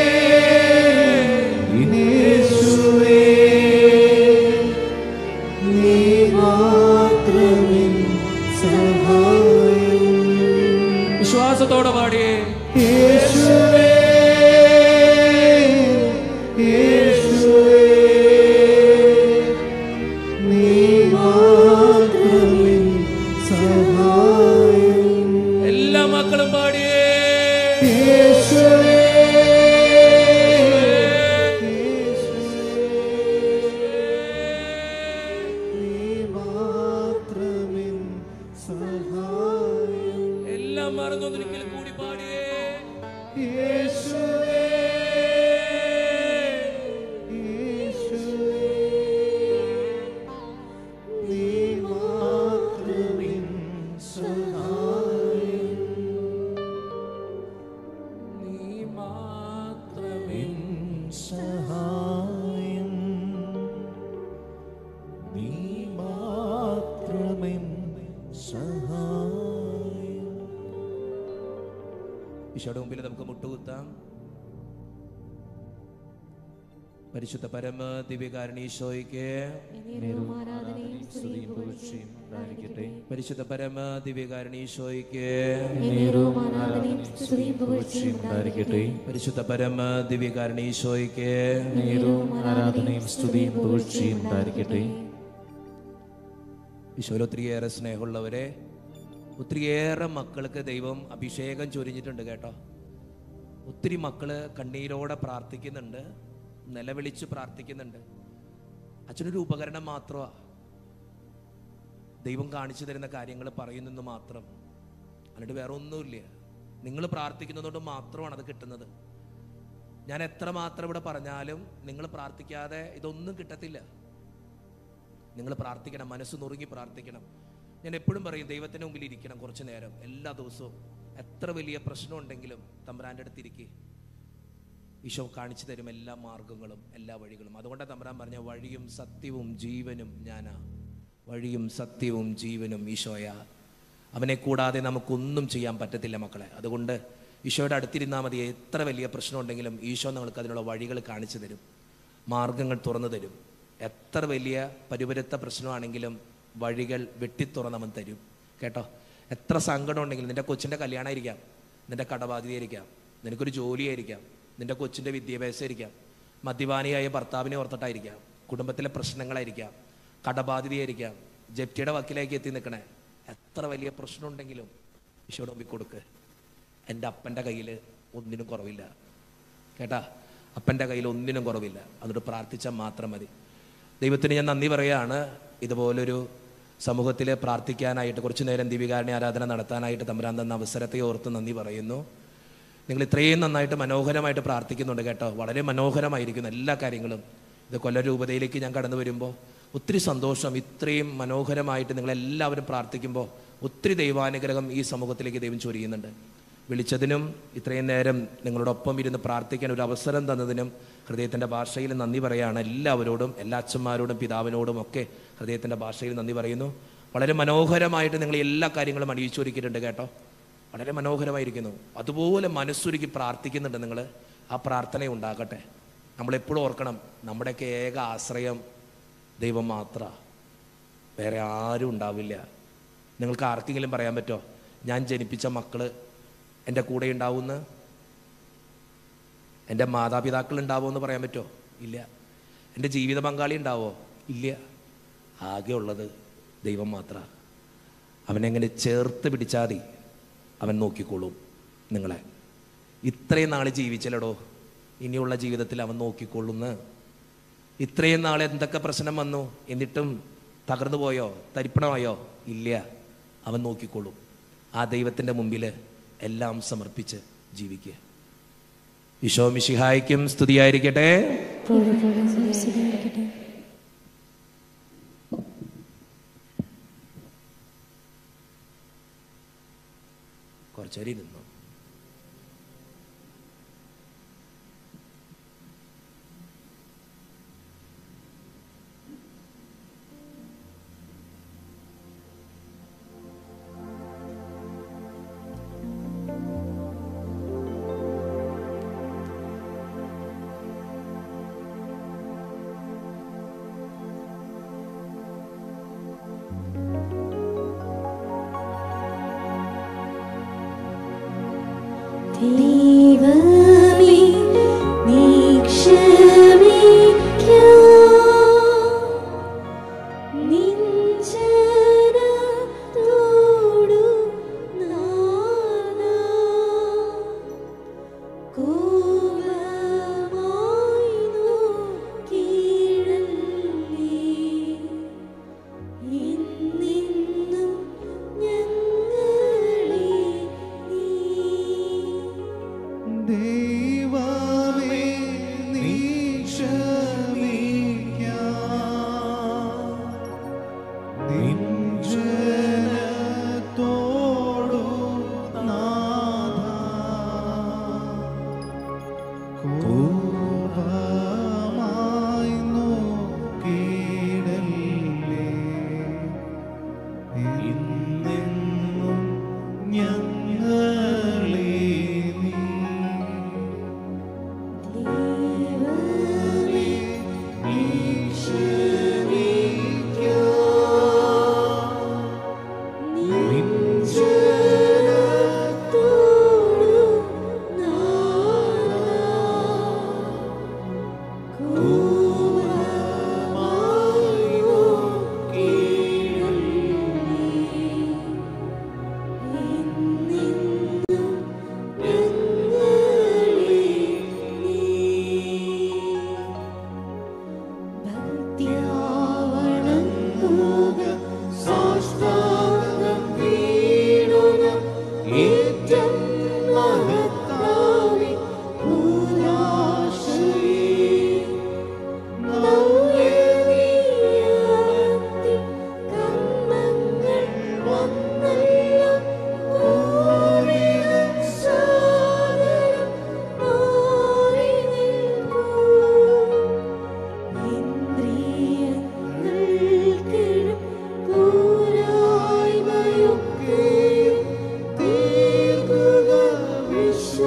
യേശുവേ, നീ മാത്രമേ സഹായം. വിശ്വാസത്തോടെ പാടിയേ. യേശുവേ, യേശുവേ, നീ മാത്രമേ സഹായം. എല്ലാ മക്കളും പാടിയേ. യേശുവേ, നീ മാത്രമേ സഹായം. എല്ലാം മറന്നൊന്നിരിക്കലും കൂടി പാടിയേ. യേശുവേ, യേശുവേ, നീ മാത്രമേ സഹായം. നീ മാത്രമേ സഹായം, നീ മാത്രമേ സഹായം. ഈശോയുടെ മുമ്പിൽ നമുക്ക് മുട്ടുകുത്താം. പരിശുദ്ധ പരമ ദിവ്യകാരുണ്യ ഈശോയ്ക്ക്, പരിശുദ്ധ പരമ ദിവ്യകാരുണ്യ ഈശോയ്ക്ക്, പരിശുദ്ധ പരമ ദിവ്യകാരുണ്യ ഈശോയ്ക്ക് ആരാധനയും സ്തുതിയും പുകഴ്ചയും ഉണ്ടായിരിക്കട്ടെ. ഈശോയിൽ ഒത്തിരിയേറെ സ്നേഹമുള്ളവരെ, ഒത്തിരിയേറെ മക്കൾക്ക് ദൈവം അഭിഷേകം ചൊരിഞ്ഞിട്ടുണ്ട് കേട്ടോ. ഒത്തിരി മക്കള് കണ്ണീരോടെ പ്രാർത്ഥിക്കുന്നുണ്ട്, നിലവിളിച്ച് പ്രാർത്ഥിക്കുന്നുണ്ട്. അച്ഛനൊരു ഉപകരണം മാത്രമാണ്. ദൈവം കാണിച്ചു തരുന്ന കാര്യങ്ങൾ പറയുന്നെന്ന് മാത്രം, എന്നിട്ട് വേറെ ഒന്നുമില്ല. നിങ്ങൾ പ്രാർത്ഥിക്കുന്നതുകൊണ്ട് മാത്രമാണ് അത് കിട്ടുന്നത്. ഞാൻ എത്ര മാത്രം ഇവിടെ പറഞ്ഞാലും നിങ്ങൾ പ്രാർത്ഥിക്കാതെ ഇതൊന്നും കിട്ടത്തില്ല. നിങ്ങൾ പ്രാർത്ഥിക്കണം, മനസ്സ് നുറുങ്ങി പ്രാർത്ഥിക്കണം. ഞാൻ എപ്പോഴും പറയും, ദൈവത്തിൻ്റെ മുമ്പിൽ ഇരിക്കണം കുറച്ച് നേരം എല്ലാ ദിവസവും. എത്ര വലിയ പ്രശ്നം ഉണ്ടെങ്കിലും തമ്പുരാൻ്റെ അടുത്ത് ഇരിക്കുക. ഈശോ കാണിച്ചു തരും എല്ലാ മാർഗങ്ങളും എല്ലാ വഴികളും. അതുകൊണ്ടാണ് തമ്പുരാൻ പറഞ്ഞ വഴിയും സത്യവും ജീവനും ഞാനാ. വഴിയും സത്യവും ജീവനും ഈശോയാ. അവനെ കൂടാതെ നമുക്കൊന്നും ചെയ്യാൻ പറ്റത്തില്ല മക്കളെ. അതുകൊണ്ട് ഈശോയുടെ അടുത്തിരുന്നാൽ മതി. എത്ര വലിയ പ്രശ്നം ഉണ്ടെങ്കിലും ഈശോ നമുക്ക് അതിനുള്ള വഴികൾ കാണിച്ചു തരും, മാർഗങ്ങൾ തുറന്നു തരും. എത്ര വലിയ പരിവരുത്ത പ്രശ്നമാണെങ്കിലും വഴികൾ വെട്ടിത്തുറന്നവൻ തരും കേട്ടോ. എത്ര സങ്കടം ഉണ്ടെങ്കിലും, നിന്റെ കൊച്ചിൻ്റെ കല്യാണമായിരിക്കാം, നിന്റെ കടബാധ്യതയായിരിക്കാം, നിനക്കൊരു ജോലിയായിരിക്കാം, നിന്റെ കൊച്ചിൻ്റെ വിദ്യാഭ്യാസം ആയിരിക്കാം, മദ്യപാനിയായ ഭർത്താവിനെ ഓർത്തിട്ടായിരിക്കാം, കുടുംബത്തിലെ പ്രശ്നങ്ങളായിരിക്കാം, കടബാധിതയായിരിക്കാം, ജപ്തിയുടെ വക്കിലേക്ക് എത്തി നിൽക്കണേ. എത്ര വലിയ പ്രശ്നം ഉണ്ടെങ്കിലും ഈശോയുടെ മുമ്പിൽ കൊടുക്ക്. എൻ്റെ അപ്പൻ്റെ കയ്യിൽ ഒന്നിനും കുറവില്ല കേട്ടാ, അപ്പൻ്റെ കയ്യിൽ ഒന്നിനും കുറവില്ല. അതുകൊണ്ട് പ്രാർത്ഥിച്ചാൽ മാത്രം മതി. ദൈവത്തിന് ഞാൻ നന്ദി പറയുകയാണ്. ഇതുപോലൊരു സമൂഹത്തിൽ പ്രാർത്ഥിക്കാനായിട്ട്, കുറച്ചു നേരം ദീപികാരുണ്യ ആരാധന നടത്താനായിട്ട് തമ്പുരാൻ തന്ന അവസരത്തെ ഓർത്ത് നന്ദി പറയുന്നു. നിങ്ങൾ ഇത്രയും നന്നായിട്ട് മനോഹരമായിട്ട് പ്രാർത്ഥിക്കുന്നുണ്ട് കേട്ടോ, വളരെ മനോഹരമായിരിക്കുന്നു എല്ലാ കാര്യങ്ങളും. ഇത് കൊല്ലം രൂപതയിലേക്ക് ഞാൻ കടന്നു വരുമ്പോൾ ഒത്തിരി സന്തോഷം. ഇത്രയും മനോഹരമായിട്ട് നിങ്ങളെല്ലാവരും പ്രാർത്ഥിക്കുമ്പോൾ ഒത്തിരി ദൈവാനുഗ്രഹം ഈ സമൂഹത്തിലേക്ക് ദൈവം ചൊരിയുന്നുണ്ട്. വിളിച്ചതിനും ഇത്രയും നേരം നിങ്ങളോടൊപ്പം ഇരുന്ന് പ്രാർത്ഥിക്കാൻ ഒരു അവസരം തന്നതിനും ഹൃദയത്തിൻ്റെ ഭാഷയിൽ നന്ദി പറയുകയാണ്. എല്ലാവരോടും, എല്ലാ അച്ഛന്മാരോടും പിതാവിനോടും ഒക്കെ ഹൃദയത്തിൻ്റെ ഭാഷയിൽ നന്ദി പറയുന്നു. വളരെ മനോഹരമായിട്ട് നിങ്ങൾ എല്ലാ കാര്യങ്ങളും അണിയിച്ചൊരുക്കിയിട്ടുണ്ട് കേട്ടോ, വളരെ മനോഹരമായിരിക്കുന്നു. അതുപോലെ മനസ്സൊരുക്കി പ്രാർത്ഥിക്കുന്നുണ്ട് നിങ്ങൾ. ആ പ്രാർത്ഥന ഉണ്ടാകട്ടെ. നമ്മളെപ്പോഴും ഓർക്കണം, നമ്മുടെയൊക്കെ ഏക ആശ്രയം ദൈവം മാത്രമാണ്, വേറെ ആരും ഉണ്ടാവില്ല. നിങ്ങൾക്ക് ആർക്കെങ്കിലും പറയാൻ പറ്റുമോ ഞാൻ ജനിപ്പിച്ച മക്കൾ എൻ്റെ കൂടെ ഉണ്ടാവുമെന്ന്? എൻ്റെ മാതാപിതാക്കൾ ഉണ്ടാവുമെന്ന് പറയാൻ പറ്റുമോ? ഇല്ല. എൻ്റെ ജീവിത പങ്കാളി ഉണ്ടാവോ? ഇല്ല. ആകെ ഉള്ളത് ദൈവം മാത്രമാണ്. അവനെങ്ങനെ ചേർത്ത് പിടിച്ചാൽ മതി, അവൻ നോക്കിക്കോളും നിങ്ങളെ. ഇത്രയും നാൾ ജീവിച്ചല്ലടോ, ഇനിയുള്ള ജീവിതത്തിൽ അവൻ നോക്കിക്കൊള്ളുന്ന്. ഇത്രയും നാൾ എന്തൊക്കെ പ്രശ്നം വന്നു, എന്നിട്ടും തകർന്നു പോയോ, തരിപ്പണമായോ? ഇല്ല, അവൻ നോക്കിക്കൊള്ളും. ആ ദൈവത്തിൻ്റെ മുമ്പിൽ എല്ലാം സമർപ്പിച്ച് ജീവിക്കുക. ഈശോ മിശിഹായ്ക്കും സ്തുതിയായിരിക്കട്ടെ. കുറച്ചേരി ഇരുന്നു. ദൈവമേ നീ ക്ഷമിക്കൂ, നിൻ ജനത്തോടു നാഥാ കോപമായി നോക്കിയിടല്ലേ. ഇന്നെന്നും ഞങ്ങളെ നീ ദൈവമേ നീ ക്ഷമിക്കാം, നിൻ ജനത്തോടു നാഥാ കോപമായി നോക്കിയിടല്ലേ. ഇന്നെന്നും ഞങ്ങളെ നീ ദൈവമേ നീ ക്ഷമിക്കാം, നിൻ ജനത്തോടു നാഥാ കോപമായി നോക്കിയിടല്ലേ. ഇന്നെന്നും ഞങ്ങളെ നീ ഭക്ത്യാ വണങ്ങുക, സാഷ്ടാംഗം വീഴുക, ഏറ്റം മഹത്താവി ഭൂതാശ്രയേ. നവ്യവിയാരത്തിൽ കർമ്മങ്ങൾ വന്നല്ലോ, പൂരിത സാദരം മാറി നിൽക്കൂ. ഇന്ദ്രിയങ്ങൾക്കിഴും പോരായ്മയൊക്കെയും തീർക്കുക വിശ്വ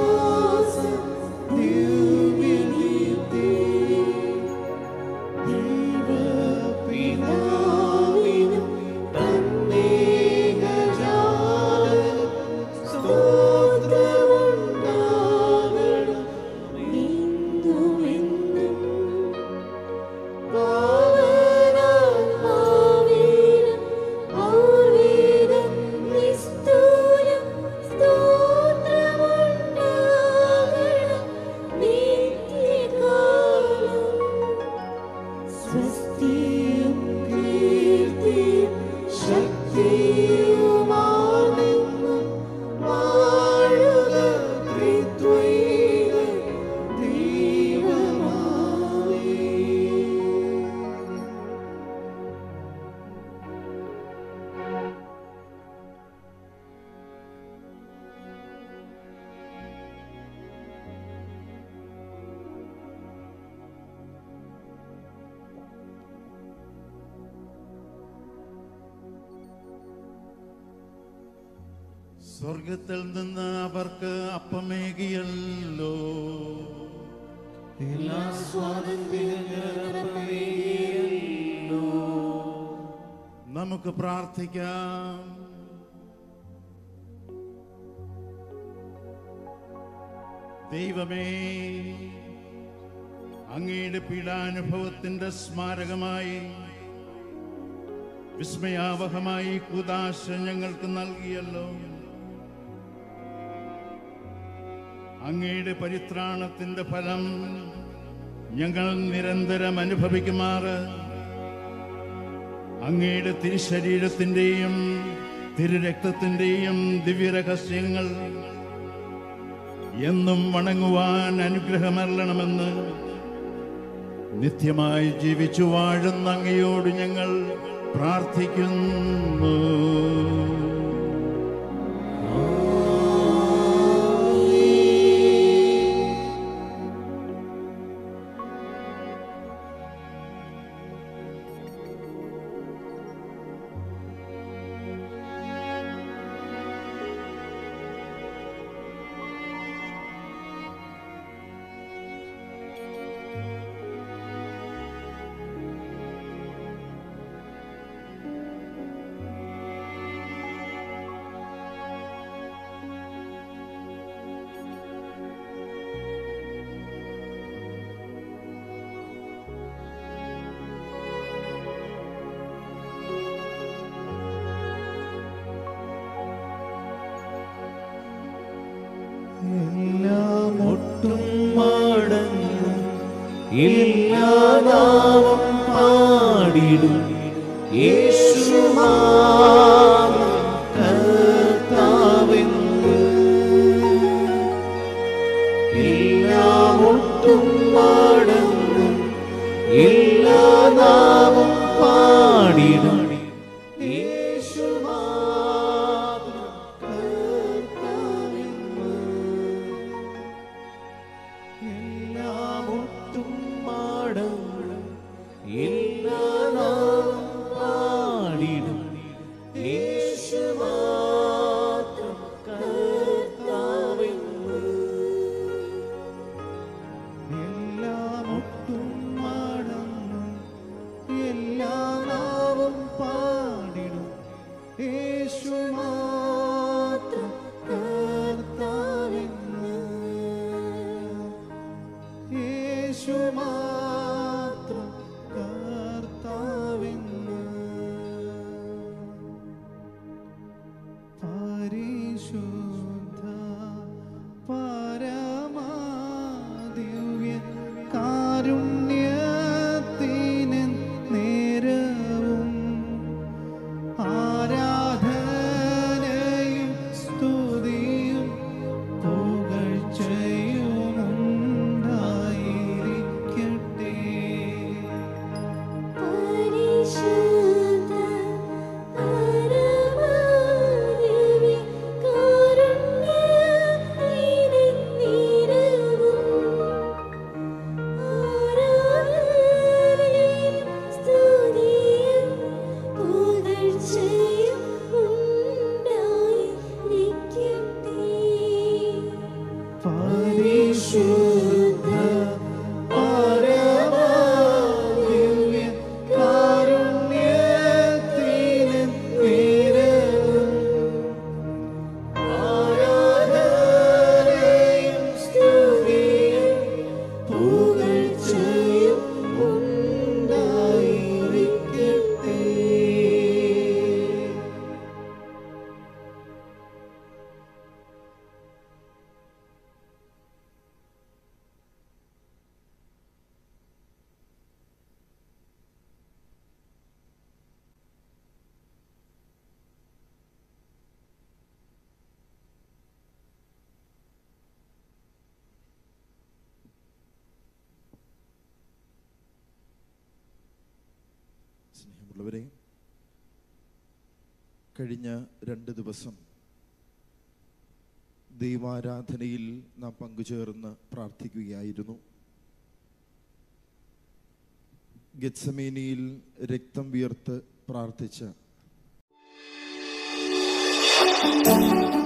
സ്വർഗത്തിൽ നിന്ന് അവർക്ക് അപ്പമേകിയല്ലോ. എല്ലാ സ്വാതന്ത്ര്യമേകിയല്ലോ. നമുക്ക് പ്രാർത്ഥിക്കാം. ദൈവമേ, അങ്ങയുടെ പീഡാനുഭവത്തിന്റെ സ്മാരകമായി വിസ്മയാവഹമായി കൂദാശ ഞങ്ങൾക്ക് നൽകിയല്ലോ. അങ്ങയുടെ പരിത്രാണത്തിന്റെ ഫലം ഞങ്ങൾ നിരന്തരം അനുഭവിക്കുമാറ് അങ്ങയുടെ തിരുശരീരത്തിന്റെയും തിരുരക്തത്തിന്റെയും ദിവ്യരഹസ്യങ്ങൾ എന്നും വണങ്ങുവാൻ അനുഗ്രഹമരണമെന്ന് നിത്യമായി ജീവിച്ചു വാഴുന്ന അങ്ങയോട് ഞങ്ങൾ പ്രാർത്ഥിക്കുന്നു. എല്ലാം ഒട്ടും മടങ്ങും എല്ലാ നാമം പാടിടും യേശുമാം കർത്താവെന്ന്. എല്ലാം ഒട്ടും മടങ്ങും എല്ലാ നാമം പാടിടും സ്നേഹമുള്ളവരെ, കഴിഞ്ഞ രണ്ട് ദിവസം ദൈവാരാധനയിൽ നാം പങ്കുചേർന്ന് പ്രാർത്ഥിക്കുകയായിരുന്നു. ഗെത്സമേനിയിൽ രക്തം വിയർത്ത് പ്രാർത്ഥിച്ച